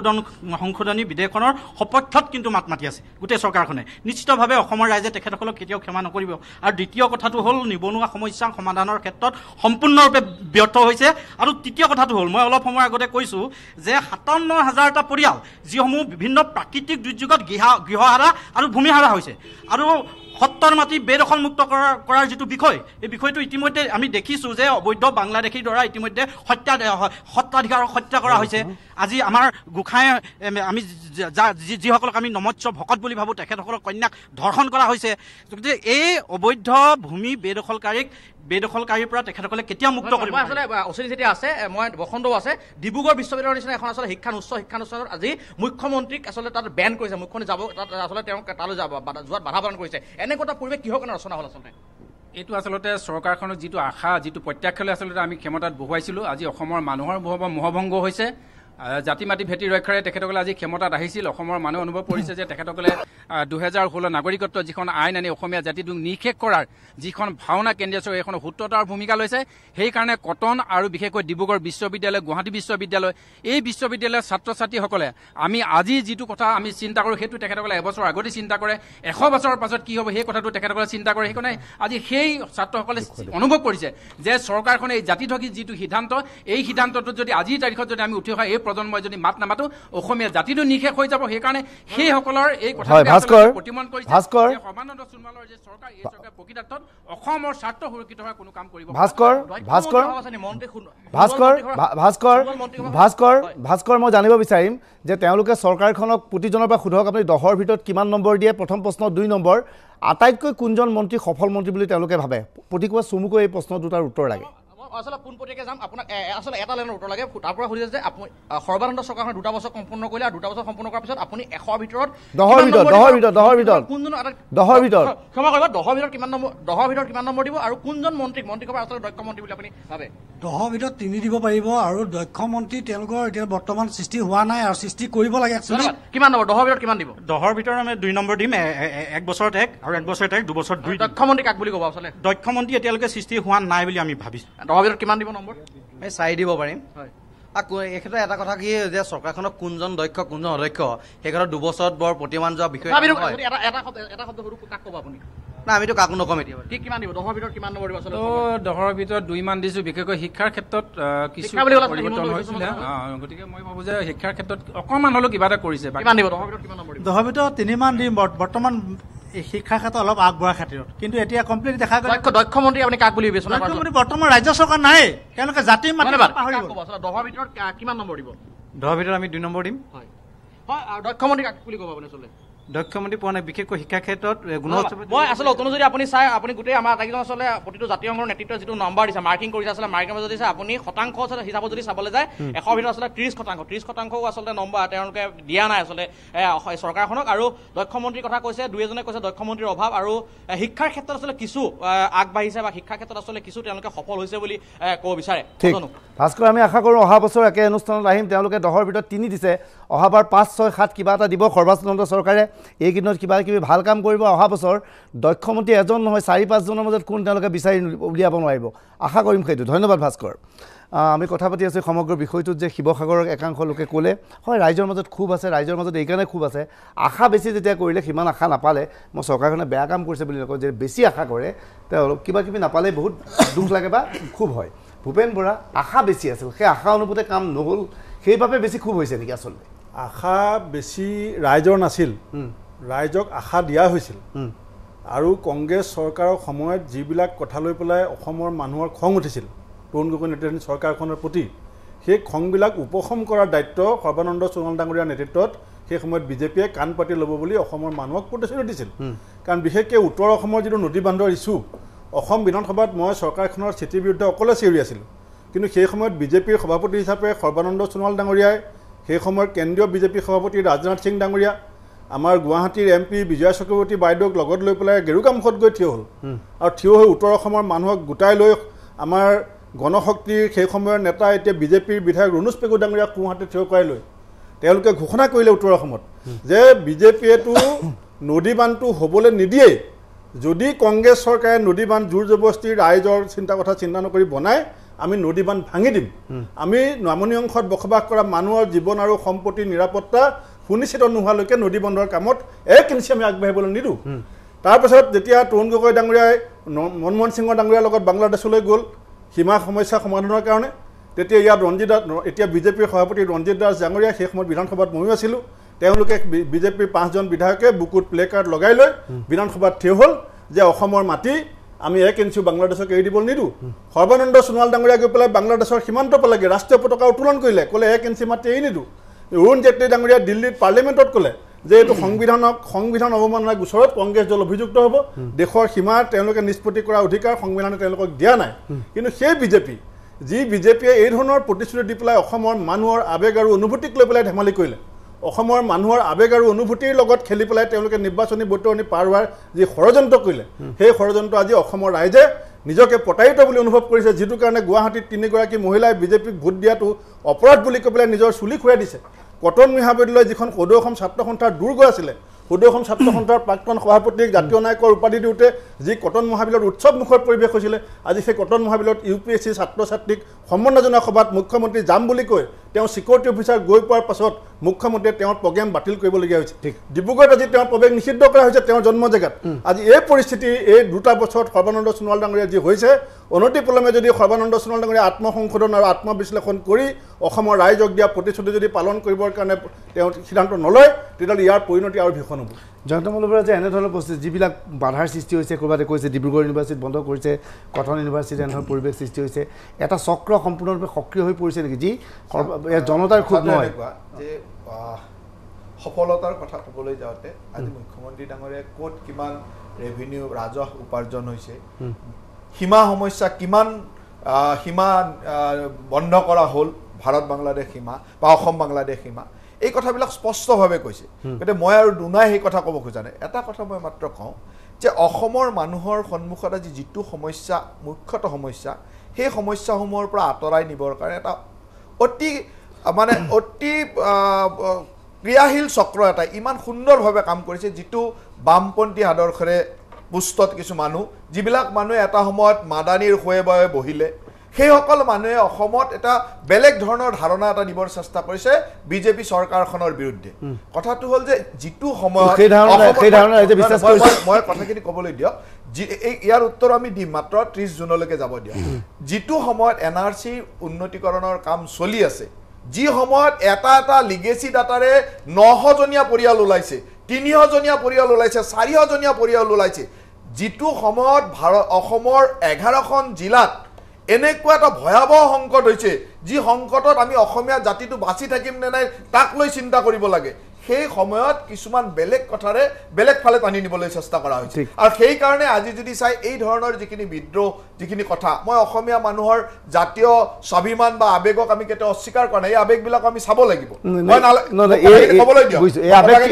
সংশোধনী বিধেয়কখনৰ সপক্ষত কিন্তু মাত মাতি আছে গোটেই চৰকাৰখনে। নিশ্চিতভাৱে অসমৰ ৰাইজে তেখেতসকলক কেতিয়াও ক্ষমা নকৰিব। আৰু দ্বিতীয় কথাটো হ'ল নিবনুৱা সমস্যা সমাধানৰ ক্ষেত্ৰত সম্পূৰ্ণৰূপে ব্যৰ্থ হৈছে। আৰু তৃতীয় কথাটো হ'ল মই অলপ সময় আগতে কৈছোঁ যে 57,000টা পৰিয়াল যিসমূহ বিভিন্ন প্ৰাকৃতিক দুৰ্যোগত গৃহহাৰা আৰু ভূমিহাৰা হৈছে। আৰু সত্তৰ মাটি বেদখলমুক্ত কৰাৰ যিটো বিষয়, এই বিষয়টো ইতিমধ্যে আমি দেখিছোঁ যে অবৈধ বাংলাদেশীৰ দ্বাৰা ইতিমধ্যে সত্ৰাধিকাৰ হত্যা কৰা হৈছে। আজি আমাৰ গোঁসাই আমি যিসকলক আমি নমস্য ভকত বুলি ভাবোঁ তেখেতসকলৰ কন্যাক ধৰ্ষণ কৰা হৈছে। গতিকে এই অবৈধ ভূমি বেদখলকাৰীৰ পৰা তেখেতসকলে কেতিয়াও মুক্ত কৰিব। মই আচলতে অচিন যেতিয়া আছে, মই বসন্তও আছে, ডিব্ৰুগড় বিশ্ববিদ্যালয়ৰ নিচিনা এখন আচলতে উচ্চ শিক্ষানুষ্ঠানত আজি মুখ্যমন্ত্ৰীক আচলতে তাত বেন কৰিছে। মুখ্যমন্ত্ৰী যাব তাত আচলতে তেওঁক তালৈ যোৱাত বাধা প্ৰদান কৰিছে। এনেকুৱা এটা পৰিৱেশ কিহৰ কাৰণে ৰচনা হ'ল আচলতে? এইটো আচলতে চৰকাৰখনৰ যিটো আশা, যিটো প্ৰত্যাখ্যালৈ আচলতে আমি ক্ষমতাত বহুৱাইছিলোঁ, আজি অসমৰ মানুহৰ মোহভংগ হৈছে। জাতি মাটি ভেটি ৰক্ষাৰে তেখেতসকলে আজি ক্ষমতাত আহিছিল। অসমৰ মানুহে অনুভৱ কৰিছে যে তেখেতসকলে 2016 নাগৰিকত্ব যিখন আইন আনি অসমীয়া জাতিটোক নিষেধ কৰাৰ যিখন ভাওনা কেন্দ্ৰীয় চৰকাৰে এইখন সূত্ৰতাৰ ভূমিকা লৈছে। সেইকাৰণে কটন আৰু বিশেষকৈ ডিব্ৰুগড় বিশ্ববিদ্যালয়, গুৱাহাটী বিশ্ববিদ্যালয়, এই বিশ্ববিদ্যালয়ৰ ছাত্ৰ ছাত্ৰীসকলে আমি আজি যিটো কথা আমি চিন্তা কৰোঁ সেইটো তেখেতসকলে এবছৰ আগতে চিন্তা কৰে। 100 বছৰৰ পাছত কি হ'ব সেই কথাটো তেখেতসকলে চিন্তা কৰে। সেইকাৰণে আজি সেই ছাত্ৰসকলে অনুভৱ কৰিছে যে চৰকাৰখনে এই জাতিধকী যিটো সিদ্ধান্ত, এই সিদ্ধান্তটো যদি আজিৰ তাৰিখত যদি আমি উঠি অহা এই প্ৰজন্মই যদি মাত নামাতো অসমীয়া জাতিটো নিষেধ হৈ যাব। সেইকাৰণে সেইসকলৰ এই কথা প্ৰতিমন কৰিছে সৰ্বানন্দ সোণোৱালৰ যে চৰকাৰ, এই চৰকাৰ প্ৰকৃতাৰ্থত অসমৰ স্বাৰ্থ সুৰক্ষিত হোৱাৰ কোনো কাম কৰিব। ভাস্কৰ মই জানিব বিচাৰিম যে তেওঁলোকে চৰকাৰখনক প্ৰতিজনৰ পৰা সোধক আপুনি 10ৰ ভিতৰত কিমান নম্বৰ দিয়ে? প্ৰথম প্ৰশ্ন। 2 নম্বৰ, আটাইতকৈ কোনজন মন্ত্ৰী সফল মন্ত্ৰী বুলি তেওঁলোকে ভাবে? প্ৰতিকোৱা চমুকৈ এই প্ৰশ্ন দুটাৰ উত্তৰ লাগে। আচলতে পোনপটীয়াকৈ যাম। আপোনাক আচলতে এটা লাইনৰ উত্তৰ লাগে। তাৰ পৰা সুধিছে যে আপুনি সৰ্বানন্দ চৰকাৰখনে 2টা বছৰ সম্পূৰ্ণ কৰিলে আৰু 2টা বছৰ সম্পূৰ্ণ কৰাৰ পিছত আপুনি 100ৰ ভিতৰত 10ৰ ভিতৰত ক্ষমা কৰিব, 10ৰ ভিতৰত কিমান নম্বৰ দিব আৰু কোনজন মন্ত্ৰীসভাৰ আচলতে দক্ষ মন্ত্ৰী বুলি আপুনি ভাবে? 10ৰ ভিতৰত 3 দিব পাৰিব আৰু দক্ষ মন্ত্ৰী তেওঁলোকৰ এতিয়া বৰ্তমান সৃষ্টি হোৱা নাই আৰু সৃষ্টি কৰিব লাগে। কিমান নম্বৰ 10ৰ ভিতৰত কিমান দিব? 10ৰ ভিতৰত আমি 2 নম্বৰ দিম, 1 বছৰত 1 আৰু 1 বছৰত 1, 2 বছৰত 2। দক্ষ মন্ত্ৰী কাক বুলি ক'ব? আচলতে দক্ষ মন্ত্ৰী এতিয়ালৈকে সৃষ্টি হোৱা নাই বুলি আমি ভাবিছোঁ। 10ৰ ভিতৰত কিমান দিব নম্বৰ? আমি 4 দিব পাৰিম। এই ক্ষেত্ৰত এটা কথা কি যে চৰকাৰখনক কোনজন দক্ষ কোনজন অদক্ষ সেই ক্ষেত্ৰত 2 বছৰত বৰ প্ৰতিমান যোৱা বিষয় এটা শব্দ কাক ক'ব আপুনি? না আমিতো কাকো নকম এতিয়া। ঠিক কিমান দিব? 10ৰ ভিতৰত কিমান নম্বৰ দিব? আচলতে 10ৰ ভিতৰত 2 মান দিছোঁ। বিশেষকৈ শিক্ষাৰ ক্ষেত্ৰত কিছু পৰিৱৰ্তন হৈছিলে। গতিকে মই ভাবোঁ যে শিক্ষাৰ ক্ষেত্ৰত অকণমান হ'লেও কিবা এটা কৰিছে। কিমান দিব? 10ৰ ভিতৰত কিমান নম্বৰ দিব? 10ৰ ভিতৰত 3 মান দিম। বৰ্তমান শিক্ষাৰ ক্ষেত্ৰত অলপ আগবঢ়াৰ খাতিৰত, কিন্তু এতিয়া কমপ্লিট দেখা গ'ল। দক্ষ মন্ত্ৰী আপুনি কাক বুলি বিবেচনা কৰে? দক্ষ মন্ত্ৰী বৰ্তমান ৰাজ্য চৰকাৰ নাই, তেওঁলোকে জাতিৰ মাটি পাহৰি গ'ল। 10ৰ ভিতৰত কিমান নম্বৰ দিব? 10ৰ ভিতৰত আমি 2 নম্বৰ দিম। হয় আৰু দক্ষ মন্ত্ৰী কাক বুলি ক'ব আপুনি? আচলতে দক্ষ মন্ত্ৰী পোৱা নাই, বিশেষকৈ শিক্ষাৰ ক্ষেত্ৰত মই আচলতে অতনো যদি আপুনি চাই, আপুনি গোটেই আমাৰ আটাইকেইজন আচলতে প্ৰতিটো জাতীয় সংঘৰ নেতৃত্বৰ যিটো নম্বৰ দিছে, মাৰ্কিং কৰিছে, আচলতে মাৰ্কিং যদি চাই আপুনি শতাংশ হিচাপত যদি চাবলৈ যায় 100ৰ ভিতৰত আচলতে 30% আচলতে নম্বৰ তেওঁলোকে দিয়া নাই আচলতে চৰকাৰখনক। আৰু দক্ষ মন্ত্ৰীৰ কথা কৈছে, 2এজনে কৈছে দক্ষ মন্ত্ৰীৰ অভাৱ, আৰু শিক্ষাৰ ক্ষেত্ৰত আচলতে কিছু আগবাঢ়িছে বা শিক্ষাৰ ক্ষেত্ৰত আচলতে কিছু তেওঁলোকে সফল হৈছে বুলি ক'ব বিচাৰে। ভাস্কৰ, আমি আশা কৰোঁ অহা বছৰ একে অনুষ্ঠানত আহিম। তেওঁলোকে 10ৰ ভিতৰত 3 দিছে, অহাবাৰ 5, 6, 7 কিবা এটা দিব সৰ্বানন্দ চৰকাৰে। এইকেইদিনত কিবা কিবি ভাল কাম কৰিব। অহা বছৰ দক্ষ মন্ত্ৰী এজন নহয় 4-5জনৰ মাজত কোন তেওঁলোকে বিচাৰি উলিয়াব নোৱাৰিব। আশা কৰিম সেইটো। ধন্যবাদ ভাস্কৰ। আমি কথা পাতি আছোঁ সমগ্ৰ বিষয়টোত যে শিৱসাগৰৰ একাংশ লোকে ক'লে হয় ৰাইজৰ মাজত ক্ষোভ আছে, ৰাইজৰ মাজত এইকাৰণে ক্ষোভ আছে, আশা বেছি যেতিয়া কৰিলে সিমান আশা নাপালে। মই চৰকাৰখনে বেয়া কাম কৰিছে বুলি নকওঁ, যে বেছি আশা কৰে তেওঁলোক কিবা কিবি নাপালে বহুত দুখ লাগে বা ক্ষোভ হয়। ভূপেন বৰা আশা বেছি আছিল, সেই আশা অনুপাতে কাম নহ'ল, সেইবাবে বেছি ক্ষোভ হৈছে নেকি? আচলতে আশা বেছি ৰাইজৰ নাছিল, ৰাইজক আশা দিয়া হৈছিল। আৰু কংগ্ৰেছ চৰকাৰৰ সময়ত যিবিলাক কথা লৈ পেলাই অসমৰ মানুহৰ খং উঠিছিল তৰুণ গগৈ নেতৃত্বাধীন চৰকাৰখনৰ প্ৰতি, সেই খংবিলাক উপশম কৰাৰ দায়িত্ব সৰ্বানন্দ সোণোৱাল ডাঙৰীয়াৰ নেতৃত্বত সেই সময়ত বিজেপিয়ে কাণ পাতি ল'ব বুলি অসমৰ মানুহক প্ৰতিশ্ৰুতি দিছিল। কাৰণ বিশেষকৈ উত্তৰ অসমৰ যিটো নদী বান্ধৰ ইছ্যু, অসম বিধানসভাত মই চৰকাৰখনৰ স্থিতিৰ বিৰুদ্ধে অকলে চিঞৰি আছিলোঁ, কিন্তু সেই সময়ত বিজেপিৰ সভাপতি হিচাপে সৰ্বানন্দ সোণোৱাল ডাঙৰীয়াই, সেই সময়ৰ কেন্দ্ৰীয় বিজেপি সভাপতি ৰাজনাথ সিং ডাঙৰীয়া, আমাৰ গুৱাহাটীৰ MP বিজয়া চক্ৰৱৰ্তী বাইদেউক লগত লৈ পেলাই গেৰুকামুখত গৈ থিয় হ'ল। আৰু থিয় হৈ উত্তৰ অসমৰ মানুহক গোটাই লৈ আমাৰ গণশক্তিৰ সেই সময়ৰ নেতা এতিয়া বিজেপিৰ বিধায়ক ৰণোজ পেগু ডাঙৰীয়াক সোঁহাতে থিয় কৰাই লৈ তেওঁলোকে ঘোষণা কৰিলে উত্তৰ অসমত যে বিজেপিয়েতো নদী বান্ধটো হ'বলৈ নিদিয়ে, যদি কংগ্ৰেছ চৰকাৰে নদী বান্ধ জোৰ জবস্তি ৰাইজৰ চিন্তা নকৰি বনায় আমি নদী বান্ধ ভাঙি দিম। আমি নামনি অংশত বসবাস কৰা মানুহৰ জীৱন আৰু সম্পত্তিৰ নিৰাপত্তা সুনিশ্চিত নোহোৱালৈকে নদী বন্ধৰ কামত 1 ইঞ্চি আমি আগবাঢ়িবলৈ নিদিওঁ। তাৰপিছত যেতিয়া তৰুণ গগৈ ডাঙৰীয়াই মনমোহন সিঙৰ ডাঙৰীয়াৰ লগত বাংলাদেশলৈ গ'ল সীমা সমস্যা সমাধানৰ কাৰণে, তেতিয়া ইয়াত এতিয়া বিজেপিৰ সভাপতি ৰঞ্জিত দাস ডাঙৰীয়া সেই সময়ত বিধানসভাত ময়ো আছিলোঁ, তেওঁলোকে বিজেপিৰ 5জন বিধায়কে বুকুত প্লে কাৰ্ড লগাই লৈ বিধানসভাত থিয় হ'ল যে অসমৰ মাটি আমি 1 ইঞ্চি বাংলাদেশক এৰি দিব নিদিওঁ সৰ্বানন্দ সোণোৱাল ডাঙৰীয়া গৈ পেলাই বাংলাদেশৰ সীমান্ত পালেগৈ ৰাষ্ট্ৰীয় পতাকা উত্তোলন কৰিলে ক'লে 1 ইঞ্চি মাটি এৰি নিদিওঁ অৰুণ জেটলী ডাঙৰীয়া দিল্লীত পাৰ্লিমেণ্টত ক'লে যে এইটো সংবিধান অৱমাননাৰ গোচৰত কংগ্ৰেছ দল অভিযুক্ত হ'ব দেশৰ সীমা তেওঁলোকে নিষ্পত্তি কৰাৰ অধিকাৰ সংবিধানে তেওঁলোকক দিয়া নাই কিন্তু সেই বিজেপিয়ে এই ধৰণৰ প্ৰতিশ্ৰুতি দি পেলাই অসমৰ মানুহৰ আৱেগ আৰু অনুভূতিক লৈ পেলাই ধেমালি কৰিলে অসমৰ মানুহৰ আৱেগ আৰু অনুভূতিৰ লগত খেলি পেলাই তেওঁলোকে নিৰ্বাচনী বৈতৰণি পাৰ হোৱাৰ যি ষড়যন্ত্ৰ কৰিলে সেই ষড়যন্ত্ৰ আজি অসমৰ ৰাইজে নিজকে প্ৰতাৰিত বুলি অনুভৱ কৰিছে যিটো কাৰণে গুৱাহাটীত 3গৰাকী মহিলাই বিজেপিক ভোট দিয়াটো অপৰাধ বুলি কৈ পেলাই নিজৰ চুলি খুৱাই দিছে কটন মহাবিদ্যালয় যিখন সদৌ অসম ছাত্ৰ সন্থাৰ দুৰ্গ আছিলে সদৌ অসম ছাত্ৰ সন্থাৰ প্ৰাক্তন সভাপতিক জাতীয় নায়কৰ উপাধি দিওঁতে যি কটন মহাবিদ্যালয়ত উৎসৱমুখৰ পৰিৱেশ হৈছিলে আজি সেই কটন মহাবিদ্যালয়ত UPSC ছাত্ৰ ছাত্ৰীক সম্বৰ্ধনা জনোৱা সভাত মুখ্যমন্ত্ৰী যাম বুলি কৈ তেওঁ চিকিউৰিটি অফিচাৰ গৈ পোৱাৰ পাছত মুখ্যমন্ত্ৰীয়ে তেওঁৰ প্ৰগ্ৰেম বাতিল কৰিবলগীয়া হৈছে ডিব্ৰুগড়ত আজি তেওঁৰ প্ৰৱেশ নিষিদ্ধ কৰা হৈছে তেওঁৰ জন্ম জেগাত আজি এই পৰিস্থিতি এই 2টা বছৰত সৰ্বানন্দ সোণোৱাল ডাঙৰীয়া যি হৈছে অনতিপলমে যদি সৰ্বানন্দ সোণোৱাল ডাঙৰীয়া আত্মসংশোধন আৰু আত্মবিশ্লেষণ কৰি অসমৰ ৰাইজক দিয়া প্ৰতিশ্ৰুতি যদি পালন কৰিবৰ কাৰণে তেওঁ সিদ্ধান্ত নলয় তেতিয়াহ'লে ইয়াৰ পৰিণতি আৰু ভীষণ হ'ব জয়ন্ত মল্লবৰা যে এনেধৰণৰ পৰিস্থিতি যিবিলাক বাধাৰ সৃষ্টি হৈছে ক'ৰবাতে কৈছে ডিব্ৰুগড় ইউনিভাৰ্চিটি বন্ধ কৰিছে কটন ইউনিভাৰ্চিটি এনেধৰণৰ পৰিৱেশ সৃষ্টি হৈছে এটা চক্ৰ সম্পূৰ্ণৰূপে সক্ৰিয় হৈ পৰিছে নেকি যি জনতাৰ ক্ষোভ নহয় যে সফলতাৰ কথা ক'বলৈ যাওঁতে আজি মুখ্যমন্ত্ৰী ডাঙৰীয়াই ক'ত কিমান ৰেভিনিউ ৰাজহ উপাৰ্জন হৈছে সীমা সমস্যা কিমান সীমা বন্ধ কৰা হ'ল ভাৰত বাংলাদেশ সীমা বা অসম বাংলাদেশ সীমা এই কথাবিলাক স্পষ্টভাৱে কৈছে গতিকে মই আৰু দুনাই সেই কথা ক'ব খোজা নাই এটা কথা মই মাত্ৰ কওঁ যে অসমৰ মানুহৰ সন্মুখত আজি যিটো সমস্যা মুখ্যতঃ সমস্যা সেই সমস্যাসমূহৰ পৰা আঁতৰাই নিবৰ কাৰণে এটা অতি ক্ৰিয়াশীল চক্ৰ এটা ইমান সুন্দৰভাৱে কাম কৰিছে যিটো বামপন্থী আদৰ্শৰে পুষ্টত কিছু মানুহ যিবিলাক মানুহে এটা সময়ত মাদানীৰ হৈ বহিলে সেইসকল মানুহে অসমত এটা বেলেগ ধৰণৰ ধাৰণা এটা দিবৰ চেষ্টা কৰিছে বিজেপি চৰকাৰখনৰ বিৰুদ্ধে কথাটো হ'ল যে যিটো সময়ত মই কথাখিনি ক'বলৈ দিয়ক ইয়াৰ উত্তৰ আমি দিম মাত্ৰ 30 জুনলৈকে যাব দিয়ক যিটো সময়ত NRC উন্নতিকৰণৰ কাম চলি আছে যি সময়ত এটা লিগেসি ডাটাৰে 900জনীয়া পৰিয়াল ওলাইছে 300জনীয়া পৰিয়াল ওলাইছে 400জনীয়া পৰিয়াল ওলাইছে যিটো সময়ত অসমৰ 11খন জিলাত এনেকুৱা এটা ভয়াবহ সংকট হৈছে যি সংকটত আমি অসমীয়া জাতিটো বাছি থাকিম নে নাই তাক লৈ চিন্তা কৰিব লাগে সেই সময়ত কিছুমান বেলেগ কথাৰে বেলেগ ফালে টানি নিবলৈ চেষ্টা কৰা হৈছে আৰু সেই কাৰণে আজি যদি চাই এই ধৰণৰ যিখিনি বিদ্ৰোহ যিখিনি কথা মই অসমীয়া মানুহৰ জাতীয় স্বাভিমান বা আবেগক আমি কেতিয়াও অস্বীকাৰ কৰা নাই এই আবেগবিলাক আমি চাব লাগিব মই ক'বলৈ দিয়ক এই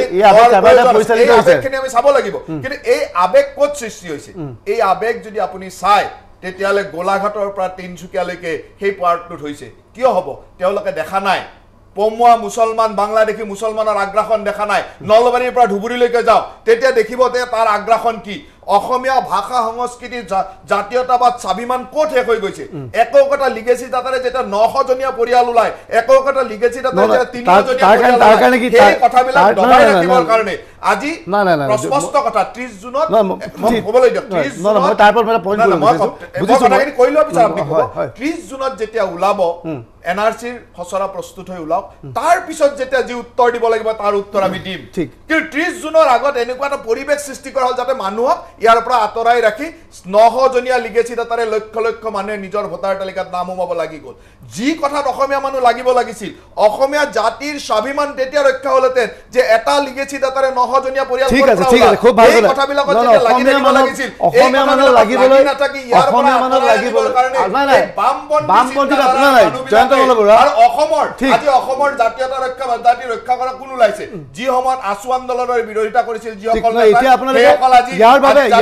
আবেগখিনি আমি চাব লাগিব কিন্তু এই আবেগ ক'ত সৃষ্টি হৈছে এই আবেগ যদি আপুনি চাই তেতিয়ালে গোলাঘাটৰ পৰা তিনচুকীয়ালৈকে সেই পাৰ্টটোত হৈছে কিয় হ'ব তেওঁলোকে দেখা নাই পমুৱা মুছলমান বাংলাদেশী মুছলমানৰ আগ্ৰাসন দেখা নাই নলবাৰীৰ পৰা ধুবুৰীলৈকে যাও তেতিয়া দেখিব যে তাৰ আগ্ৰাসন কি অসমীয়া ভাষা সংস্কৃতি জাতীয়তাবাদ স্বাভিমান ক'ত শেষ হৈ গৈছে একোটা লিগেসি ডাটাৰে যেটা 900জনীয়া পৰিয়াল ওলাই একোটা লিগেসি ডাটাৰে যেটা 300জনীয়া তাৰ কাৰণে কি এই কথাবিলাক দবাই ৰাখিবৰ কাৰণে আজি স্পষ্ট কথা 30 জুনত মই ক'বলৈ দিয়ক 30 জুনত মই তাৰ পৰা পইণ্ট বুজিছো কথাখিনি কৈ লোৱা পিছত আপুনি ক'ব 30 জুনত যেতিয়া ওলাব NRCৰ খচৰা প্ৰস্তুত হৈ ওলাওক তাৰ পিছত যেতিয়া যি উত্তৰ দিব লাগিব তাৰ উত্তৰ আমি দিম কিন্তু 30 জুনৰ আগত এনেকুৱা এটা পৰিৱেশ সৃষ্টি কৰা হ'ল যাতে মানুহক ইয়াৰ পৰা আঁতৰাই ৰাখি 900জনীয়া লিগেসি ডাটাৰে লক্ষ লক্ষ মানুহে নিজৰ ভোটাৰ তালিকাত নাম সোমাব লাগি গ'ল যি কথাত অসমীয়া মানুহ লাগিব লাগিছিল অসমীয়া জাতিৰ স্বাভিমান তেতিয়া ৰক্ষা হ'লহেঁতেন যে এটা লিগেসি ডাটাৰে 900জনীয়া পৰিয়াল ঠিক আছে খুব ভাল কথা কথাবিলাকত যেতিয়া লাগি থাকিব লাগিছিল অসমীয়া মানুহ লাগিবলৈ নাথাকি ইয়াৰ পৰা মানুহ লাগিবলৈ বামপন্থী জয়ন্ত মল্লবৰা আৰু অসমৰ আজি অসমৰ জাতীয়তা ৰক্ষা জাতি ৰক্ষা কৰা কোন ওলাইছে যি সময়ত আছু আন্দোলনৰ বিৰোধিতা কৰিছিল যিসকল এতিয়া আপোনালোকে ইয়াৰ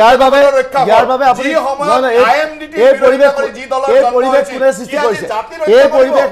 বাবে আপুনি এই পৰিৱেশ কোনে সৃষ্টি কৰিছে এই পৰিৱেশ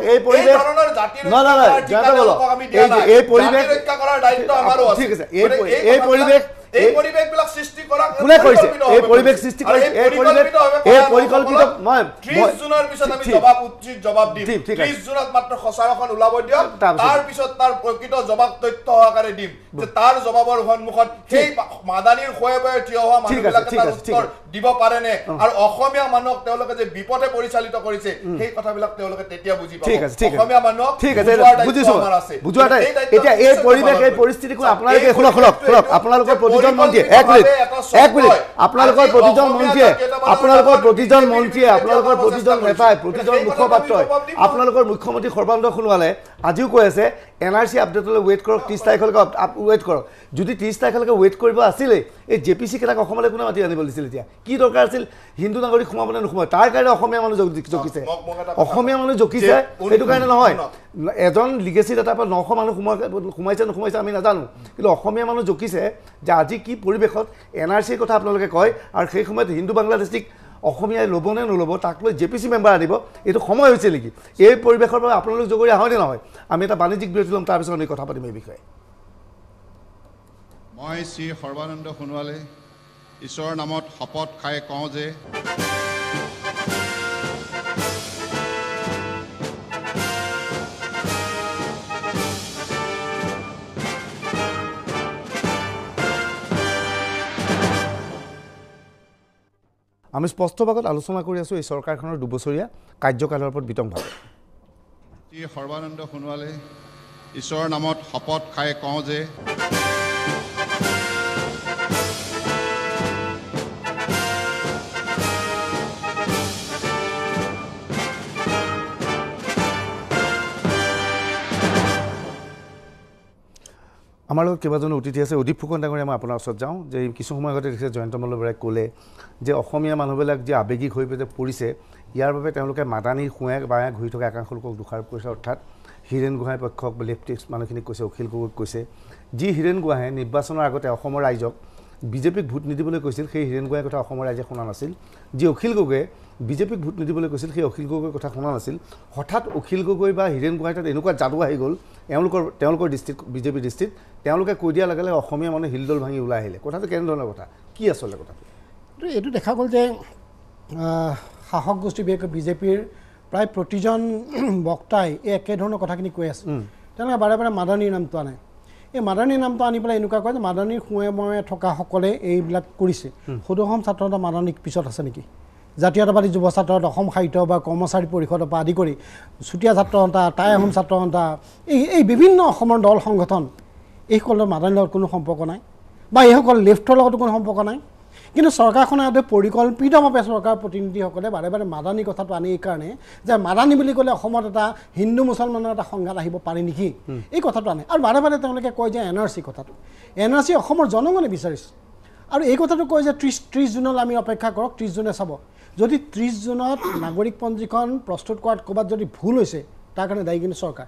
ঠিক আছে এই পৰিৱেশ এই পৰিৱেশবিলাক সৃষ্টি কৰা কোনে কৰিছে এই পৰিৱেশ সৃষ্টি কৰিছে এই পৰিকল্পিত মই 30 জুনৰ পিছত আমি জবাব দিম 30 জুনত মাত্ৰ খচৰাখন ওলাব দিয়ক তাৰ পিছত তাৰ প্ৰকৃত জবাব তথ্য সহকাৰে দিম যে তাৰ জবাবৰ সন্মুখত সেই মাদানীৰ খোৱাই থিয় হোৱা মানুহবিলাকে তাৰ উত্তৰ দিব পাৰেনে আৰু অসমীয়া মানুহক তেওঁলোকে যে বিপদে পৰিচালিত কৰিছে সেই কথাবিলাক তেওঁলোকে তেতিয়া বুজি পাব অসমীয়া মানুহক ঠিক আছে বুজিছো বুজোৱাটা এতিয়া এই পৰিৱেশ এই পৰিস্থিতিক আপোনালোকে শুনক আপোনালোকৰ প্ৰতিজন মন্ত্ৰীয়ে এক মিনিট আপোনালোকৰ প্ৰতিজন মন্ত্ৰীয়ে আপোনালোকৰ প্ৰতিজন নেতাই প্ৰতিজন মুখপাত্ৰই আপোনালোকৰ মুখ্যমন্ত্ৰী সৰ্বানন্দ সোণোৱালে আজিও কৈ আছে NRC আপডেটলৈ ৱেইট কৰক 30 তাৰিখলৈকে ৱেইট কৰক যদি 30 তাৰিখলৈকে ৱেইট কৰিব আছিলে এই JPC কেইটাক অসমলৈ কোনে মাতি আনিব দিছিল এতিয়া কি দৰকাৰ আছিল হিন্দু নাগৰিক সোমাব নে নোসোমাব তাৰ কাৰণে অসমীয়া মানুহ জকিছে সেইটো কাৰণে নহয় এজন লিগেচি ডাটাৰ পৰা 900 মানুহ সোমাইছে আমি নাজানো কিন্তু অসমীয়া মানুহ জকিছে যে আজি কি পৰিৱেশত NRCৰ কথা আপোনালোকে কয় আৰু সেই সময়ত হিন্দু বাংলাদেশিক অসমীয়াই ল'ব নে নল'ব তাক লৈ JPC মেম্বাৰ আনিব এইটো সময় হৈছে নেকি এই পৰিৱেশৰ পৰা আপোনালোক জগৰীয়া হয়নে নহয় আমি এটা বাণিজ্যিক বিৰতি ল'ম তাৰপিছত আমি কথা পাতিম এই বিষয়ে মই শ্ৰী সৰ্বানন্দ সোণোৱালে ঈশ্বৰৰ নামত শপত খাই কওঁ যে আমি স্পষ্ট ভাগত আলোচনা কৰি আছোঁ এই চৰকাৰখনৰ 2 বছৰীয়া কাৰ্যকালৰ ওপৰত বিতংভাৱে শ্ৰী সৰ্বানন্দ সোণোৱালে ঈশ্বৰৰ নামত শপত খাই কওঁ যে আমাৰ লগত কেইবাজনো অতিথি আছে অদীপ ফুকন ডাঙৰীয়া মই আপোনাৰ ওচৰত যাওঁ যে কিছু সময় আগতে দেখিছে জয়ন্ত মল্লবৰাই ক'লে যে অসমীয়া মানুহবিলাক যে আৱেগিক হৈ পেলাই পৰিছে ইয়াৰ বাবে তেওঁলোকে মাদানীৰ সোঁৱে বায়ে ঘূৰি থকা একাংশ লোকক দোষাৰোপ কৰিছে অৰ্থাৎ হীৰেণ গোহাঁইৰ পক্ষক লেফটিষ্ট মানুহখিনিক কৈছে অখিল গগৈক কৈছে যি হীৰেণ গোহাঁয়ে নিৰ্বাচনৰ আগতে অসমৰ ৰাইজক বিজেপিক ভোট নিদিবলৈ কৈছিল সেই হীৰেণ গোহাঁইৰ কথা অসমৰ ৰাইজে শুনা নাছিল যি অখিল গগৈয়ে বিজেপিক ভোট নিদিবলৈ কৈছিল সেই অখিল গগৈৰ কথা শুনা নাছিল হঠাৎ অখিল গগৈ বা হীৰেণ গোহাঁই তাত এনেকুৱা যাদু আহি গ'ল তেওঁলোকৰ দৃষ্টিত বিজেপিৰ দৃষ্টিত তেওঁলোকে কৈ দিয়াৰ লগে লগে অসমীয়া মানুহে হিলদল ভাঙি ওলাই আহিলে কথাটো কেনেধৰণৰ কথা কি আচলতে কথাটো এইটো দেখা গ'ল যে শাসক গোষ্ঠী বিশেষকৈ বিজেপিৰ প্ৰায় প্ৰতিজন বক্তাই এই একেধৰণৰ কথাখিনি কৈ আছে তেওঁলোকে বাৰে বাৰে মাদানীৰ নামটো আনে এই মাদানীৰ নামটো আনি পেলাই এনেকুৱা কয় যে মাদানীৰ সোঁৱে ময়ে থকাসকলে এইবিলাক কৰিছে সদৌ অসম ছাত্ৰ সন্থা মাদানীক পিছত আছে নেকি জাতীয়তাবাদী যুৱ ছাত্ৰ অসম সাহিত্য বা কৰ্মচাৰী পৰিষদৰ পৰা আদি কৰি চুতীয়া ছাত্ৰ সন্থা টাই আহোম ছাত্ৰ সন্থা এই বিভিন্ন অসমৰ দল সংগঠন এইসকলৰ মাদানীৰ লগত কোনো সম্পৰ্ক নাই বা এইসকল লেফ্টৰ লগতো কোনো সম্পৰ্ক নাই কিন্তু চৰকাৰখনে পৰিকল্পিতভাৱে চৰকাৰ প্ৰতিনিধিসকলে বাৰে বাৰে মাদানী কথাটো আনি এইকাৰণে যে মাদানী বুলি ক'লে অসমত এটা হিন্দু মুছলমানৰ এটা সংঘাত আহিব পাৰে নেকি এই কথাটো আনে আৰু বাৰে বাৰে তেওঁলোকে কয় যে NRC কথাটো NRC অসমৰ জনগণে বিচাৰিছে আৰু এই কথাটো কয় যে 30 জুনলৈ আমি অপেক্ষা কৰক 30 জুনে চাব যদি 30 জুনত নাগৰিক পঞ্জীখন প্ৰস্তুত কৰাত ক'ৰবাত যদি ভুল হৈছে তাৰ কাৰণে দায়ী কিন্তু চৰকাৰ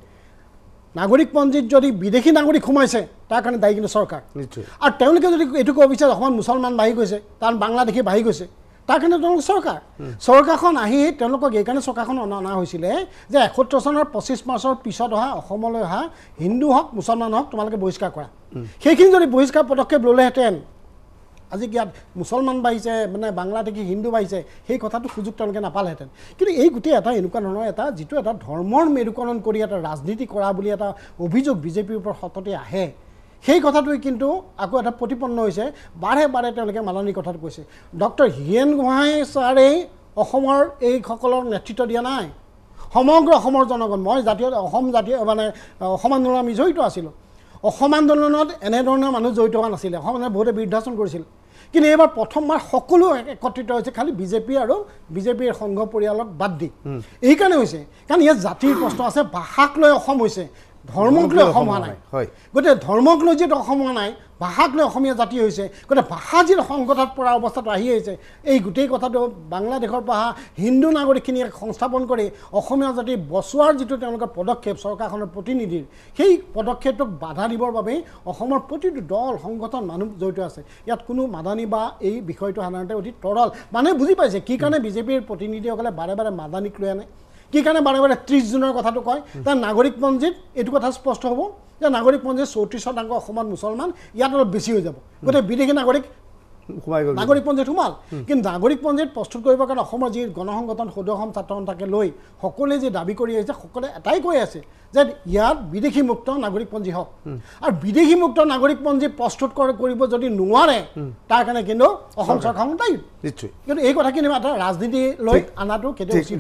নাগৰিক পঞ্জীত যদি বিদেশী নাগৰিক সোমাইছে তাৰ কাৰণে দায়ী কিন্তু চৰকাৰ আৰু তেওঁলোকে যদি এইটো ক'ব বিচাৰে অসমত মুছলমান বাঢ়ি গৈছে তাৰ বাংলাদেশী বাঢ়ি গৈছে তাৰ কাৰণে তেওঁলোক চৰকাৰখন আহি তেওঁলোকক এইকাৰণে চৰকাৰখন অনা হৈছিলে যে 71 চনৰ 25 মাৰ্চৰ পিছত অহা অসমলৈ অহা হিন্দু হওক মুছলমান হওক তোমালোকে বহিষ্কাৰ কৰা সেইখিনি যদি বহিষ্কাৰ পদক্ষেপ ল'লেহেঁতেন আজি ইয়াত মুছলমান বাঢ়িছে মানে বাংলাদেশী হিন্দু বাঢ়িছে সেই কথাটো সুযোগ তেওঁলোকে নাপালেহেঁতেন কিন্তু এই গোটেই এটা এনেকুৱা ধৰণৰ এটা যিটো এটা ধৰ্মৰ মেৰুকৰণ কৰি এটা ৰাজনীতি কৰা বুলি এটা অভিযোগ বিজেপিৰ ওপৰত সততে আহে সেই কথাটোৱে কিন্তু আকৌ এটা প্ৰতিপন্ন হৈছে বাৰে বাৰে তেওঁলোকে মাদানীৰ কথাটো কৈছে ডক্টৰ হীৰেণ গোহাঁই ছাৰেই অসমৰ এইসকলৰ নেতৃত্ব দিয়া নাই সমগ্ৰ অসমৰ জনগণ মই অসম আন্দোলনত আমি জড়িত আছিলোঁ অসম আন্দোলনত এনেধৰণৰ মানুহ জড়িত হোৱা নাছিলে অসম বহুতে বিৰুদ্ধাচৰণ কৰিছিল কিন্তু এইবাৰ প্ৰথমবাৰ সকলো একত্ৰিত হৈছে খালি বিজেপি আৰু বিজেপিৰ সংঘ পৰিয়ালক বাদ দি এইকাৰণে হৈছে কাৰণ ইয়াত জাতিৰ প্ৰশ্ন আছে ভাষাক লৈ অসম হৈছে ধৰ্মক লৈ অসম হোৱা নাই গতিকে ধৰ্মক লৈ যিটো অসম হোৱা নাই ভাষাক লৈ অসমীয়া জাতি হৈছে গতিকে ভাষা যিটো সংকটত পৰা অৱস্থাটো আহি আহিছে এই গোটেই কথাটো বাংলাদেশৰ পৰা হিন্দু নাগৰিকখিনিক সংস্থাপন কৰি অসমীয়া জাতি বচোৱাৰ যিটো তেওঁলোকৰ পদক্ষেপ চৰকাৰখনৰ প্ৰতিনিধিৰ সেই পদক্ষেপটোক বাধা দিবৰ বাবে অসমৰ প্ৰতিটো দল সংগঠন মানুহ জড়িত আছে ইয়াত কোনো মাদানী বা এই বিষয়টো সাধাৰণতে অতি তৰল মানুহে বুজি পাইছে কি কাৰণে বিজেপিৰ প্ৰতিনিধিসকলে বাৰে বাৰে মাদানীক লৈ আনে কি কাৰণে বাৰে বাৰে 30 জুনৰ কথাটো কয় তাৰ নাগৰিক পঞ্জীত এইটো কথা স্পষ্ট হ'ব যে নাগৰিক পঞ্জীত 34% অসমত মুছলমান ইয়াত অলপ বেছি হৈ যাব গতিকে বিদেশী নাগৰিক নাগৰিকপঞ্জীত সোমাল কিন্তু নাগৰিকপঞ্জীত প্ৰস্তুত কৰিবৰ কাৰণে অসমৰ যি গণসংগঠন সদৌ অসম ছাত্ৰ সন্থাকে লৈ সকলোৱে যি দাবী কৰি আহিছে সকলোৱে এটাই কৈ আছে যে ইয়াত বিদেশীমুক্ত নাগৰিকপঞ্জী হওক আৰু বিদেশীমুক্ত নাগৰিকপঞ্জী প্ৰস্তুত কৰিব যদি নোৱাৰে তাৰ কাৰণে কিন্তু অসম চৰকাৰ দায়ী নিশ্চয় কিন্তু এই কথাখিনি এটা ৰাজনীতি লৈ আনাটো কেতিয়াও উচিত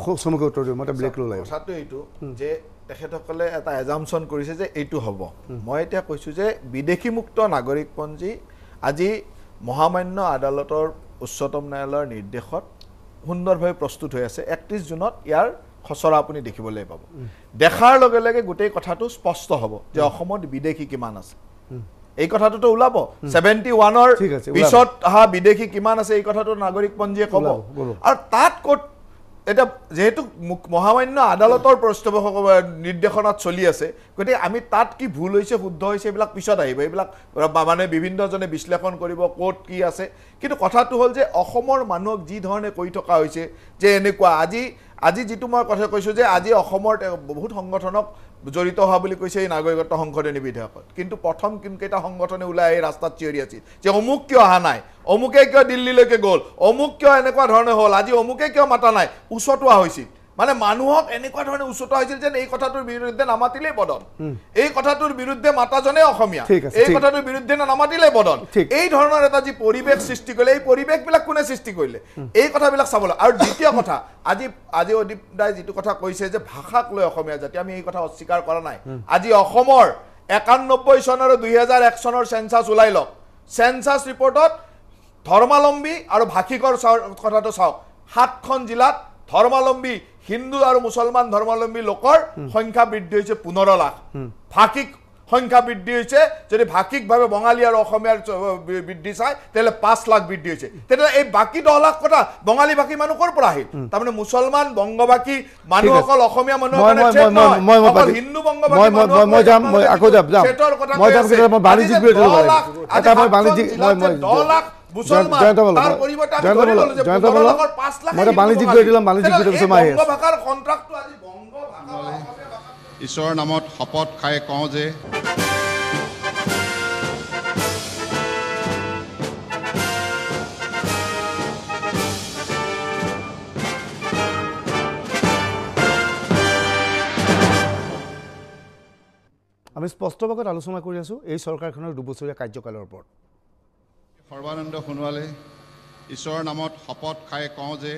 কথাটো এইটো যে তেখেতসকলে এটা এজামশ্যন কৰিছে যে এইটো হ'ব মই এতিয়া কৈছোঁ যে বিদেশীমুক্ত নাগৰিকপঞ্জী আজি মহামান্য আদালতৰ উচ্চতম ন্যায়ালয়ৰ নিৰ্দেশত সুন্দৰভাৱে প্ৰস্তুত হৈ আছে 31 জুনত ইয়াৰ খচৰা আপুনি দেখিবলৈ পাব দেখাৰ লগে লগে গোটেই কথাটো স্পষ্ট হ'ব যে অসমত বিদেশী কিমান আছে এই কথাটোতো ওলাব 71ৰ পিছত অহা বিদেশী কিমান আছে এই কথাটো নাগৰিকপঞ্জীয়ে ক'ব আৰু তাত ক'ত এটা যেহেতু মহামান্য আদালতৰ নিৰ্দেশনাত চলি আছে গতিকে আমি তাত কি ভুল হৈছে শুদ্ধ হৈছে এইবিলাক পিছত আহিব এইবিলাক মানে বিভিন্নজনে বিশ্লেষণ কৰিব ক'ত কি আছে কিন্তু কথাটো হ'ল যে অসমৰ মানুহক যি ধৰণে কৈ থকা হৈছে যে এনেকুৱা আজি যিটো মই কথা কৈছোঁ যে আজি অসমৰ বহুত সংগঠনক জড়িত হোৱা বুলি কৈছে এই নাগৰিকত্ব সংশোধনী বিধেয়কত কিন্তু প্ৰথম কোনকেইটা সংগঠনে ওলাই আহি ৰাস্তাত চিঞৰি আছিল যে অমুক কিয় অহা নাই অমুকে কিয় দিল্লীলৈকে গ'ল অমুক কিয় এনেকুৱা ধৰণে হ'ল আজি অমুকে কিয় মাতা নাই উচতোৱা হৈছিল মানে মানুহক এনেকুৱা ধৰণে উচতোৱা হৈছিল যে এই কথাটোৰ বিৰুদ্ধে নামাতিলেই বদন এই কথাটোৰ বিৰুদ্ধে মাতাজনে অসমীয়া এই কথাটোৰ বিৰুদ্ধে নামাতিলেই বদন এই ধৰণৰ এটা যি পৰিৱেশ সৃষ্টি কৰিলে এই পৰিৱেশবিলাক কোনে সৃষ্টি কৰিলে এই কথাবিলাক চাবলৈ আৰু দ্বিতীয় কথা আজি অদীপ দাই যিটো কথা কৈছে যে ভাষাক লৈ অসমীয়া জাতি আমি এই কথা অস্বীকাৰ কৰা নাই আজি অসমৰ 91 চনৰ 2001 চনৰ সেন্সাস ওলাই লওক সেন্সাস ৰিপৰ্টত ধৰ্মালম্বী আৰু ভাষিকৰ কথাটো চাওক 7খন জিলাত ধৰ্মালম্বী হিন্দু আৰু মুছলমান ধৰ্মালম্বী লোকৰ সংখ্যা বৃদ্ধি হৈছে 15 লাখ ভাষিক সংখ্যা বৃদ্ধি হৈছে যদি ভাষিকভাৱে বঙালী আৰু অসমীয়াৰ বৃদ্ধি চাই তেলে 5 লাখ বৃদ্ধি হৈছে তেলে এই বাকি 10 লাখ কথা বঙালী ভাষী মানুহ কৰ পৰা আহিল তাৰমানে মুছলমান বংগবাসী মানুহসকল অসমীয়া মানুহ মই হিন্দু বংগবাসী মই যাম মই আকৌ যাম মই যাম মই বাণিজ্যিক বিৰোধী এটা মই বাণিজ্যিক 10 লাখ ঈশ্বৰৰ নামত শপত খাই কওঁ যে আমি স্পষ্টভাৱে আলোচনা কৰি আছোঁ এই চৰকাৰখনৰ 2 বছৰীয়া কাৰ্যকালৰ ওপৰত সৰ্বানন্দ সোণোৱালে ঈশ্বৰৰ নামত শপত খাই কওঁ যে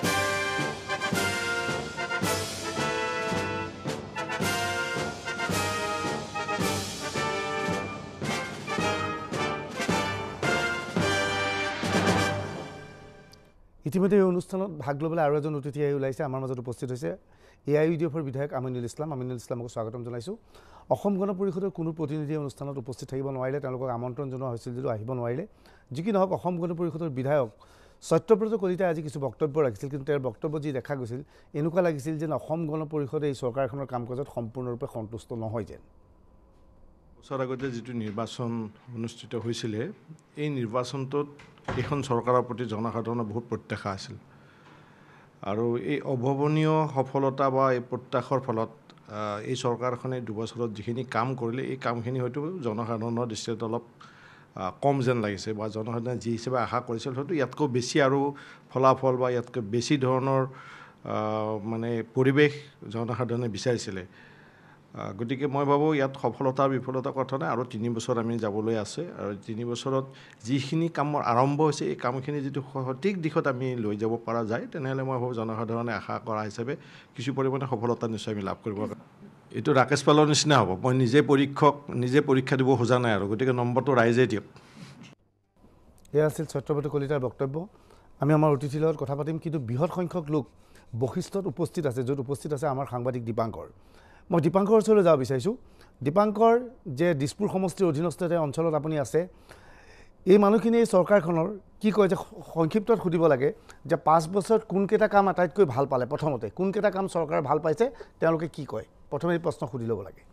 ইতিমধ্যে এই অনুষ্ঠানত ভাগ ল'বলৈ আৰু এজন অতিথি আহি ওলাইছে আমাৰ মাজত উপস্থিত হৈছে AIUDFৰ বিধায়ক আমিনুল ইছলামক স্বাগতম জনাইছোঁ অসম গণ পৰিষদৰ কোনো প্ৰতিনিধি অনুষ্ঠানত উপস্থিত থাকিব নোৱাৰিলে তেওঁলোকক আমন্ত্ৰণ জনোৱা হৈছিল যদিও আহিব নোৱাৰিলে যি কি নহওক অসম গণ পৰিষদৰ বিধায়ক সত্যব্ৰত কলিতাই আজি কিছু বক্তব্য ৰাখিছিল কিন্তু তেওঁৰ বক্তব্য যি দেখা গৈছিল এনেকুৱা লাগিছিল যে অসম গণ পৰিষদে এই চৰকাৰখনৰ কাম কাজত সম্পূৰ্ণৰূপে সন্তুষ্ট নহয় যেন বছৰ আগতে যিটো নিৰ্বাচন অনুষ্ঠিত হৈছিলে এই নিৰ্বাচনটোত এখন চৰকাৰৰ প্ৰতি জনসাধাৰণৰ বহুত প্ৰত্যাশা আছিল আৰু এই অভাৱনীয় সফলতা বা এই প্ৰত্যাশাৰ ফলত এই চৰকাৰখনে 2 বছৰত যিখিনি কাম কৰিলে এই কামখিনি হয়তো জনসাধাৰণৰ দৃষ্টিত অলপ কম যেন লাগিছে বা জনসাধাৰণে যি হিচাপে আশা কৰিছিল হয়তো ইয়াতকৈ বেছি আৰু ফলাফল বা ইয়াতকৈ বেছি ধৰণৰ মানে পৰিৱেশ জনসাধাৰণে বিচাৰিছিলে গতিকে মই ভাবোঁ ইয়াত সফলতা বিফলতাৰ কথা নাই আৰু 3 বছৰ আমি যাবলৈ আছে আৰু 3 বছৰত যিখিনি কামৰ আৰম্ভ হৈছে এই কামখিনি যদি সঠিক দিশত আমি লৈ যাব পৰা যায় তেনেহ'লে মই ভাবোঁ জনসাধাৰণে আশা কৰা হিচাপে কিছু পৰিমাণে সফলতা নিশ্চয় আমি লাভ কৰিব এইটো ৰাকেশ পালৰ নিচিনা হ'ব মই নিজে পৰীক্ষা দিব খোজা নাই আৰু গতিকে নম্বৰটো ৰাইজে দিয়ক এয়া আছিল সত্যব্ৰত কলিতাৰ বক্তব্য আমি আমাৰ অতিথিৰ লগত কথা পাতিম কিন্তু বৃহৎ সংখ্যক লোক বশিষ্ঠত উপস্থিত আছে য'ত উপস্থিত আছে আমাৰ সাংবাদিক দীপাংকৰ মই দীপাংকৰ ওচৰলৈ যাব বিচাৰিছোঁ দীপাংকৰ যে দিছপুৰ সমষ্টিৰ অধীনস্থ অঞ্চলত আপুনি আছে এই মানুহখিনি এই চৰকাৰখনৰ কি কয় যে সংক্ষিপ্তত সুধিব লাগে যে 5 বছৰত কোনকেইটা কাম আটাইতকৈ ভাল পালে প্ৰথমতে কোনকেইটা কাম চৰকাৰে ভাল পাইছে তেওঁলোকে কি কয় প্ৰথমে এই প্ৰশ্ন সুধি ল'ব লাগে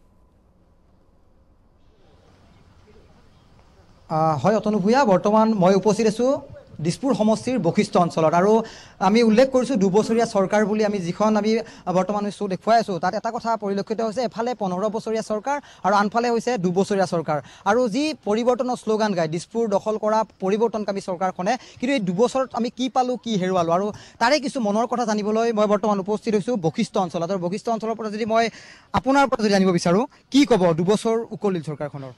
হয় অতনু ভূঞা বৰ্তমান মই উপস্থিত আছোঁ দিছপুৰ সমষ্টিৰ বশিষ্ঠ অঞ্চলত আৰু আমি উল্লেখ কৰিছোঁ 2 বছৰীয়া চৰকাৰ বুলি আমি যিখন আমি বৰ্তমান শ্ব' দেখুৱাই আছোঁ তাত এটা কথা পৰিলক্ষিত হৈছে এফালে 15 বছৰীয়া চৰকাৰ আৰু আনফালে হৈছে 2 বছৰীয়া চৰকাৰ আৰু যি পৰিৱৰ্তনৰ শ্লোগান গায় দিছপুৰ দখল কৰা পৰিৱৰ্তনকামী চৰকাৰখনে কিন্তু এই 2 বছৰত আমি কি পালোঁ কি হেৰুৱালোঁ আৰু তাৰে কিছু মনৰ কথা জানিবলৈ মই বৰ্তমান উপস্থিত হৈছোঁ বশিষ্ঠ অঞ্চলত আৰু বশিষ্ঠ অঞ্চলৰ পৰা যদি মই আপোনাৰ পৰা যদি জানিব বিচাৰোঁ কি ক'ব 2 বছৰ উকলিল চৰকাৰখনৰ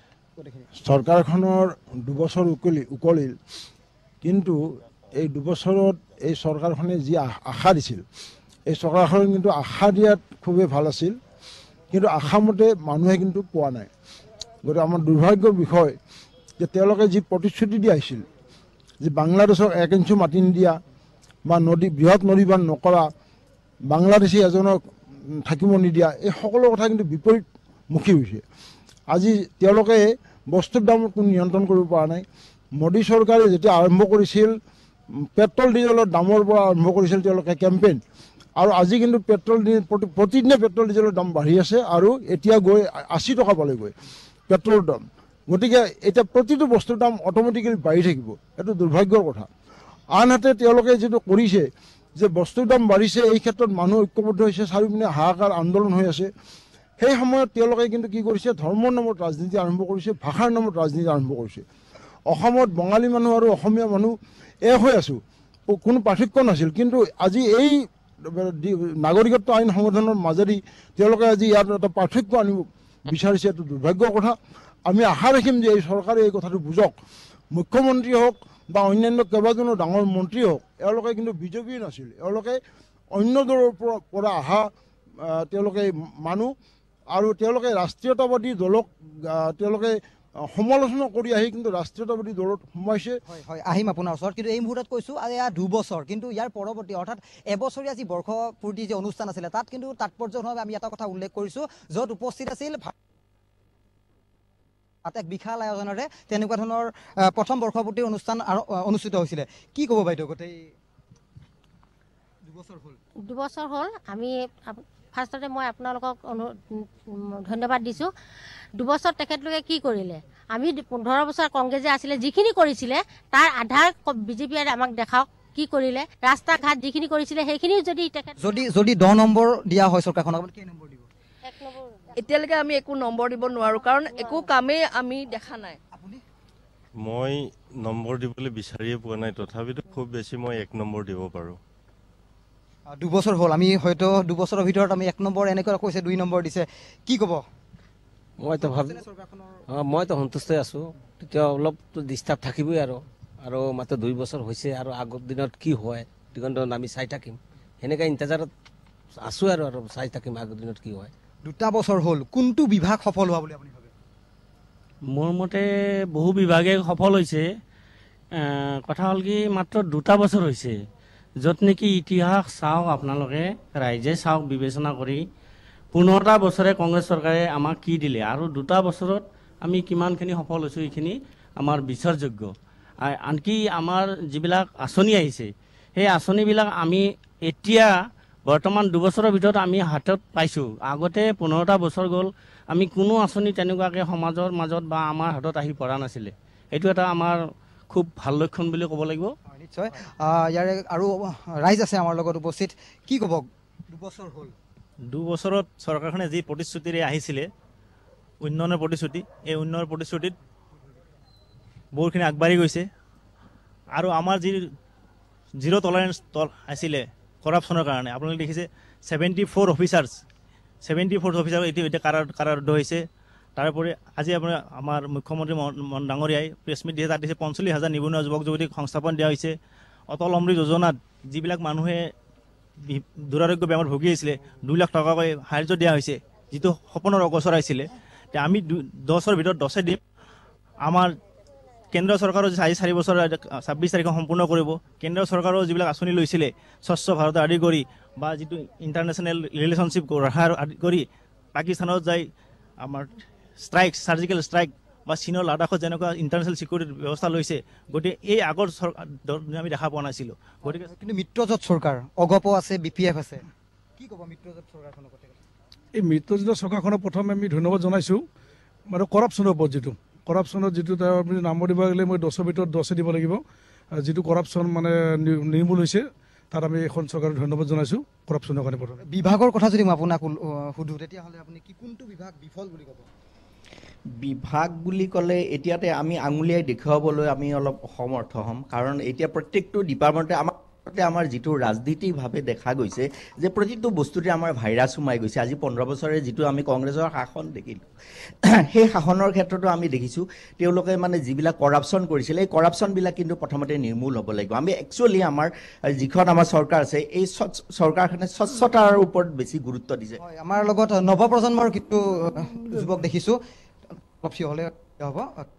চৰকাৰখনৰ 2 বছৰ উকলিল কিন্তু এই 2 বছৰত এই চৰকাৰখনে যি আশা দিছিল এই চৰকাৰখনে কিন্তু আশা দিয়াত খুবেই ভাল আছিল কিন্তু আশামতে মানুহে কিন্তু পোৱা নাই গতিকে আমাৰ দুৰ্ভাগ্যৰ বিষয় যে তেওঁলোকে যি প্ৰতিশ্ৰুতি দিয়া হৈছিল যে বাংলাদেশক 1 ইঞ্চি মাটি নিদিয়া বা বৃহৎ নদী বান্ধ নকৰা বাংলাদেশী এজনক থাকিব নিদিয়া এই সকলো কথা কিন্তু বিপৰীতমুখী হৈছে আজি তেওঁলোকে বস্তুৰ দাম কোনো নিয়ন্ত্ৰণ কৰিব পৰা নাই মোদী চৰকাৰে যেতিয়া আৰম্ভ কৰিছিল পেট্ৰল ডিজেলৰ দামৰ পৰা আৰম্ভ কৰিছিল তেওঁলোকে কেম্পেইন আৰু আজি কিন্তু প্ৰতিদিনে পেট্ৰল ডিজেলৰ দাম বাঢ়ি আছে আৰু এতিয়া গৈ 80 টকা পালেগৈ পেট্ৰলৰ দাম গতিকে এতিয়া প্ৰতিটো বস্তুৰ দাম অট'মেটিকেলি বাঢ়ি থাকিব এইটো দুৰ্ভাগ্যৰ কথা আনহাতে তেওঁলোকে যিটো কৰিছে যে বস্তুৰ দাম বাঢ়িছে এই ক্ষেত্ৰত মানুহ ঐক্যবদ্ধ হৈছে চাৰিওপিনে হাহাকাৰ আন্দোলন হৈ আছে সেই সময়ত তেওঁলোকে কিন্তু কি কৰিছে ধৰ্মৰ নামত ৰাজনীতি আৰম্ভ কৰিছে ভাষাৰ নামত ৰাজনীতি আৰম্ভ কৰিছে অসমত বঙালী মানুহ আৰু অসমীয়া মানুহ এক হৈ আছোঁ কোনো পাৰ্থক্য নাছিল কিন্তু আজি এই নাগৰিকত্ব আইন সংশোধনৰ মাজেদি তেওঁলোকে আজি ইয়াত এটা পাৰ্থক্য আনিব বিচাৰিছে এইটো দুৰ্ভাগ্যৰ কথা আমি আশা ৰাখিম যে এই চৰকাৰে এই কথাটো বুজক মুখ্যমন্ত্ৰী হওক বা অন্যান্য কেইবাজনো ডাঙৰ মন্ত্ৰী হওক এওঁলোকে কিন্তু বিজেপি নাছিল এওঁলোকে অন্য দলৰ পৰা অহা তেওঁলোকে মানুহ আৰু তেওঁলোকে ৰাষ্ট্ৰীয়তাবাদী দলক তেওঁলোকে সমালোচনা কৰি আহি কিন্তু ৰাষ্ট্ৰীয়তাবাদী দলত সোমাইছে হয় আহিম আপোনাৰ ওচৰত কিন্তু এই মুহূৰ্তত কৈছোঁ এয়া 2 বছৰ কিন্তু ইয়াৰ পৰৱৰ্তী অৰ্থাৎ এবছৰীয়া যি বৰ্ষপূৰ্তি যি অনুষ্ঠান আছিলে তাত কিন্তু তাৎপৰ্যভাৱে আমি এটা কথা উল্লেখ কৰিছোঁ য'ত উপস্থিত আছিল এক বিশাল আয়োজনেৰে তেনেকুৱা ধৰণৰ প্ৰথম বৰ্ষপূৰ্তিৰ অনুষ্ঠান অনুষ্ঠিত হৈছিলে কি ক'ব বাইদেউ গোটেই 2 বছৰ হ'ল আমি ফাৰ্ষ্টতে মই আপোনালোকক ধন্যবাদ দিছোঁ 2 বছৰ তেখেতলোকে কি কৰিলে আমি 15 বছৰ কংগ্ৰেছে আছিলে যিখিনি কৰিছিলে তাৰ আধাৰ বিজেপিয়ে আমাক দেখাওক কি কৰিলে ৰাস্তা ঘাট যিখিনি কৰিছিলে সেইখিনি যদি যদি 10 নম্বৰ দিয়া হয় চৰকাৰখনক কেই নম্বৰ দিব 1 নম্বৰ এতিয়ালৈকে আমি একো নম্বৰ দিব নোৱাৰোঁ কাৰণ একো কামেই আমি দেখা নাই মই নম্বৰ দিবলৈ বিচাৰিয়ে পোৱা নাই তথাপিতো খুব বেছি মই 1 নম্বৰ দিব পাৰোঁ 2 বছৰ হ'ল আমি হয়তো 2 বছৰৰ ভিতৰত আমি 1 নম্বৰ এনেকৈ কৈছে 2 নম্বৰ দিছে কি ক'ব মইতো সন্তুষ্ট আছোঁ তেতিয়া অলপতো ডিষ্টাৰ্ব থাকিবই আৰু মাত্ৰ 2 বছৰ হৈছে আৰু আগৰ দিনত কি হয় দিগন্ত আমি চাই থাকিম সেনেকৈ ইন্তজাৰত আছোঁ আৰু চাই থাকিম আগৰ দিনত কি হয় 2 বছৰ হ'ল কোনটো বিভাগ সফল হোৱা বুলি আপুনি ভাবে মোৰ মতে বহু বিভাগে সফল হৈছে কথা হ'ল কি মাত্ৰ 2 বছৰ হৈছে য'ত নেকি ইতিহাস চাওক আপোনালোকে ৰাইজে চাওক বিবেচনা কৰি 15টা বছৰে কংগ্ৰেছ চৰকাৰে আমাক কি দিলে আৰু 2 বছৰত আমি কিমানখিনি সফল হৈছোঁ এইখিনি আমাৰ বিচাৰযোগ্য আনকি আমাৰ যিবিলাক আঁচনি আহিছে সেই আঁচনিবিলাক আমি এতিয়া বৰ্তমান 2 বছৰৰ ভিতৰত আমি হাতত পাইছোঁ আগতে 15টা বছৰ গ'ল আমি কোনো আঁচনি তেনেকুৱাকৈ সমাজৰ মাজত বা আমাৰ হাতত আহি পৰা নাছিলে এইটো এটা আমাৰ খুব ভাল লক্ষণ বুলি ক'ব লাগিব নিশ্চয় ইয়াৰে আৰু ৰাইজ আছে আমাৰ লগত উপস্থিত কি ক'ব 2 বছৰ হ'ল 2 বছৰত চৰকাৰখনে যি প্ৰতিশ্ৰুতিৰে আহিছিলে উন্নয়নৰ প্ৰতিশ্ৰুতি এই উন্নয়নৰ প্ৰতিশ্ৰুতিত বহুতখিনি আগবাঢ়ি গৈছে আৰু আমাৰ যি জিৰ' টলাৰেঞ্চ আছিলে কৰাপশ্যনৰ কাৰণে আপোনালোকে দেখিছে 74 অফিচাৰ্ছ এতিয়া কাৰাৰুদ্ধ হৈছে তাৰোপৰি আজি আপোনাৰ আমাৰ মুখ্যমন্ত্ৰী ডাঙৰীয়াই প্ৰেছ মিট দিছে তাত দিছে 45,000 নিবনুৱা যুৱক যুৱতীক সংস্থাপন দিয়া হৈছে অটল অমৃত যোজনাত যিবিলাক মানুহে দুৰাৰোগ্য বেমাৰত ভুগি আহিছিলে 2 লাখ টকাকৈ সাহায্য দিয়া হৈছে যিটো সপোনৰ অগোচৰ আহিছিলে আমি 10ৰ ভিতৰত 10 দিম আমাৰ কেন্দ্ৰীয় চৰকাৰৰ আজি 4 বছৰ 26 তাৰিখে সম্পূৰ্ণ কৰিব কেন্দ্ৰীয় চৰকাৰৰ যিবিলাক আঁচনি লৈছিলে স্বচ্ছ ভাৰত আদি কৰি বা যিটো ইণ্টাৰনেশ্যনেল ৰিলেশ্যনশ্বিপ ৰখাৰ আদি কৰি পাকিস্তানত যাই আমাৰ ষ্ট্ৰাইক চাৰ্জিকেল ষ্ট্ৰাইক বা চীনৰ লাডাখত যেনেকুৱা ইণ্টাৰনেশ্যনেল চিকিউৰিটি ব্যৱস্থা লৈছে গতিকে এই আগৰ আমি দেখা পোৱা নাছিলোঁ গতিকে কিন্তু মিত্ৰজোঁট চৰকাৰ অগপ আছে BPF আছে কি ক'ব মিত্ৰজোঁট চৰকাৰখনৰ কথা এই মিত্ৰজোঁট চৰকাৰখনক প্ৰথমে আমি ধন্যবাদ জনাইছোঁ মানে কৰাপশ্যনৰ ওপৰত যিটো কৰাপশ্যনত যিটো তাৰ আপুনি নম্বৰ দিব লাগিলে মই 10ৰ ভিতৰত 10 দিব লাগিব যিটো কৰাপশ্যন মানে নিৰ্মূল হৈছে তাত আমি এখন চৰকাৰক ধন্যবাদ জনাইছোঁ কৰাপশ্যনৰ কাৰণে। প্ৰথমে বিভাগৰ কথা যদি মই আপোনাক সুধোঁ তেতিয়াহ'লে আপুনি কোনটো বিভাগ বিফল বুলি ক'ব? বিভাগ বুলি ক'লে এতিয়াতে আমি আঙুলিয়াই দেখুৱাবলৈ আমি অলপ অসমৰ্থ হ'ম, কাৰণ এতিয়া প্ৰত্যেকটো ডিপাৰ্টমেণ্টে আমাৰ যিটো ৰাজনীতিভাৱে দেখা গৈছে যে প্ৰতিটো বস্তুতে আমাৰ ভাইৰাছ সোমাই গৈছে। আজি 15 বছৰে যিটো আমি কংগ্ৰেছৰ শাসন দেখিলোঁ, সেই শাসনৰ ক্ষেত্ৰতো আমি দেখিছোঁ তেওঁলোকে মানে যিবিলাক কৰাপশ্যন কৰিছিলে এই কৰাপশ্যনবিলাক কিন্তু প্ৰথমতে নিৰ্মূল হ'ব লাগিব। আমি একচুৱেলি আমাৰ যিখন আমাৰ চৰকাৰ আছে এই চৰকাৰখনে স্বচ্ছতাৰ ওপৰত বেছি গুৰুত্ব দিছে। আমাৰ লগত নৱপ্ৰজন্মৰ কিন্তু যুৱক দেখিছোঁ, হ'লে হ'ব।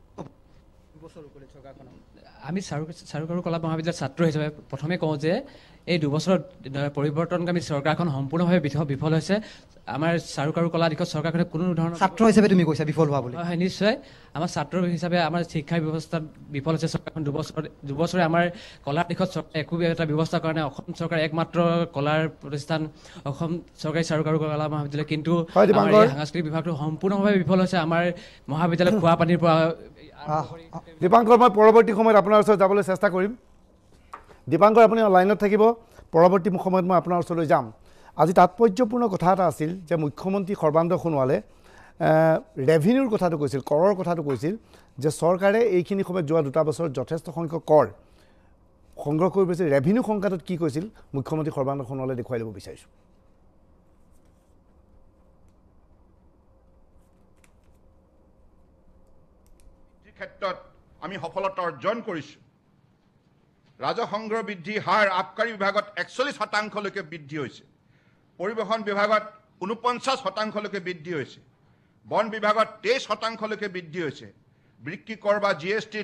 আমি চাৰুকাৰু কলা মহাবিদ্যালয়ৰ ছাত্ৰ হিচাপে প্ৰথমে কওঁ যে এই 2 বছৰত পৰিৱৰ্তনকামী চৰকাৰখন সম্পূৰ্ণভাৱে বিফল হৈছে। আমাৰ চাৰুকাৰু কলা দিশত চৰকাৰখনে কোনো ধৰণৰ ছাত্ৰ হিচাপে তুমি কৈছা বিফল হোৱা বুলি? হয়, নিশ্চয়। আমাৰ ছাত্ৰ হিচাপে আমাৰ শিক্ষা ব্যৱস্থা বিফল হৈছে। চৰকাৰখন 2 বছৰে আমাৰ কলাৰ দিশত চৰকাৰে একো এটা ব্যৱস্থা কৰা নাই। অসম চৰকাৰে একমাত্ৰ কলাৰ প্ৰতিষ্ঠান অসম চৰকাৰী চাৰুকাৰু কলা মহাবিদ্যালয়, কিন্তু সাংস্কৃতিক বিভাগটো সম্পূৰ্ণভাৱে বিফল হৈছে। আমাৰ মহাবিদ্যালয়ত খোৱা পানীৰ পৰা দীপাংকৰ, মই পৰৱৰ্তী সময়ত আপোনাৰ ওচৰত যাবলৈ চেষ্টা কৰিম। দীপাংকৰ, আপুনি লাইনত থাকিব, পৰৱৰ্তী সময়ত মই আপোনাৰ ওচৰলৈ যাম। আজি তাৎপৰ্যপূৰ্ণ কথা এটা আছিল যে মুখ্যমন্ত্ৰী সৰ্বানন্দ সোণোৱালে ৰেভিনিউৰ কথাটো কৈছিল, কৰৰ কথাটো কৈছিল যে চৰকাৰে এইখিনি সময়ত যোৱা 2 বছৰত যথেষ্ট সংখ্যক কৰ সংগ্ৰহ কৰি পাইছে। ৰেভিনিউ সংখ্যাটোত কি কৈছিল মুখ্যমন্ত্ৰী সৰ্বানন্দ সোণোৱালে দেখুৱাই দিব বিচাৰিছোঁ। ক্ষেত্ৰত আমি সফলতা অৰ্জন কৰিছোঁ। ৰাজহ সংগ্ৰহ বৃদ্ধি হাৰ আবকাৰী বিভাগত 41% বৃদ্ধি হৈছে, পৰিবহণ বিভাগত 49% বৃদ্ধি হৈছে, বন বিভাগত 23% বৃদ্ধি হৈছে, বিক্ৰী কৰ বা GSTত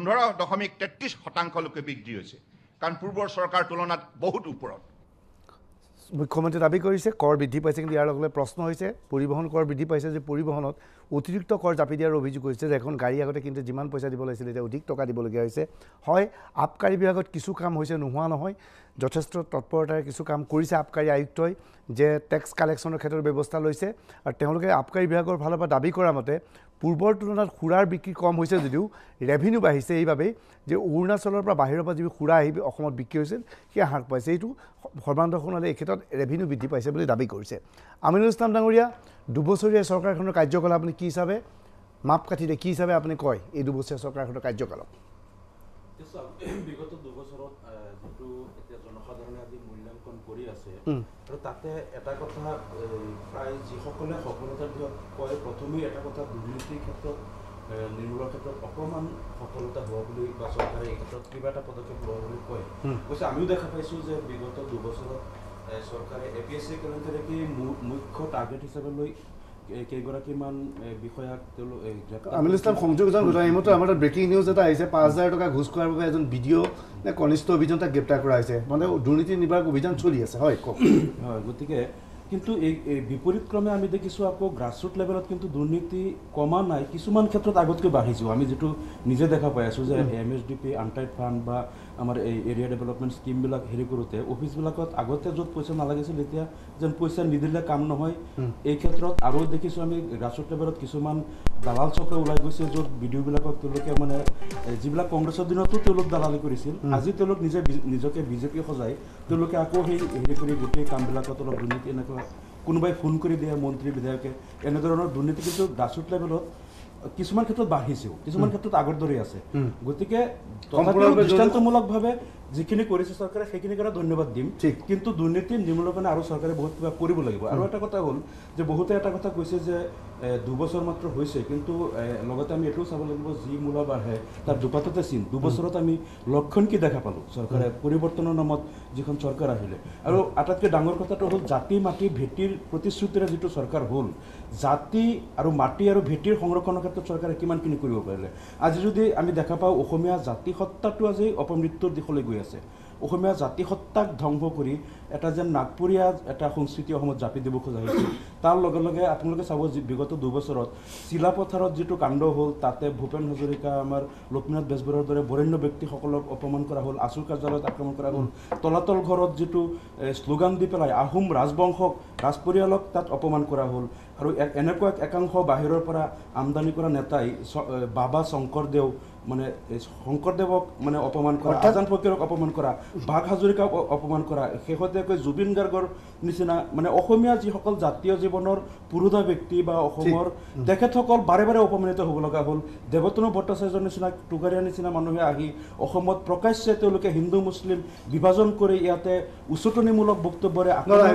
15.33% বৃদ্ধি হৈছে, কাৰণ পূৰ্বৰ চৰকাৰ তুলনাত বহুত ওপৰত। মুখ্যমন্ত্ৰীয়ে দাবী কৰিছে কৰ বৃদ্ধি পাইছে, কিন্তু ইয়াৰ লগে লগে প্ৰশ্ন হৈছে পৰিবহণ কৰ বৃদ্ধি পাইছে যে পৰিবহণত অতিৰিক্ত কৰ জাপি দিয়াৰ অভিযোগ হৈছে যে এখন গাড়ী আগতে কিন্তু যিমান পইচা দিব লাগিছিল এতিয়া অধিক টকা দিবলগীয়া হৈছে। হয়, আবকাৰী বিভাগত কিছু কাম হৈছে, নোহোৱা নহয়, যথেষ্ট তৎপৰতাৰে কিছু কাম কৰিছে আবকাৰী আয়ুক্তই, যে টেক্স কালেকশ্যনৰ ক্ষেত্ৰত ব্যৱস্থা লৈছে। আৰু তেওঁলোকে আবকাৰী বিভাগৰ ফালৰ পৰা দাবী কৰা মতে পূৰ্বৰ তুলনাত সুৰাৰ বিক্ৰী কম হৈছে যদিও ৰেভিনিউ বাঢ়িছে, এইবাবেই যে অৰুণাচলৰ পৰা বাহিৰৰ পৰা যিবোৰ সুৰা আহি অসমত বিক্ৰী হৈছিল সেয়া হ্ৰাস পাইছে। এইটো সৰ্বানন্দ সোণোৱালে এই ক্ষেত্ৰত ৰেভিনিউ বৃদ্ধি পাইছে বুলি দাবী কৰিছে। আমিনুল ইছলাম ডাঙৰীয়া, 2 বছৰীয়া চৰকাৰখনৰ কাৰ্যকাল আপুনি কি হিচাপে মাপকাঠি দিয়ে, কি হিচাপে আপুনি কয় এই 2 বছৰীয়া চৰকাৰখনৰ কাৰ্যকালক? বিগত 2 বছৰত যিটো এতিয়া জনসাধাৰণে আজি মূল্যাংকন কৰি আছে, আৰু তাতে এটা কথা প্ৰায় যিসকলে সফলতাৰ দিশত কয়, প্ৰথমেই এটা কথা দুৰ্নীতিৰ ক্ষেত্ৰত নিৰ্মূলৰ ক্ষেত্ৰত অকণমান সফলতা হোৱা বুলি বা চৰকাৰে এই ক্ষেত্ৰত কিবা এটা পদক্ষেপ লোৱা বুলি কয়। অৱশ্যে আমিও দেখা পাইছোঁ যে বিগত 2 বছৰত চৰকাৰে APSC কেলেংকাৰীকে মুখ্য টাৰ্গেট হিচাপে লৈ কেইগৰাকীমান বিষয়াক আমিনুল ইছলাম সংযোগজন ঘটাই এইমাত্ৰ আমাৰ তাত ব্ৰেকিং নিউজ এটা আহিছে, 5,000 টকা ঘোষ খোৱাৰ বাবে এজন BDO নে কনিষ্ঠ অভিযন্তাক গ্ৰেপ্তাৰ কৰা হৈছে, মানে দুৰ্নীতি নিবাৰক অভিযান চলি আছে। হয়, কওক। হয়, গতিকে কিন্তু এই বিপৰীতক্ৰমে আমি দেখিছোঁ আকৌ গ্ৰাছৰুট লেভেলত কিন্তু দুৰ্নীতি কমা নাই, কিছুমান ক্ষেত্ৰত আগতকৈ বাঢ়িছোঁ। আমি যিটো নিজে দেখা পাই আছোঁ যে MSDP, আনটাইড ফাণ্ড বা আমাৰ এই এৰিয়া ডেভেলপমেণ্ট স্কিমবিলাক হেৰি কৰোঁতে অফিচবিলাকত আগতে য'ত পইচা নালাগিছিল এতিয়া যেন পইচা নিদিলে কাম নহয়। এই ক্ষেত্ৰত আৰু দেখিছোঁ আমি গ্ৰাছৰুট লেভেলত কিছুমান দালাল চক্ৰ ওলাই গৈছে, য'ত BDOবিলাকক তেওঁলোকে মানে যিবিলাক কংগ্ৰেছৰ দিনতো তেওঁলোক দালালি কৰিছিল, আজি তেওঁলোক নিজকে BJP সজাই তেওঁলোকে আকৌ সেই হেৰি কৰি গোটেই কামবিলাকত অলপ দুৰ্নীতি এনেকুৱা কোনোবাই ফোন কৰি দিয়ে মন্ত্ৰী বিধায়কে, এনেধৰণৰ দুৰ্নীতি কিন্তু গ্ৰাছৰুট লেভেলত কিছুমান ক্ষেত্ৰত বাঢ়িছেও, কিছুমান ক্ষেত্ৰত আগৰ দৰে আছে। গতিকে তথাপিও দৃষ্টান্তমূলকভাৱে যিখিনি কৰিছে চৰকাৰে সেইখিনি কাৰণে ধন্যবাদ দিম, কিন্তু দুৰ্নীতি নিৰ্মূলৰ কাৰণে আৰু চৰকাৰে বহুত কিবা কৰিব লাগিব। আৰু এটা কথা হ'ল যে বহুতে এটা কথা কৈছে যে 2 বছৰ মাত্ৰ হৈছে, কিন্তু লগতে আমি এইটোও চাব লাগিব যি মূলা বাঢ়ে তাৰ দুপাততে চিন। 2 বছৰত আমি লক্ষণ কি দেখা পালোঁ চৰকাৰে পৰিৱৰ্তনৰ নামত যিখন চৰকাৰ আহিলে। আৰু আটাইতকৈ ডাঙৰ কথাটো হ'ল জাতি মাটি ভেটিৰ প্ৰতিশ্ৰুতিৰে যিটো চৰকাৰ হ'ল, জাতি আৰু মাটি আৰু ভেটিৰ সংৰক্ষণৰ ক্ষেত্ৰত চৰকাৰে কিমানখিনি কৰিব পাৰিলে। আজি যদি আমি দেখা পাওঁ অসমীয়া জাতি সত্তাটো আজি অপমৃত্যুৰ দিশলৈ গৈ আছে। অসমীয়া জাতি সত্তাক ধ্বংস কৰি এটা যেন নাগপুৰীয়া এটা সংস্কৃতি অসমত জাপি দিব খোজা হৈছে। তাৰ লগে লগে আপোনালোকে চাব বিগত 2 বছৰত চিলাপথাৰত যিটো কাণ্ড হ'ল, তাতে ভূপেন হাজৰিকা, আমাৰ লক্ষ্মীনাথ বেজবৰুৱাৰ দৰে বৰেণ্য ব্যক্তিসকলক অপমান কৰা হ'ল, আছুৰ কাৰ্যালয়ত আক্ৰমণ কৰা হ'ল, তলাতল ঘৰত যিটো শ্লোগান দি পেলাই আহোম ৰাজবংশক ৰাজ পৰিয়ালক তাত অপমান কৰা হ'ল। আৰু এনেকুৱা একাংশ বাহিৰৰ পৰা আমদানি কৰা নেতাই বাবা শংকৰদেৱ মানে শংকৰদেৱক মানে অপমান কৰা, আজান ফকীৰক অপমান কৰা, বাঘ হাজৰিকাক অপমান কৰা, শেহতীয়াকৈ জুবিন গাৰ্গৰ নিচিনা মানে অসমীয়া যিসকল জাতীয় জীৱনৰ পুৰোধা ব্যক্তি বা অসমৰ তেখেতসকল বাৰে বাৰে অপমানিত হ'ব লগা হ'ল। দেৱতনু ভট্টাচাৰ্যৰ নিচিনা টুকাৰীয়াৰ নিচিনা মানুহে আহি অসমত প্ৰকাশ্যে তেওঁলোকে হিন্দু মুছলিম বিভাজন কৰি ইয়াতে উচতনিমূলক বক্তব্যৰে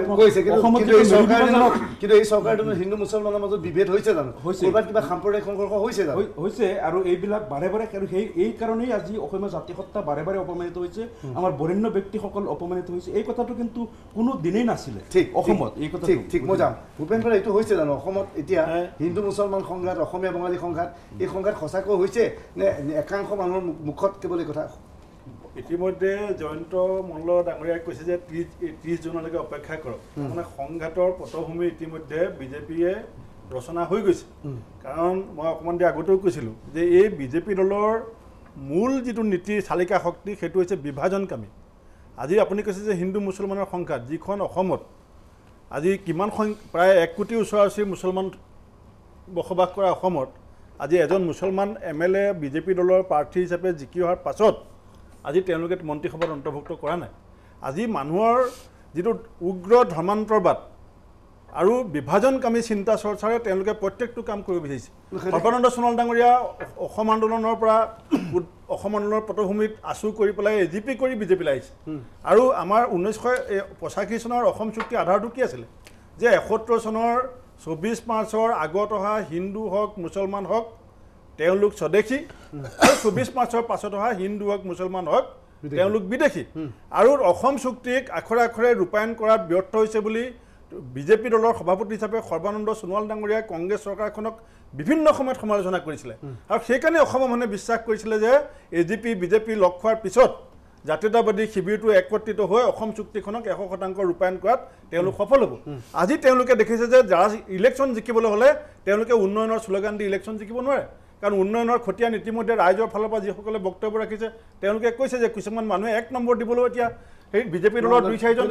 কিন্তু এই চৰকাৰটো হিন্দু মুছলমানৰ মাজত বিভেদ হৈছে জানো? কিবা সাম্প্ৰদায়িক সংঘৰ্ষ হৈছে জানো? হৈছে আৰু এইবিলাক বাৰে বাৰে এই কাৰণেই আজি অসমীয়া জাতিসত্তা বাৰে বাৰে অপমানিত হৈছে, আমাৰ বৰেণ্য ব্যক্তিসকল অপমানিত হৈছে। এই কথাটো কিন্তু কোনো দিনেই নাছিলে অসমত। এই কথা ঠিক মই যাম। ভূপেন বৰা, এইটো হৈছে জানো অসমত এতিয়া হিন্দু মুছলমান সংঘাত, অসমীয়া বঙালী সংঘাত, এই সংঘাত সঁচাকৈ হৈছে নে একাংশ মানুহৰ মুখত কেৱল এই কথা? ইতিমধ্যে জয়ন্ত মল্ল ডাঙৰীয়াই কৈছে যে 30 জুনলৈকে অপেক্ষা কৰক। মানে সংঘাতৰ পটভূমি ইতিমধ্যে বিজেপিয়ে ৰচনা হৈ গৈছে। কাৰণ মই অকণমান দেৰি আগতেও কৈছিলোঁ যে এই বিজেপি দলৰ মূল যিটো নীতি চালিকা শক্তি সেইটো হৈছে বিভাজনকামী। আজি আপুনি কৈছে যে হিন্দু মুছলমানৰ সংঘাত, যিখন অসমত আজি কিমান প্ৰায় 1 কোটিৰ ওচৰা-ওচৰি মুছলমান বসবাস কৰা অসমত আজি এজন মুছলমান MLA বিজেপি দলৰ প্ৰাৰ্থী হিচাপে জিকি অহাৰ পাছত আজি তেওঁলোকে মন্ত্ৰীসভাত অন্তৰ্ভুক্ত কৰা নাই। আজি মানুহৰ যিটো উগ্ৰ ধৰ্মান্তৰবাদ আৰু বিভাজনকামী চিন্তা চৰ্চাৰে তেওঁলোকে প্ৰত্যেকটো কাম কৰিব বিচাৰিছে। সৰ্বানন্দ সোণোৱাল ডাঙৰীয়া অসম আন্দোলনৰ পৰা অসম আন্দোলনৰ পটভূমিত আঁচু কৰি পেলাই AGP কৰি বিজেপিলৈ আহিছে। আৰু আমাৰ 1985 চনৰ অসম চুক্তিৰ আধাৰটো কি আছিলে? যে 71 চনৰ 24 মাৰ্চৰ আগত অহা হিন্দু হওক মুছলমান হওক তেওঁলোক স্বদেশী, আৰু 24 মাৰ্চৰ পাছত অহা হিন্দু হওক মুছলমান হওক তেওঁলোক বিদেশী। আৰু অসম চুক্তিক আখৰে আখৰে ৰূপায়ণ কৰাত ব্যৰ্থ হৈছে বুলি বিজেপি দলৰ সভাপতি হিচাপে সৰ্বানন্দ সোণোৱাল ডাঙৰীয়াই কংগ্ৰেছ চৰকাৰখনক বিভিন্ন সময়ত সমালোচনা কৰিছিলে। আৰু সেইকাৰণে অসমৰ মানুহে বিশ্বাস কৰিছিলে যে AGP বিজেপি লগ খোৱাৰ পিছত জাতীয়তাবাদী শিবিৰটো একত্ৰিত হৈ অসম চুক্তিখনক 100% ৰূপায়ণ কৰাত তেওঁলোক সফল হ'ব। আজি তেওঁলোকে দেখিছে যে যাৰা ইলেকশ্যন জিকিবলৈ হ'লে তেওঁলোকে উন্নয়নৰ শ্লোগান দি ইলেকশ্যন জিকিব নোৱাৰে। কাৰণ উন্নয়নৰ খতিয়ান ইতিমধ্যে ৰাইজৰ ফালৰ পৰা যিসকলে বক্তব্য ৰাখিছে তেওঁলোকে কৈছে যে কিছুমান মানুহে 1 নম্বৰ দিবলৈ এতিয়া সেই বিজেপি দলৰ 2-4জন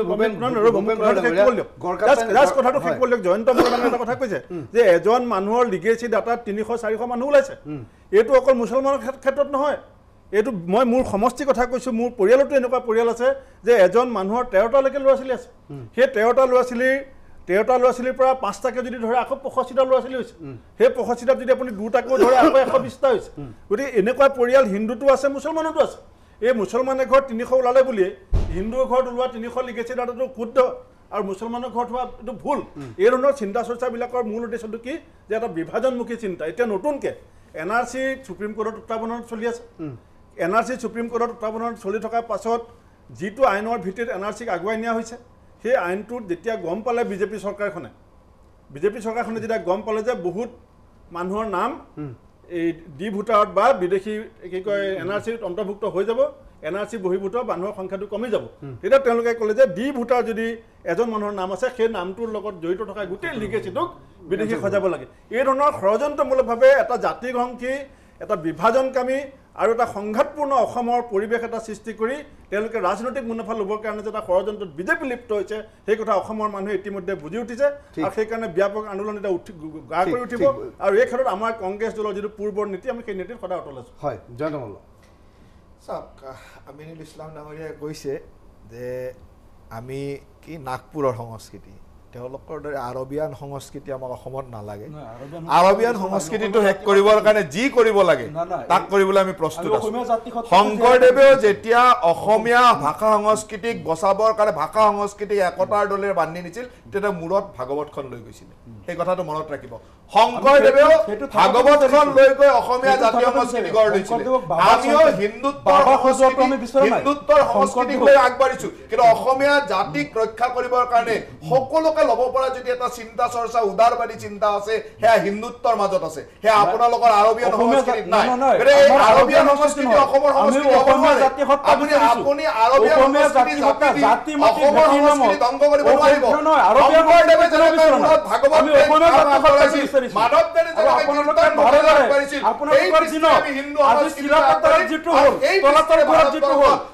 কথাটো শেষ কৰিলে জয়ন্ত মল্লদাঙে এটা কথা কৈছে যে এজন মানুহৰ লিগেচি ডাটাত 300-400 মানুহ ওলাইছে। এইটো অকল মুছলমানৰ ক্ষেত্ৰত নহয়, এইটো মই মোৰ সমষ্টি কথা কৈছোঁ। মোৰ পৰিয়ালতো এনেকুৱা পৰিয়াল আছে যে এজন মানুহৰ 13টালৈকে ল'ৰা ছোৱালী আছে। সেই 13টা ল'ৰা ছোৱালীৰ পৰা 5টাকে যদি ধৰে আকৌ 65টা ল'ৰা ছোৱালী হৈছে। সেই 65টাত যদি আপুনি 2টাকৈ ধৰে আকৌ 120টা হৈছে। গতিকে এনেকুৱা পৰিয়াল হিন্দুতো আছে মুছলমানতো আছে। এই মুছলমানে ঘৰত 300 ওলালে বুলিয়ে হিন্দুৰ ঘৰত ওলোৱা 300 লিগেচি ডাটাটো শুদ্ধ আৰু মুছলমানৰ ঘৰত হোৱা এইটো ভুল। এই ধৰণৰ চিন্তা চৰ্চাবিলাকৰ মূল উদ্দেশ্যটো কি যে এটা বিভাজনমুখী চিন্তা। এতিয়া নতুনকৈ NRC সুপ্ৰিম কোৰ্টত উত্থাপনত চলি আছে। NRC সুপ্ৰিম কোৰ্টত উত্থাপনত চলি থকাৰ পাছত যিটো আইনৰ ভিত্তিত NRCক আগুৱাই নিয়া হৈছে সেই আইনটোত যেতিয়া গম পালে বিজেপি চৰকাৰখনে যেতিয়া গম পালে যে বহুত মানুহৰ নাম এই ডি ভোটাৰত বা বিদেশী কি কয় NRCত অন্তৰ্ভুক্ত হৈ যাব, NRC বহিৰ্ভূত মানুহৰ সংখ্যাটো কমি যাব, তেতিয়া তেওঁলোকে ক'লে যে ডি ভোটাৰ যদি এজন মানুহৰ নাম আছে সেই নামটোৰ লগত জড়িত থকা গোটেই লিগেচিটোক বিদেশী সজাব লাগে। এই ধৰণৰ ষড়যন্ত্ৰমূলকভাৱে এটা জাতিগ্ৰহণী, এটা বিভাজনকামী আৰু এটা সংঘাতপূৰ্ণ অসমৰ পৰিৱেশ এটা সৃষ্টি কৰি তেওঁলোকে ৰাজনৈতিক মুনাফা ল'বৰ কাৰণে যে এটা ষড়যন্ত্ৰত বিজেপি লিপ্ত হৈছে সেই কথা অসমৰ মানুহে ইতিমধ্যে বুজি উঠিছে। আৰু সেইকাৰণে ব্যাপক আন্দোলন এটা গা কৰি উঠিব। আৰু এই ক্ষেত্ৰত আমাৰ কংগ্ৰেছ দলৰ যিটো পূৰ্বৰ নীতি আমি সেই নীতিত সদায় অটল আছোঁ। হয়, জয়ন্ত মল্ল। চাওক, আমিনুল ইছলাম ডাঙৰীয়াই কৈছে যে আমি কি নাগপুৰৰ সংস্কৃতি, তেওঁলোকৰ দৰে আৰবিয়ান সংস্কৃতি আমাক অসমত নালাগে। আৰবিয়ান সংস্কৃতিটো শেষ কৰিবৰ কাৰণে যি কৰিব লাগে তাক কৰিবলৈ আমি প্ৰস্তুত আছোঁ। শংকৰদেৱেও যেতিয়া অসমীয়া ভাষা সংস্কৃতিক বচাবৰ কাৰণে ভাষা সংস্কৃতিক একতাৰ দলেৰে বান্ধি নিছিল তেতিয়া মূৰত ভাগৱতখন লৈ গৈছিলে। সেই কথাটো মনত ৰাখিব। শংকৰদেৱেও ভাগৱতখন লৈ গৈ অসমীয়া জাতীয় সংস্কৃতি গঢ় লৈছিলে। আমিও হিন্দুত্বৰ সংস্কৃতিক লৈ আগবাঢ়িছো, কিন্তু অসমীয়া জাতিক ৰক্ষা কৰিবৰ কাৰণে সকলোকে ল'ব পৰা যদি এটা চিন্তা চৰ্চা উদাৰবাদী চিন্তা আছে সেয়া হিন্দুত্বৰ মাজত আছে, সেয়া আপোনালোকৰ আৰবিয়ান সংস্কৃতিত নাই। আৰবিয়ান সংস্কৃতি অসমৰ সংস্কৃতি হ'ব নোৱাৰে। আপুনি আৰবিয়ান সংস্কৃতি জাতি অসমৰ সংস্কৃতি ধ্বংস কৰিব নোৱাৰিব। শংকৰদেৱে যেনেকৈ ভাগৱত মাধৱদেৱে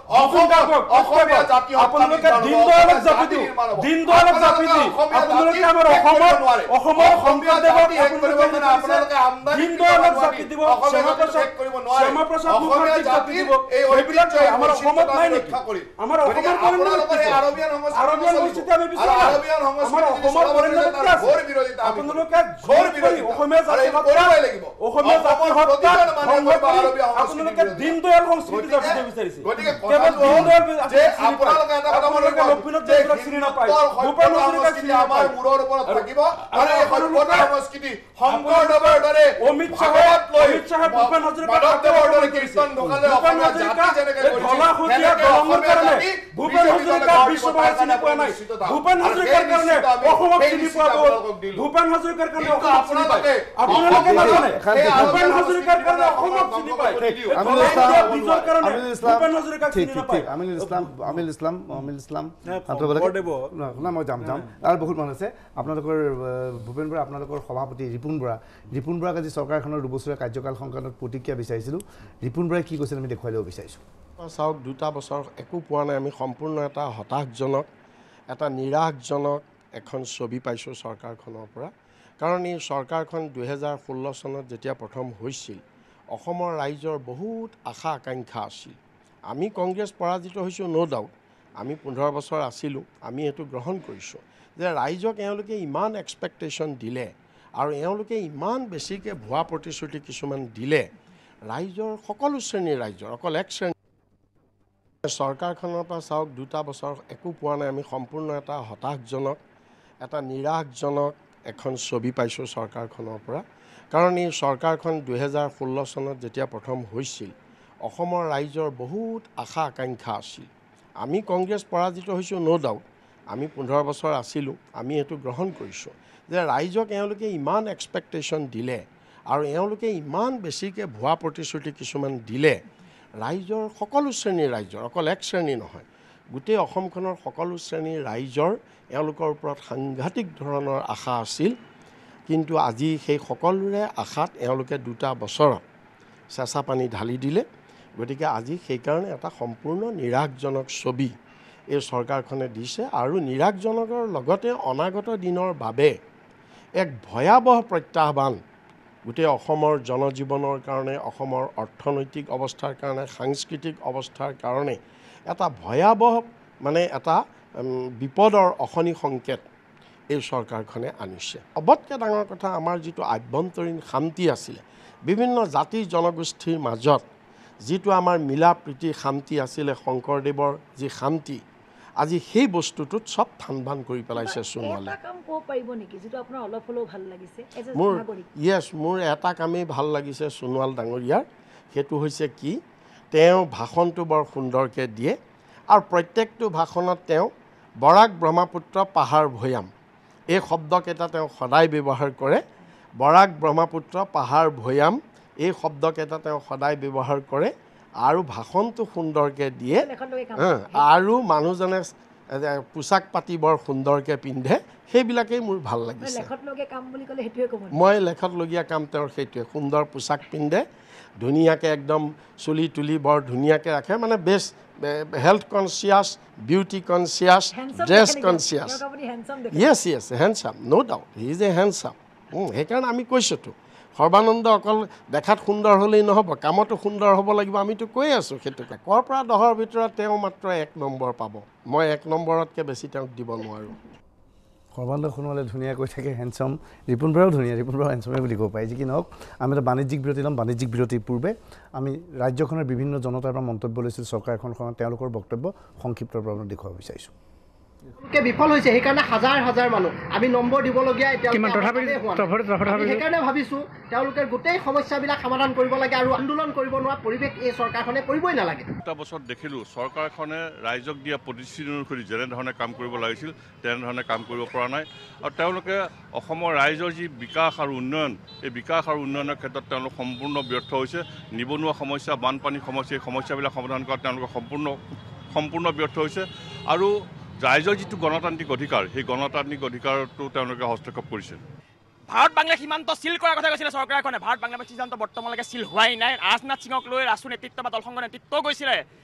অসমীয়া জাতি আপোনালোকে দিনদয়ালক জাপি দি আপোনালোকে আমাৰ অসমৰ শংকৰদেৱক আপোনালোকে দিনদয়ালক জাপি দিব শ্যামাপ্ৰসাদ মুখাৰ্জীক জাপি দিব এইবিলাক আমাৰ অসমত নাই নেকি আমাৰ অসমৰ আৰবিয়ান সংস্কৃতি আমি বিচাৰো আমাৰ অসমৰ পৰিণতি কি আছে আপোনালোকে ঘোৰ বিৰোধী অসমীয়া জাতি হত্যা আপোনালোকে দিনদয়াল সংস্কৃতি জাপি দিব বিচাৰিছে কেৱল দিনদয়াল যে আপোনালোকে এটা কথা মনত ৰাখিব লক্ষ্মীনাথ বেজবৰুৱাক চিনি নাপায় ভূপেন হাজৰিকাক চিনি নাপায় মূৰৰ ওপৰত থাকিব আৰু এই সভ্যতা সংস্কৃতি শংকৰদেৱৰ দৰে অমিত শাহে ভূপেন হাজৰিকাৰ কীৰ্তন ঢোকালে অসমীয়া জাতি যেনেকৈ ঢলা সতীয়া দলঙৰ কাৰণে ভূপেন হাজৰিকা বিশ্ববাসী চিনি পোৱা নাই ভূপেন হাজৰিকাৰ কাৰণে অসমক চিনি পোৱা গ'ল ভূপেন হাজৰিকাৰ কাৰণে অসমক চিনি পায় আপোনালোকে নাজানে ভূপেন হাজৰিকাৰ কাৰণে অসমক চিনি পায় নিজৰ কাৰণে ভূপেন হাজৰিকাক চিনি নাপায় আমিল ইছলাম মই যাম আৰু বহুত মানুহ আছে আপোনালোকৰ ভূপেন বৰা আপোনালোকৰ সভাপতি ৰিপুণ বৰাক আজি চৰকাৰখনৰ 2 বছৰীয়া কাৰ্যকাল সংক্ৰান্তত প্ৰতিক্ৰিয়া বিচাৰিছিলোঁ ৰিপুণ বৰাই কি কৈছিল আমি দেখুৱাই ল'ব বিচাৰিছোঁ চাওক 2টা বছৰ একো পোৱা নাই আমি সম্পূৰ্ণ এটা হতাশজনক এটা নিৰাশজনক এখন ছবি পাইছোঁ চৰকাৰখনৰ পৰা কাৰণ এই চৰকাৰখন 2016 চনত যেতিয়া প্ৰথম হৈছিল অসমৰ ৰাইজৰ বহুত আশা আকাংক্ষা আছিল আমি কংগ্ৰেছ পৰাজিত হৈছোঁ নো ডাউট আমি 15 বছৰ আছিলোঁ আমি এইটো গ্ৰহণ কৰিছোঁ যে ৰাইজক এওঁলোকে ইমান এক্সপেক্টেশ্যন দিলে আৰু এওঁলোকে ইমান বেছিকৈ ভুৱা প্ৰতিশ্ৰুতি কিছুমান দিলে ৰাইজৰ সকলো শ্ৰেণীৰ ৰাইজৰ অকল এক শ্ৰেণী চৰকাৰখনৰ পৰা চাওক 2টা বছৰ একো পোৱা নাই আমি সম্পূৰ্ণ এটা হতাশজনক এটা নিৰাশজনক এখন ছবি পাইছোঁ চৰকাৰখনৰ পৰা কাৰণ এই চৰকাৰখন 2016 চনত যেতিয়া প্ৰথম হৈছিল অসমৰ ৰাইজৰ বহুত আশা আকাংক্ষা আছিল আমি কংগ্ৰেছ পৰাজিত হৈছোঁ নো ডাউট আমি 15 বছৰ আছিলোঁ আমি এইটো গ্ৰহণ কৰিছোঁ যে ৰাইজক এওঁলোকে ইমান এক্সপেক্টেশ্যন দিলে আৰু এওঁলোকে ইমান বেছিকৈ ভুৱা প্ৰতিশ্ৰুতি কিছুমান দিলে ৰাইজৰ সকলো শ্ৰেণীৰ ৰাইজৰ অকল এক শ্ৰেণী নহয় গোটেই অসমখনৰ সকলো শ্ৰেণীৰ ৰাইজৰ এওঁলোকৰ ওপৰত সাংঘাতিক ধৰণৰ আশা আছিল কিন্তু আজি সেই সকলোৰে আশাত এওঁলোকে 2টা বছৰত চেঁচা পানী ঢালি দিলে গতিকে আজি সেইকাৰণে এটা সম্পূৰ্ণ নিৰাশজনক ছবি এই চৰকাৰখনে দিছে আৰু নিৰাশজনকৰ লগতে অনাগত দিনৰ বাবে এক ভয়াৱহ প্ৰত্যাহ্বান গোটেই অসমৰ জনজীৱনৰ কাৰণে অসমৰ অৰ্থনৈতিক অৱস্থাৰ কাৰণে সাংস্কৃতিক অৱস্থাৰ কাৰণে এটা ভয়াৱহ মানে এটা বিপদৰ অশনি সংকেত এই চৰকাৰখনে আনিছে অবতকৈ ডাঙৰ কথা আমাৰ যিটো আভ্যন্তৰীণ শান্তি আছিলে বিভিন্ন জাতি জনগোষ্ঠীৰ মাজত যিটো আমাৰ মিলা প্ৰীতি শান্তি আছিলে শংকৰদেৱৰ যি শান্তি আজি সেই বস্তুটোত সব থানবান কৰি পেলাইছে সোণোৱালে মোৰ এটা কামেই ভাল লাগিছে সোণোৱাল ডাঙৰীয়াৰ সেইটো হৈছে কি তেওঁ ভাষণটো বৰ সুন্দৰকৈ দিয়ে আৰু প্ৰত্যেকটো ভাষণত তেওঁ বৰাক ব্ৰহ্মপুত্ৰ পাহাৰ ভৈয়াম এই শব্দকেইটা তেওঁ সদায় ব্যৱহাৰ কৰে বৰাক ব্ৰহ্মপুত্ৰ পাহাৰ ভৈয়াম এই শব্দকেইটা তেওঁ সদায় ব্যৱহাৰ কৰে আৰু ভাষণটো সুন্দৰকৈ দিয়ে আৰু মানুহজনে পোচাক পাতি বৰ সুন্দৰকৈ পিন্ধে সেইবিলাকেই মোৰ ভাল লাগিছে মই লেখতলগীয়া কাম তেওঁৰ সেইটোৱে সুন্দৰ পোচাক পিন্ধে ধুনীয়াকৈ একদম চুলি তুলি বৰ ধুনীয়াকৈ ৰাখে মানে best health conscious beauty conscious dress conscious yes handsome no' doubt he is a handsome সেইকাৰণে আমি কৈছোঁতো সৰ্বানন্দ অকল দেখাত সুন্দৰ হ'লেই নহ'ব কামতো সুন্দৰ হ'ব লাগিব আমিতো কৈ আছোঁ সেইটোকে ক'ৰ পৰা 10ৰ ভিতৰত তেওঁ মাত্ৰ 1 নম্বৰ পাব মই 1 নম্বৰতকৈ বেছি তেওঁক দিব নোৱাৰোঁ সৰ্বানন্দ সোণোৱালে ধুনীয়া কৈ থাকে হেণ্ডচাম ৰিপুণ বৰাও ধুনীয়া ৰিপুণ বৰাও হেণ্ডচামে বুলি ক'ব পাৰি যি কি নহওক আমি এটা বাণিজ্যিক বিৰতি ল'ম বাণিজ্যিক বিৰতিৰ পূৰ্বে আমি ৰাজ্যখনৰ বিভিন্ন জনতাৰ পৰা মন্তব্য লৈছিল চৰকাৰখনৰ তেওঁলোকৰ বক্তব্য সংক্ষিপ্ত প্ৰমাণ দেখুৱাব বিচাৰিছোঁ বিফল হৈছে সেইকাৰণে হাজাৰ মানুহ আমি নম্বৰ দিবলগীয়া সেইকাৰণে ভাবিছোঁ তেওঁলোকে গোটেই সমস্যাবিলাক সমাধান কৰিব লাগে আৰু আন্দোলন কৰিব নোৱাৰা পৰিৱেশ এই চৰকাৰখনে কৰিবই নালাগে এটা বছৰত দেখিলোঁ চৰকাৰখনে ৰাইজক দিয়া প্ৰতিশ্ৰুতি অনুসৰি যেনেধৰণে কাম কৰিব লাগিছিল তেনেধৰণে কাম কৰিব পৰা নাই আৰু তেওঁলোকে অসমৰ ৰাইজৰ যি বিকাশ আৰু উন্নয়ন এই বিকাশ আৰু উন্নয়নৰ ক্ষেত্ৰত তেওঁলোক সম্পূৰ্ণ ব্যৰ্থ হৈছে নিবনুৱা সমস্যা বানপানী সমস্যা এই সমস্যাবিলাক সমাধান কৰাত তেওঁলোকে সম্পূৰ্ণ ব্যৰ্থ হৈছে আৰু ৰাইজৰ যিটো গণতান্ত্ৰিক অধিকাৰ সেই গণতান্ত্ৰিক অধিকাৰটো তেওঁলোকে হস্তক্ষেপ কৰিছে ভাৰত বাংলা সীমান্ত চিল কৰাৰ কথা কৈছিলে চৰকাৰখনে ভাৰত বাংলা সীমান্ত বৰ্তমানলৈকে চিল হোৱাই নাই ৰাজনাথ সিঙক লৈ ৰাষ্ট্ৰীয় নেতৃত্ব বা দলসংঘ নেতৃত্ব গৈছিলে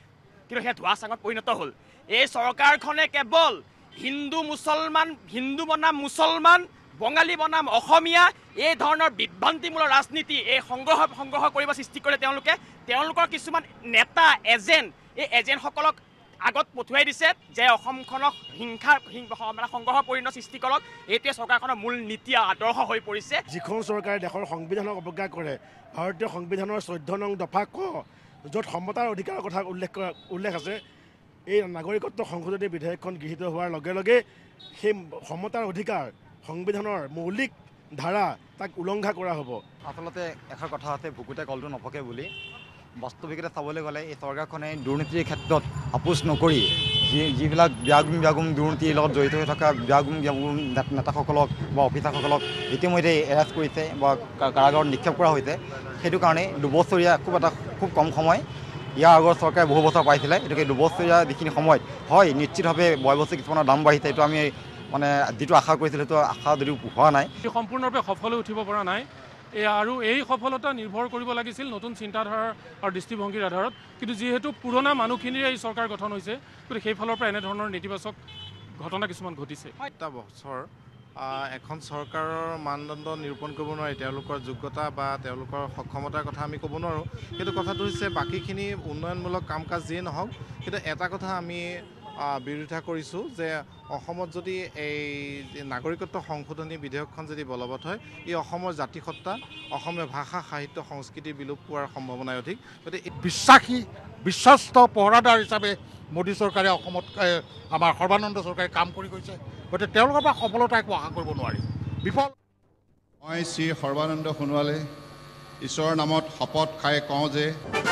কিন্তু সেয়া ধোঁৱা চাঙত পৰিণত হ'ল এই চৰকাৰখনে কেৱল হিন্দু বনাম মুছলমান বঙালী বনাম অসমীয়া এই ধৰণৰ বিভ্ৰান্তিমূলক ৰাজনীতি এই সংগ্ৰহ কৰিব সৃষ্টি কৰে তেওঁলোকৰ কিছুমান নেতা এজেণ্ট এই এজেণ্টসকলক আগত পঠুৱাই দিছে যে অসমখনক সংগ্ৰহ পৰিণত সৃষ্টি কৰক এইটোৱে চৰকাৰখনৰ মূল নীতি আদৰ্শ হৈ পৰিছে যিখন চৰকাৰে দেশৰ সংবিধানক অৱজ্ঞা কৰে ভাৰতীয় সংবিধানৰ 14 নং দফা ক য'ত সমতাৰ অধিকাৰৰ কথা উল্লেখ আছে এই নাগৰিকত্ব সংশোধনী বিধেয়কখন গৃহীত হোৱাৰ লগে লগে সেই সমতাৰ অধিকাৰ সংবিধানৰ মৌলিক ধাৰা তাক উলংঘা কৰা হ'ব আচলতে এষাৰ কথা আছে ভুকুতে কলটো নপকে বুলি বাস্তৱিকতে চাবলৈ গ'লে এই চৰকাৰখনে দুৰ্নীতিৰ ক্ষেত্ৰত আপোচ নকৰি যিবিলাক ব্যাগুম দুৰ্নীতিৰ লগত জড়িত হৈ থকা ব্যাগুম নেতাসকলক বা অফিচাৰসকলক ইতিমধ্যে এৰেষ্ট কৰিছে বা কাৰাগাৰত নিক্ষেপ কৰা হৈছে সেইটো কাৰণে দুবছৰীয়া খুব কম সময় ইয়াৰ আগৰ চৰকাৰে বহু বছৰ পাইছিলে গতিকে দুবছৰীয়া যিখিনি সময়ত হয় নিশ্চিতভাৱে বয়বস্তু কিছুমানৰ দাম বাঢ়িছে এইটো আমি মানে যিটো আশা কৰিছিলোঁ সেইটো আশা যদিও হোৱা নাই সম্পূৰ্ণৰূপে সফল হৈ উঠিব পৰা নাই আৰু এই সফলতা নিৰ্ভৰ কৰিব লাগিছিল নতুন চিন্তাধাৰা আৰু দৃষ্টিভংগীৰ আধাৰত কিন্তু যিহেতু পুৰণা মানুহখিনিৰে এই চৰকাৰ গঠন হৈছে গতিকে সেইফালৰ পৰা এনেধৰণৰ নেতিবাচক ঘটনা কিছুমান ঘটিছে এটা বছৰ এখন চৰকাৰৰ মানদণ্ড নিৰূপণ কৰিব নোৱাৰি তেওঁলোকৰ যোগ্যতা বা তেওঁলোকৰ সক্ষমতাৰ কথা আমি ক'ব নোৱাৰোঁ কিন্তু কথাটো হৈছে বাকীখিনি উন্নয়নমূলক কাম কাজ যিয়ে নহওক কিন্তু এটা কথা আমি বিৰোধিতা কৰিছোঁ যে অসমত যদি এই নাগৰিকত্ব সংশোধনী বিধেয়কখন যদি বলবৎ হয় ই অসমৰ জাতিসত্তা অসমীয়া ভাষা সাহিত্য সংস্কৃতি বিলোপ পোৱাৰ সম্ভাৱনাই অধিক গতিকে বিশ্বস্ত পহৰাদাৰ হিচাপে মোদী চৰকাৰে অসমত আমাৰ সৰ্বানন্দ চৰকাৰে কাম কৰি গৈছে গতিকে তেওঁলোকৰ পৰা সফলতা একো আশা কৰিব নোৱাৰি বিফল মই শ্ৰী সৰ্বানন্দ সোণোৱালে ঈশ্বৰৰ নামত শপত খাই কওঁ যে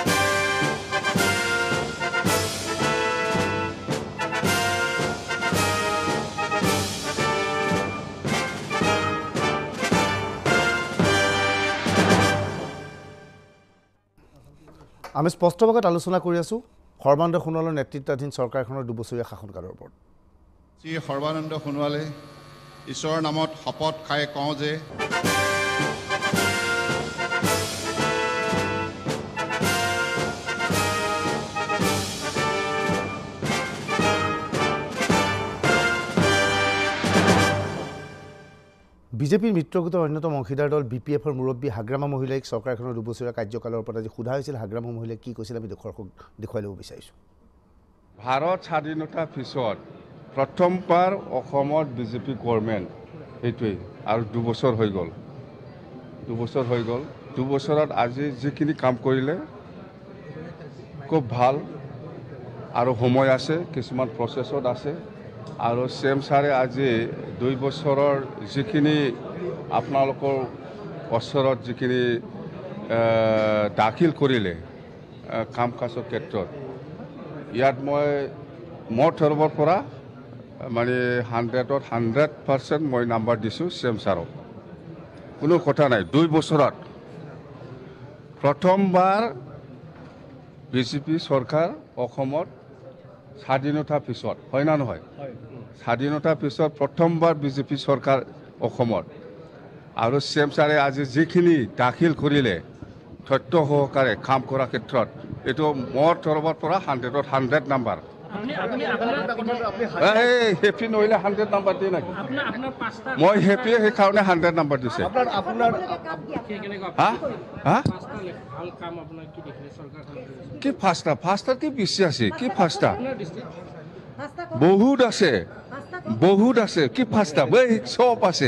আমি স্পষ্টভাৱে আলোচনা কৰি আছোঁ সৰ্বানন্দ সোণোৱালৰ নেতৃত্বাধীন চৰকাৰখনৰ দুবছৰীয়া শাসনকালৰ ওপৰত শ্ৰী সৰ্বানন্দ সোণোৱালে ঈশ্বৰৰ নামত শপত খাই কওঁ যে বিজেপিৰ মিত্ৰগোটৰ অন্যতম অংশীদাৰ দল BPFৰ মুৰব্বী হাগ্ৰামা মহিলাইক চৰকাৰখনৰ দুবছৰীয়া কাৰ্যকালৰ ওপৰত আজি সোধা হৈছিল হাগ্ৰামা মহিলাই কি কৈছিল আমি দৰ্শকক দেখুৱাই ল'ব বিচাৰিছোঁ ভাৰত স্বাধীনতাৰ পিছত প্ৰথমবাৰ অসমত বিজেপি গভৰ্ণমেণ্ট এইটোৱেই আৰু দুবছৰ হৈ গ'ল দুবছৰত আজি যিখিনি কাম কৰিলে খুব ভাল আৰু সময় আছে কিছুমান প্ৰচেছত আছে আৰু CM ছাৰে আজি 2 বছৰৰ যিখিনি আপোনালোকৰ ওচৰত যিখিনি দাখিল কৰিলে কাম কাজৰ ক্ষেত্ৰত ইয়াত মই মোৰ তৰফৰ পৰা মানে 100% মই নাম্বাৰ দিছোঁ CM ছাৰক কোনো কথা নাই 2 বছৰত প্ৰথমবাৰ বিজেপি চৰকাৰ অসমত স্বাধীনতাৰ পিছত হয় না নহয় স্বাধীনতাৰ পিছত প্ৰথমবাৰ বিজেপি চৰকাৰ অসমত আৰু CM ছাৰে আজি যিখিনি দাখিল কৰিলে তথ্য সহকাৰে কাম কৰাৰ ক্ষেত্ৰত এইটো মোৰ তৰফৰ পৰা 100% নাম্বাৰ হেপি নহ'লে 100 নাম্বাৰ দিয়ে নেকি মই হেপি সেইকাৰণে 100 নাম্বাৰ দিছে কি ফাৰ্ষ্ট কি বেছি আছে কি ফাৰ্ষ্ট বহুত আছে কি ফাৰ্ষ্ট চব আছে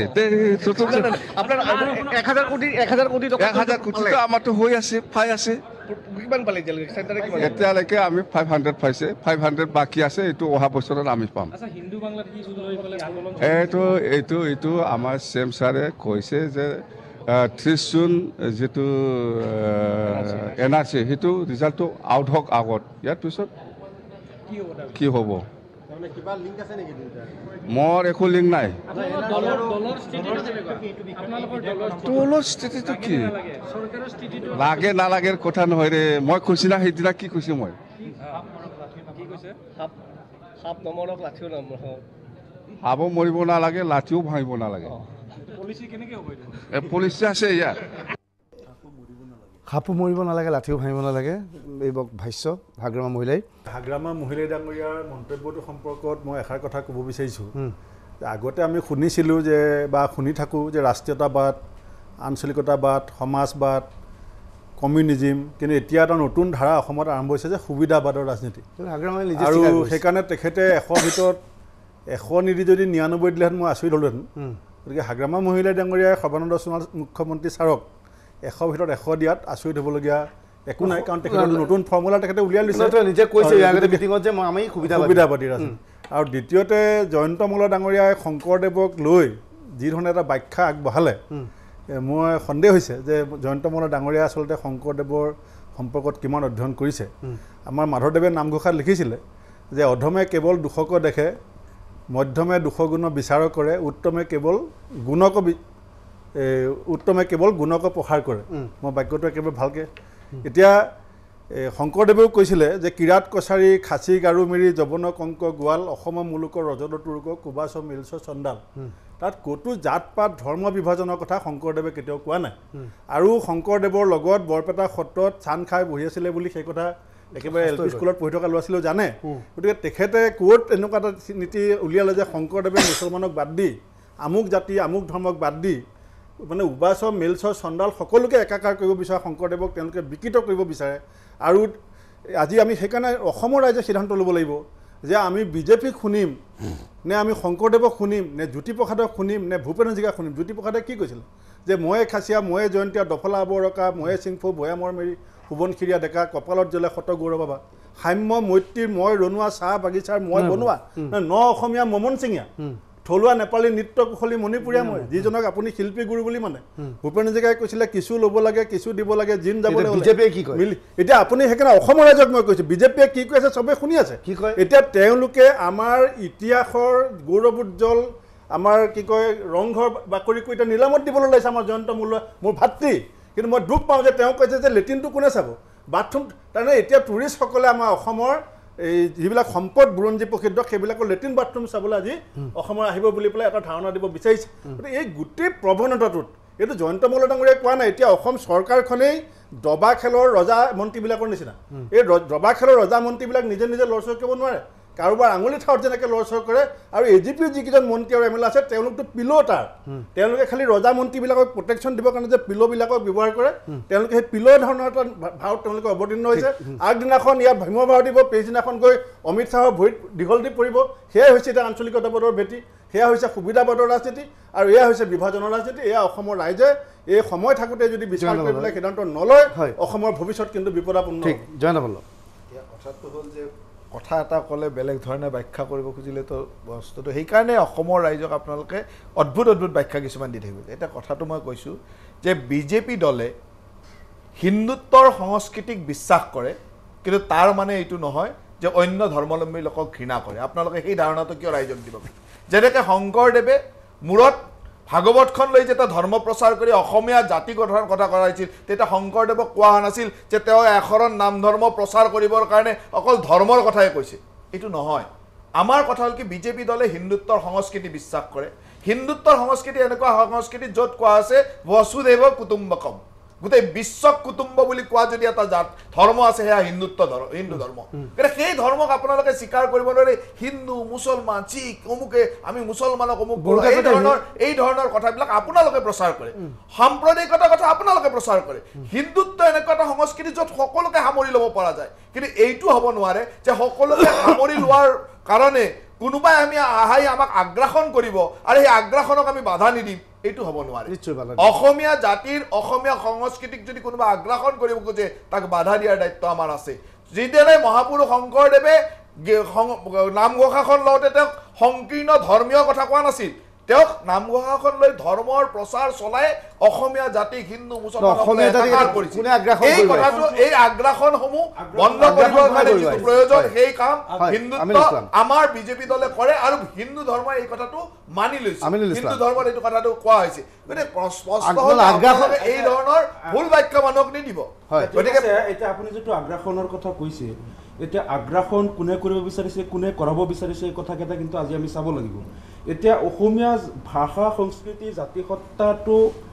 1000 কোটি আমাৰতো হৈ আছে পাই আছে এতিয়ালৈকে আমি 500 পাইছে 500 বাকী আছে এইটো অহা বছৰত আমি পাম এইটো আমাৰ CM ছাৰে কৈছে যে 30 জুন যেটো NRC সেইটো ৰিজাল্টটো আউট হওক আগত ইয়াৰ পিছত কি হ'ব মোৰ একো লিংক নাই দলৰ স্থিতিটো কি লাগে নালাগে কথা নহয় ৰে মই কৈছি না সেইদিনা কি কৈছো মই সাপ মৰিব নালাগে লাঠিও ভাঙিব নালাগে পলিচি আছে ইয়াত সাপো মৰিব নালাগে, লাঠিও ভাঙিব নালাগে, এই ভাষ্য হাগ্ৰামা মহিলাই ডাঙৰীয়াৰ মন্তব্যটোৰ সম্পৰ্কত মই এষাৰ কথা ক'ব বিচাৰিছোঁ। আগতে আমি শুনিছিলোঁ যে বা শুনি থাকোঁ যে ৰাষ্ট্ৰীয়তাবাদ, আঞ্চলিকতাবাদ, সমাজবাদ, কমিউনিজিম, কিন্তু এতিয়া এটা নতুন ধাৰা অসমত আৰম্ভ হৈছে যে সুবিধাবাদৰ ৰাজনীতি। আৰু সেইকাৰণে তেখেতে 100 ভিতৰত 100 নিদি যদি 99 দিলেহেঁতেন মই আচৰিত হ'লোহেঁতেন। গতিকে হাগ্ৰামা মহিলাই ডাঙৰীয়াই সৰ্বানন্দ সোণোৱাল মুখ্যমন্ত্ৰী ছাৰক 100 ভিতৰত 100 দিয়াত আচৰিত হ'বলগীয়া একো নাই, কাৰণ তেখেতৰ নতুন ফৰ্মুলা তেখেতে উলিয়াই লৈছে, নিজে কৈছে মিটিঙত যে আমি সুবিধাবাদী ৰাজনীতি। আৰু দ্বিতীয়তে জয়ন্ত মল্ল ডাঙৰীয়াই শংকৰদেৱক লৈ যিধৰণে এটা ব্যাখ্যা আগবঢ়ালে, মই সন্দেহ হৈছে যে জয়ন্ত মল্ল ডাঙৰীয়াই আচলতে শংকৰদেৱৰ সম্পৰ্কত কিমান অধ্যয়ন কৰিছে। আমাৰ মাধৱদেৱে নামঘোষাত লিখিছিলে যে অধমে কেৱল দুখক দেখে, মধ্যমে দুখগুণ বিচাৰ কৰে, উত্তমে কেৱল গুণক প্ৰসাৰ কৰে। মই বাক্যটো একেবাৰে ভালকৈ এতিয়া শংকৰদেৱেও কৈছিলে যে কিৰাত কছাৰী, খাচী, গাৰু মিৰি, যৱন কংক, গোৱাল, অসম মুলুকৰ ৰজত তুৰুক, কুবাচ মিলচ চণ্ডাল। তাত ক'তো জাত পাত ধৰ্ম বিভাজনৰ কথা শংকৰদেৱে কেতিয়াও কোৱা নাই। আৰু শংকৰদেৱৰ লগত বৰপেটা সত্ৰত চান খাই বহি আছিলে বুলি সেই কথা একেবাৰে LP স্কুলত পঢ়ি থকা ল'ৰা ছোৱালীও জানে। গতিকে তেখেতে ক'ত এনেকুৱা এটা নীতি উলিয়ালে যে শংকৰদেৱে মুছলমানক বাদ দি, আমুক জাতি আমুক ধৰ্মক বাদ দি মানে উবাচ মেলচ চণ্ডাল সকলোকে একাকাৰ কৰিব বিচাৰে, শংকৰদেৱক তেওঁলোকে বিকৃত কৰিব বিচাৰে। আৰু আজি আমি সেইকাৰণে অসমৰ ৰাইজে সিদ্ধান্ত ল'ব লাগিব যে আমি বিজেপিক শুনিম নে আমি শংকৰদেৱক শুনিম নে জ্যোতিপ্ৰসাদক শুনিম নে ভূপেন হাজৰিকাক শুনিম। জ্যোতিপ্ৰসাদে কি কৈছিলে যে ময়ে খাচীয়া, ময়ে জয়ন্তীয়া, দফলা আৱৰকা, ময়ে চিংফু, ভৈয়ামৰ মেৰি, সোৱণশিৰীয়া ডেকা, কপালত জ্বলে শত গৌৰৱ বাবা, সাম্য মৈত্ৰীৰ মই ৰণুৱা, চাহ বাগিচাৰ মই বনোৱা, ন অসমীয়া মমন সিঙীয়া, থলুৱা নেপালী নৃত্য কুশলী মণিপুৰীয়া মই, যিজনক আপুনি শিল্পী গুৰু বুলি মানে। ভূপেন হাজৰিকাই কৈছিলে কিছু ল'ব লাগে, কিছু দিব লাগে, জিন যাবলৈ। বিজেপিয়ে কি কয় এতিয়া আপুনি সেইকাৰণে অসমৰ ৰাইজক মই কৈছোঁ বিজেপিয়ে কি কৈ আছে চবেই শুনি আছে। কি কয় এতিয়া তেওঁলোকে আমাৰ ইতিহাসৰ গৌৰৱোজ্জ্বল আমাৰ কি কয় ৰংঘৰ বাকৰিকো এতিয়া নিলামত দিবলৈ ওলাইছে আমাৰ জয়ন্ত মল্ল মোৰ ভাতৃ। কিন্তু মই দুখ পাওঁ যে তেওঁ কৈছে যে লেট্ৰিনটো কোনে চাব, বাথৰুম। তাৰমানে এতিয়া টুৰিষ্টসকলে আমাৰ অসমৰ এই যিবিলাক সম্পদ বুৰঞ্জী প্ৰসিদ্ধ সেইবিলাকৰ লেট্ৰিন বাথৰুম চাবলৈ আজি অসমৰ আহিব বুলি পেলাই এটা ধাৰণা দিব বিচাৰিছে। গতিকে এই গোটেই প্ৰৱণতাটোত এইটো জয়ন্ত মল্ল ডাঙৰীয়াই কোৱা নাই। এতিয়া অসম চৰকাৰখনেই দবা খেলৰ ৰজা মন্ত্ৰীবিলাকৰ নিচিনা। এই দবা খেলৰ ৰজা মন্ত্ৰীবিলাক নিজে নিজে লৰচৰ কৰিব নোৱাৰে, কাৰোবাৰ আঙুলি ঠাইত যেনেকৈ লৰচৰ কৰে। আৰু AGPৰ যিকেইজন মন্ত্ৰী আৰু MLA আছে তেওঁলোকতো পিলো তাৰ, তেওঁলোকে খালি ৰজা মন্ত্ৰীবিলাকক প্ৰটেকশ্যন দিবৰ কাৰণে যে পিলোবিলাকক ব্যৱহাৰ কৰে, তেওঁলোকে সেই পিলো ধৰণৰ এটা ভাৰত তেওঁলোকে অৱতীৰ্ণ হৈছে। আগদিনাখন ইয়াত ভীমভাও দিব, পিছদিনাখন গৈ অমিত শ্বাহৰ ভৰিত দীঘল দি পৰিব। সেয়াই হৈছে এতিয়া আঞ্চলিকতাবাদৰ ভেটি, সেয়া হৈছে সুবিধাবাদৰ ৰাজনীতি, আৰু এয়া হৈছে বিভাজনৰ ৰাজনীতি। এয়া অসমৰ ৰাইজে এই সময় থাকোঁতে যদি বিচাৰ কৰি পেলাই সিদ্ধান্ত নলয়, অসমৰ ভৱিষ্যত কিন্তু বিপদাপন্ন। জয়ন্ত মল্ল কথাটো হ'ল যে কথা এটা ক'লে বেলেগ ধৰণে ব্যাখ্যা কৰিব খুজিলেতো বস্তুটো সেইকাৰণে অসমৰ ৰাইজক আপোনালোকে অদ্ভুত অদ্ভুত ব্যাখ্যা কিছুমান দি থাকিব। এতিয়া কথাটো মই কৈছোঁ যে বিজেপি দলে হিন্দুত্বৰ সংস্কৃতিক বিশ্বাস কৰে, কিন্তু তাৰ মানে এইটো নহয় যে অন্য ধৰ্মাৱলম্বী লোকক ঘৃণা কৰে। আপোনালোকে সেই ধাৰণাটো কিয় ৰাইজক দিব? যেনেকৈ শংকৰদেৱে মূৰত ভাগৱতখন লৈ যেতিয়া ধৰ্ম প্ৰচাৰ কৰি অসমীয়া জাতি গঠনৰ কথা কৰা হৈছিল, তেতিয়া শংকৰদেৱক কোৱা হোৱা নাছিল যে তেওঁ এশৰণ নাম ধৰ্ম প্ৰচাৰ কৰিবৰ কাৰণে অকল ধৰ্মৰ কথাই কৈছে। এইটো নহয়। আমাৰ কথা হ'ল কি বিজেপি দলে হিন্দুত্বৰ সংস্কৃতি বিশ্বাস কৰে। হিন্দুত্বৰ সংস্কৃতি এনেকুৱা সংস্কৃতি য'ত কোৱা আছে বসুধৈৱ কুটুম্বকম, গোটেই বিশ্বক কুটুম্ব বুলি কোৱা যদি এটা ধৰ্ম আছে সেয়া হিন্দু ধৰ্ম। গতিকে সেই ধৰ্মক আপোনালোকে স্বীকাৰ কৰিব নোৱাৰে। হিন্দু, মুছলমান, শিখ, অমুকে আমি মুছলমানক অমুক এই ধৰণৰ কথাবিলাক আপোনালোকে প্ৰচাৰ কৰে। সাম্প্ৰদায়িকতাৰ কথা আপোনালোকে প্ৰচাৰ কৰে। হিন্দুত্ব এনেকুৱা এটা সংস্কৃতি য'ত সকলোকে সামৰি ল'ব পৰা যায়, কিন্তু এইটো হ'ব নোৱাৰে যে সকলোকে সামৰি লোৱাৰ কাৰণে কোনোবাই আমাক আগ্ৰাসন কৰিব আৰু সেই আগ্ৰাসনক আমি বাধা নিদিম, এইটো হ'ব নোৱাৰে। অসমীয়া জাতিৰ অসমীয়া সংস্কৃতিক যদি কোনোবা আগ্ৰাসন কৰিব খোজে তাক বাধা দিয়াৰ দায়িত্ব আমাৰ আছে। যিদৰে মহাপুৰুষ শংকৰদেৱে নামঘোষাখন লওঁতে তেওঁক সংকীৰ্ণ ধৰ্মীয় কথা কোৱা নাছিল, তেওঁক নামঘোষাখন লৈ ধৰ্মৰ প্ৰচাৰ চলাই অসমীয়া জাতিক হিন্দু মুছলমান এই আগ্ৰাসনসমূহ বন্ধ কৰিবৰ কাৰণে যিটো প্ৰয়োজন সেই কাম হিন্দুত্ব আমাৰ বিজেপি দলে কৰে, আৰু হিন্দু ধৰ্মই এই কথাটো মানি লৈছে। হিন্দু ধৰ্মত এইটো কথাটো কোৱা হৈছে। গতিকে এই ধৰণৰ ভুল বাক্য মানুহক নিদিব। গতিকে এতিয়া আপুনি যিটো আগ্ৰাসনৰ কথা কৈছে, এতিয়া আগ্ৰাসন কোনে কৰিব বিচাৰিছে, কোনে কৰাব বিচাৰিছে, এই কথাকেইটা কিন্তু আজি আমি চাব লাগিব। এতিয়া অসমীয়া ভাষা সংস্কৃতি জাতিসত্তাটো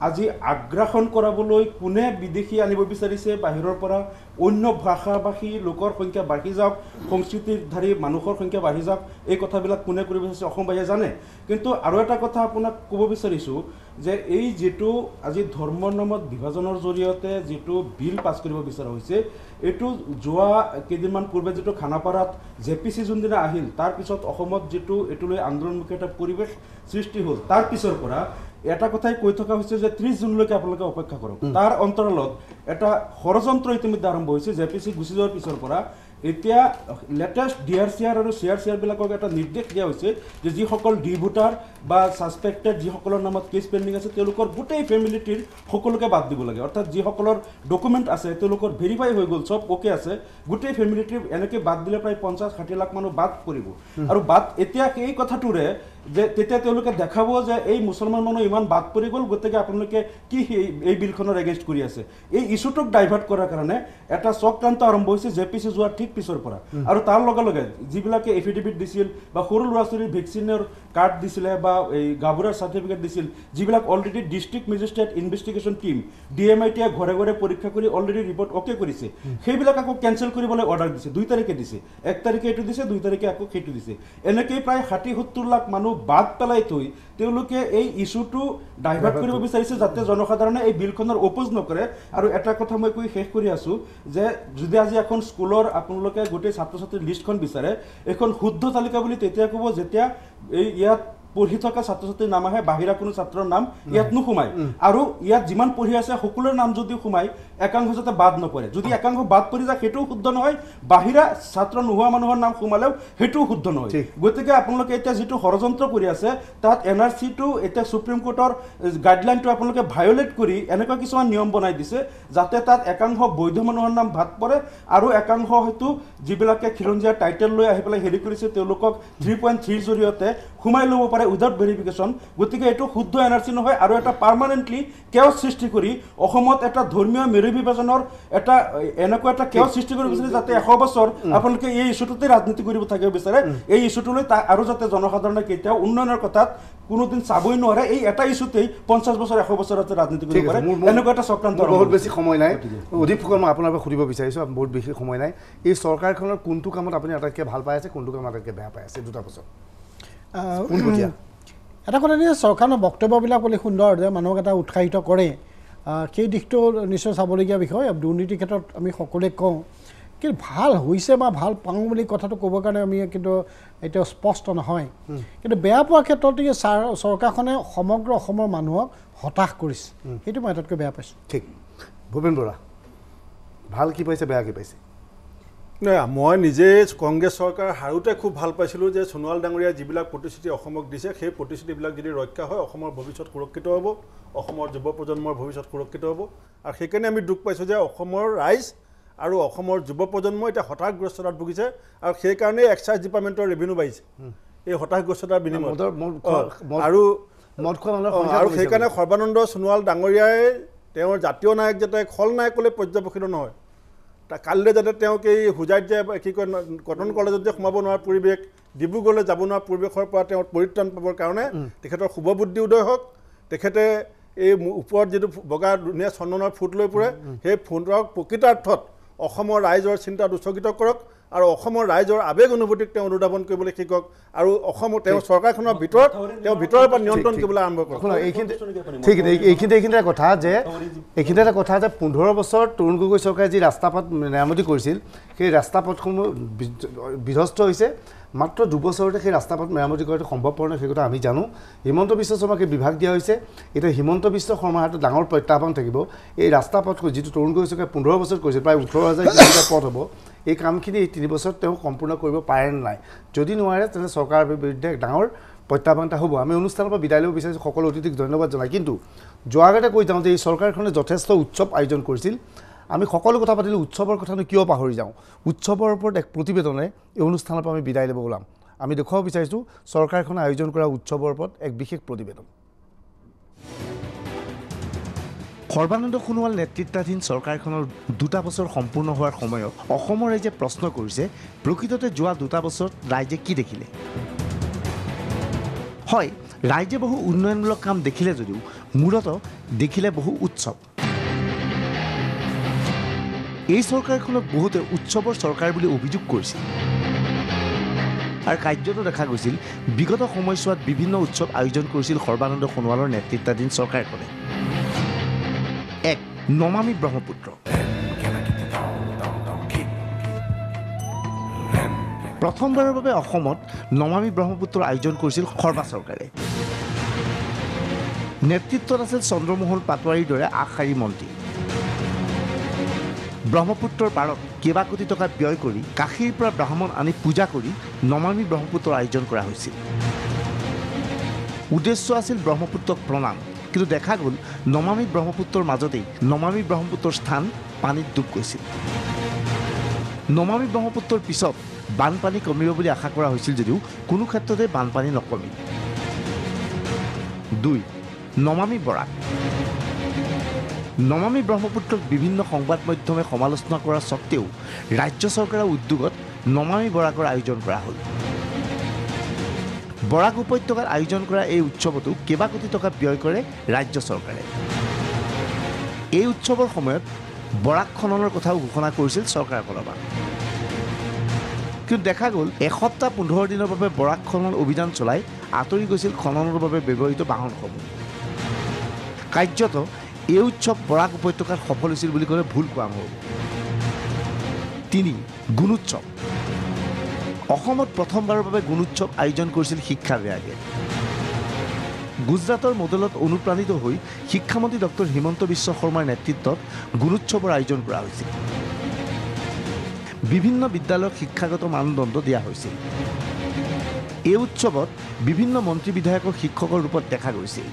আজি আগ্ৰাসন কৰাবলৈ কোনে বিদেশী আনিব বিচাৰিছে বাহিৰৰ পৰা অন্য ভাষাভাষী লোকৰ সংখ্যা বাঢ়ি যাওক সংস্কৃতিধাৰী মানুহৰ সংখ্যা বাঢ়ি যাওক এই কথাবিলাক কোনে কৰিব বিচাৰিছে অসমবাসীয়ে জানে কিন্তু আৰু এটা কথা আপোনাক ক'ব বিচাৰিছোঁ যে এই যেটো আজি ধৰ্মৰ নামত বিভাজনৰ জৰিয়তে যেটো বিল পাছ কৰিব বিচৰা হৈছে এইটো যোৱা কেইদিনমান পূৰ্বে যেটো খানাপাৰাত জেপিচি যোনদিনা আহিল তাৰ পিছত অসমত যেটো এটোলৈ আন্দোলনমুখী এটা পৰিৱেশ সৃষ্টি হ'ল তাৰ পিছৰ পৰা এটা কথাই কৈ থকা হৈছে যে 30 জুনলৈকে আপোনালোকে অপেক্ষা কৰক তাৰ অন্তৰালত এটা ষড়যন্ত্ৰ ইতিমধ্যে আৰম্ভ হৈছে জেপিচি গুচি যোৱাৰ পিছৰ পৰা এতিয়া লেটেষ্ট ডিআৰচিআৰ আৰু চিআৰচিআৰ বিলাকক এটা নিৰ্দেশ দিয়া হৈছে যে যিসকল ডি ভোটাৰ বা সাসপেক্টেড যিসকলৰ নামত কেছ পেণ্ডিং আছে তেওঁলোকৰ গোটেই ফেমিলিটিৰ সকলোকে বাদ দিব লাগে অৰ্থাৎ যিসকলৰ ডকুমেণ্ট আছে তেওঁলোকৰ ভেৰিফাই হৈ গ'ল সব ওকে আছে গোটেই ফেমিলিটিৰ এনেকৈ বাদ দিলে প্ৰায় 50-60 লাখ মানুহ বাদ পৰিব আৰু বাদ এতিয়া এই কথাটোৰে যে তেতিয়া তেওঁলোকে দেখাব যে এই মুছলমান মানুহ ইমান বাদ পৰি গ'ল গতিকে আপোনালোকে কি এই বিলখনৰ এগেইনষ্ট কৰি আছে এই ইস্যুটোক ডাইভাৰ্ট কৰাৰ কাৰণে এটা চক্ৰান্ত আৰম্ভ হৈছে জেপিচি যোৱাৰ ঠিক পিছৰ পৰা আৰু তাৰ লগে লগে যিবিলাকে এফিডেভিট দিছিল বা সৰু ল'ৰা ছোৱালীৰ ভেকচিনৰ কাৰ্ড দিছিলে বা এই গাভৰুৰ সাৰ্টিফিকেট দিছিল যিবিলাক already district magistrate investigation team ডিএমআইটিয়ে ঘৰে ঘৰে পৰীক্ষা কৰি অলৰেডি ৰিপৰ্ট অকে কৰিছে সেইবিলাক আকৌ কেনচেল কৰিবলৈ অৰ্ডাৰ দিছে 2 তাৰিখে দিছে 1 তাৰিখে এইটো দিছে 2 তাৰিখে আকৌ সেইটো দিছে এনেকৈ প্ৰায় 60-70 লাখ মানুহ বাদ পেলাই থৈ তেওঁলোকে এই ইস্যুটো ডাইভাৰ্ট কৰিব বিচাৰিছে যাতে জনসাধাৰণে এই বিলখনৰ অপোজ নকৰে আৰু এটা কথা মই কৈ শেষ কৰি আছো যে যদি আজি এখন স্কুলৰ আপোনালোকে গোটেই ছাত্ৰ ছাত্ৰীৰ লিষ্টখন বিচাৰে এখন শুদ্ধ তালিকা বুলি তেতিয়া ক'ব যেতিয়া এই ইয়াত পঢ়ি থকা ছাত্ৰ ছাত্ৰীৰ নাম আহে বাহিৰা কোনো ছাত্ৰৰ নাম ইয়াত নোসোমায় আৰু ইয়াত যিমান পঢ়ি আছে সকলোৰে নাম যদি সোমায় একাংশ যাতে বাদ নপৰে যদি একাংশ বাদ পৰি যায় সেইটোও শুদ্ধ নহয় বাহিৰা ছাত্ৰ নোহোৱা মানুহৰ নাম সোমালেও সেইটোও শুদ্ধ নহয় গতিকে আপোনালোকে এতিয়া যিটো ষড়যন্ত্ৰ কৰি আছে তাত এনআৰচিটো এতিয়া সুপ্ৰিম কোৰ্টৰ গাইডলাইনটো আপোনালোকে ভায়োলেট কৰি এনেকুৱা কিছুমান নিয়ম বনাই দিছে যাতে তাত একাংশ বৈধ মানুহৰ নাম বাদ পৰে আৰু একাংশ হয়তো যিবিলাকে খিলঞ্জীয়া টাইটেল লৈ আহি পেলাই হেৰি কৰিছে তেওঁলোকক 3.3 জৰিয়তে সোমাই ল'ব পাৰে উইদাউট ভেৰিফিকেশ্যন গতিকে এইটো শুদ্ধ এনআৰচি নহয় আৰু এটা পাৰ্মানেণ্টলি কেওছ সৃষ্টি কৰি অসমত এটা ধৰ্মীয় মেৰু বিভাজনৰ এটা এনেকুৱা এটা কেওছ সৃষ্টি কৰিব বিচাৰে যাতে 100 বছৰ আপোনালোকে এই ইস্যুটোতে ৰাজনীতি কৰিব থাকিব বিচাৰে এই ইস্যুটোলৈ আৰু যাতে জনসাধাৰণে কেতিয়াও উন্নয়নৰ কথাত কোনোদিন চাবই নোৱাৰে এই এটা ইস্যুতেই 50 বছৰ 100 বছৰতে ৰাজনীতি কৰিব পাৰে এনেকুৱা এটা চক্ৰান্ত বহুত বেছি সময় নাই অধিক ফুকন মই আপোনাৰ পৰা সুধিব বিচাৰিছোঁ বহুত বেছি সময় নাই এই চৰকাৰখনৰ কোনটো কামত আপুনি আটাইতকৈ ভাল পাই আছে কোনটো কামত আটাইতকৈ বেয়া পাই আছে দুটা বছৰ এটা কথা নিশ্চয় চৰকাৰৰ বক্তব্যবিলাক বুলি সুন্দৰ যে মানুহক এটা উৎসাহিত কৰে সেই দিশটো নিশ্চয় চাবলগীয়া বিষয় দুৰ্নীতিৰ ক্ষেত্ৰত আমি সকলোৱে কওঁ কিন্তু ভাল হৈছে বা ভাল পাওঁ বুলি কথাটো ক'বৰ কাৰণে আমি কিন্তু এতিয়া স্পষ্ট নহয় কিন্তু বেয়া পোৱাৰ ক্ষেত্ৰত চৰকাৰখনে সমগ্ৰ অসমৰ মানুহক হতাশ কৰিছে সেইটো মই আটাইতকৈ বেয়া পাইছোঁ ঠিক ভূপেন বৰা ভাল কি পাইছে বেয়া কি পাইছে নাই মই নিজে কংগ্ৰেছ চৰকাৰ হাৰোঁতে খুব ভাল পাইছিলোঁ যে সোণোৱাল ডাঙৰীয়াই যিবিলাক প্ৰতিশ্ৰুতি অসমক দিছে সেই প্ৰতিশ্ৰুতিবিলাক যদি ৰক্ষা হয় অসমৰ ভৱিষ্যত সুৰক্ষিত হ'ব অসমৰ যুৱ প্ৰজন্মৰ ভৱিষ্যত সুৰক্ষিত হ'ব আৰু সেইকাৰণে আমি দুখ পাইছোঁ যে অসমৰ ৰাইজ আৰু অসমৰ যুৱ প্ৰজন্ম এতিয়া হতাশগ্ৰস্ততাত ভুগিছে আৰু সেইকাৰণে এক্সাইজ ডিপাৰ্টমেণ্টৰ ৰেভিনিউ বাঢ়িছে এই হতাশগ্ৰস্ততাৰ বিনিময়ত আৰু সেইকাৰণে সৰ্বানন্দ সোণোৱাল ডাঙৰীয়াই তেওঁৰ জাতীয় নায়ক যাতে খলনায়কলৈ পৰ্যবেক্ষিত নহয় কালিলৈ যাতে তেওঁক এই হোজাইত যে কি কয় কটন কলেজত যে সোমাব নোৱাৰা পৰিৱেশ ডিব্ৰুগড়লৈ যাব নোৱাৰা পৰিৱেশৰ পৰা তেওঁ পৰিত্ৰাণ পাবৰ কাৰণে তেখেতৰ শুভ বুদ্ধি উদয় হওক তেখেতে এই ওপৰত যিটো বগা ধুনীয়া চন্দনৰ ফুট লৈ পৰে সেই ফুটক প্ৰকৃতাৰ্থত অসমৰ ৰাইজৰ চিন্তাত উচ্চকিত কৰক আৰু অসমৰ ৰাইজৰ আৱেগ অনুভূতিক তেওঁ অনুধাৱন কৰিবলৈ শিকক আৰু অসমৰ তেওঁ চৰকাৰখনৰ ভিতৰত তেওঁ ভিতৰৰ পৰা নিয়ন্ত্ৰণ কৰিবলৈ আৰম্ভ কৰক ঠিক এইখিনিতে কথা যে 15 বছৰ তৰুণ গগৈ চৰকাৰে যি ৰাস্তা পথ মেৰামতি কৰিছিল সেই ৰাস্তা পথসমূহ বিধ্বস্ত হৈছে মাত্ৰ 2 বছৰতে সেই ৰাস্তা পথ মেৰামতি কৰাটো সম্ভৱপৰ নহয় সেই কথা আমি জানো হিমন্ত বিশ্ব শৰ্মাকে বিভাগ দিয়া হৈছে এতিয়া হিমন্ত বিশ্ব শৰ্মাৰ হাতত ডাঙৰ প্ৰত্যাহ্বান থাকিব এই ৰাস্তা পথ যিটো তৰুণ গগৈ চৰকাৰে 15 বছৰত কৰিছিল প্ৰায় 18,000 কিলোমিটাৰ পথ হ'ব এই কামখিনি এই 3 বছৰত তেওঁ সম্পূৰ্ণ কৰিব পাৰে নাই যদি নোৱাৰে তেনে চৰকাৰৰ বিৰুদ্ধে ডাঙৰ প্ৰত্যাহ্বান এটা হ'ব আমি অনুষ্ঠানৰ পৰা বিদায় ল'ব বিচাৰিছোঁ সকলো অতিথিক ধন্যবাদ জনাই কিন্তু যোৱাৰ আগতে কৈ যাওঁ যে এই চৰকাৰখনে যথেষ্ট উৎসৱ আয়োজন কৰিছিল আমি সকলো কথা পাতিলোঁ উৎসৱৰ কথানো কিয় পাহৰি যাওঁ উৎসৱৰ ওপৰত এক প্ৰতিবেদনে এই অনুষ্ঠানৰ পৰা আমি বিদায় ল'ব ওলাম আমি দেখুৱাব বিচাৰিছোঁ চৰকাৰখনে আয়োজন কৰা উৎসৱৰ ওপৰত এক বিশেষ প্ৰতিবেদন সৰ্বানন্দ সোণোৱাল নেতৃত্বাধীন চৰকাৰখনৰ 2 বছৰ সম্পূৰ্ণ হোৱাৰ সময়ত অসমৰ ৰাইজে প্ৰশ্ন কৰিছে প্ৰকৃততে যোৱা 2 বছৰত ৰাইজে কি দেখিলে হয় ৰাইজে বহু উন্নয়নমূলক কাম দেখিলে যদিও মূলতঃ দেখিলে বহু উৎসৱ। এই চৰকাৰখনক বহুতে উৎসৱৰ চৰকাৰ বুলি অভিযোগ কৰিছিল আৰু কাৰ্যত দেখা গৈছিল বিগত সময়ছোৱাত বিভিন্ন উৎসৱ আয়োজন কৰিছিল সৰ্বানন্দ সোণোৱালৰ নেতৃত্বাধীন চৰকাৰখনে। এক নমামি ব্ৰহ্মপুত্ৰ। প্ৰথমবাৰৰ বাবে অসমত নমামি ব্ৰহ্মপুত্ৰৰ আয়োজন কৰিছিল সৰ্বা চৰকাৰে। নেতৃত্বত আছিল চন্দ্ৰমোহন পাটোৱাৰীৰ দৰে আগশাৰী মন্ত্ৰী। ব্ৰহ্মপুত্ৰৰ পাৰত কেইবা কোটি টকা ব্যয় কৰি কাশীৰ পৰা ব্ৰাহ্মণ আনি পূজা কৰি নমামি ব্ৰহ্মপুত্ৰৰ আয়োজন কৰা হৈছিল। উদ্দেশ্য আছিল ব্ৰহ্মপুত্ৰক প্ৰণাম, কিন্তু দেখা গ'ল নমামি ব্ৰহ্মপুত্ৰৰ মাজতেই নমামি ব্ৰহ্মপুত্ৰৰ স্থান পানীত ডুব গৈছিল। নমামি ব্ৰহ্মপুত্ৰৰ পিছত বানপানী কমিব বুলি আশা কৰা হৈছিল যদিও কোনো ক্ষেত্ৰতে বানপানী নকমিল। 2. নমামি বৰাক। নমামি ব্ৰহ্মপুত্ৰক বিভিন্ন সংবাদ মাধ্যমে সমালোচনা কৰা স্বত্তেও ৰাজ্য চৰকাৰৰ উদ্যোগত নমামি বৰাকৰ আয়োজন কৰা হ'ল। বৰাক উপত্যকাত আয়োজন কৰা এই উৎসৱতো কেইবা কোটি টকা ব্যয় কৰে ৰাজ্য চৰকাৰে। এই উৎসৱৰ সময়ত বৰাক খননৰ কথাও ঘোষণা কৰিছিল চৰকাৰখনৰ পৰা। কিন্তু দেখা গ'ল এসপ্তাহ 15 দিনৰ বাবে বৰাক খনন অভিযান চলাই আঁতৰি গৈছিল খননৰ বাবে ব্যৱহৃত বাহনসমূহ। কাৰ্যত এই উৎসৱ বৰাক উপত্যকাত সফল হৈছিল বুলি ক'লে ভুল কোৱা নহ'ব। 3. গুণোৎসৱ। অসমত প্ৰথমবাৰৰ বাবে গুণোৎসৱ আয়োজন কৰিছিল শিক্ষা বিভাগে। গুজৰাটৰ মডেলত অনুপ্ৰাণিত হৈ শিক্ষামন্ত্ৰী ডক্টৰ হিমন্ত বিশ্ব শৰ্মাৰ নেতৃত্বত গুণোৎসৱৰ আয়োজন কৰা হৈছিল। বিভিন্ন বিদ্যালয়ক শিক্ষাগত মানদণ্ড দিয়া হৈছিল। এই উৎসৱত বিভিন্ন মন্ত্ৰী বিধায়কক শিক্ষকৰ ৰূপত দেখা গৈছিল।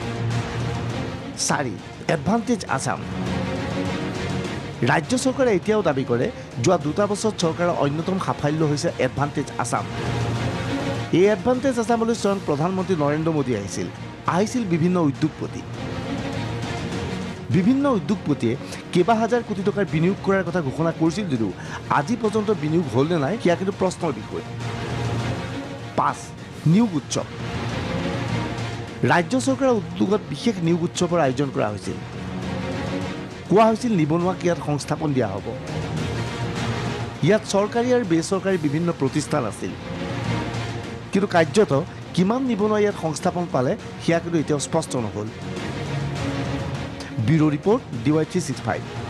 4. এডভান্টেজ আছাম। ৰাজ্য চৰকাৰে এতিয়াও দাবী কৰে যোৱা 2 বছৰত চৰকাৰৰ অন্যতম সাফল্য হৈছে এডভান্টেজ আছাম। এই এডভান্টেজ আছামলৈ স্বয়ং প্ৰধানমন্ত্ৰী নৰেন্দ্ৰ মোদী আহিছিল বিভিন্ন উদ্যোগপতি। বিভিন্ন উদ্যোগপতিয়ে কেইবা হাজাৰ কোটি টকাৰ বিনিয়োগ কৰাৰ কথা ঘোষণা কৰিছিল যদিও আজি পৰ্যন্ত বিনিয়োগ হ'ল নে নাই সেয়া কিন্তু প্ৰশ্নৰ বিষয়। 5. নিয়োগ উৎসৱ। ৰাজ্য চৰকাৰৰ উদ্যোগত বিশেষ নিয়োগ উৎসৱৰ আয়োজন কৰা হৈছিল। কোৱা হৈছিল নিবনুৱাক ইয়াত সংস্থাপন দিয়া হ'ব। ইয়াত চৰকাৰী আৰু বেচৰকাৰী বিভিন্ন প্ৰতিষ্ঠান আছিল, কিন্তু কাৰ্যত কিমান নিবনুৱা ইয়াত সংস্থাপন পালে সেয়া কিন্তু এতিয়াও স্পষ্ট নহ'ল। Bureau' report DY365।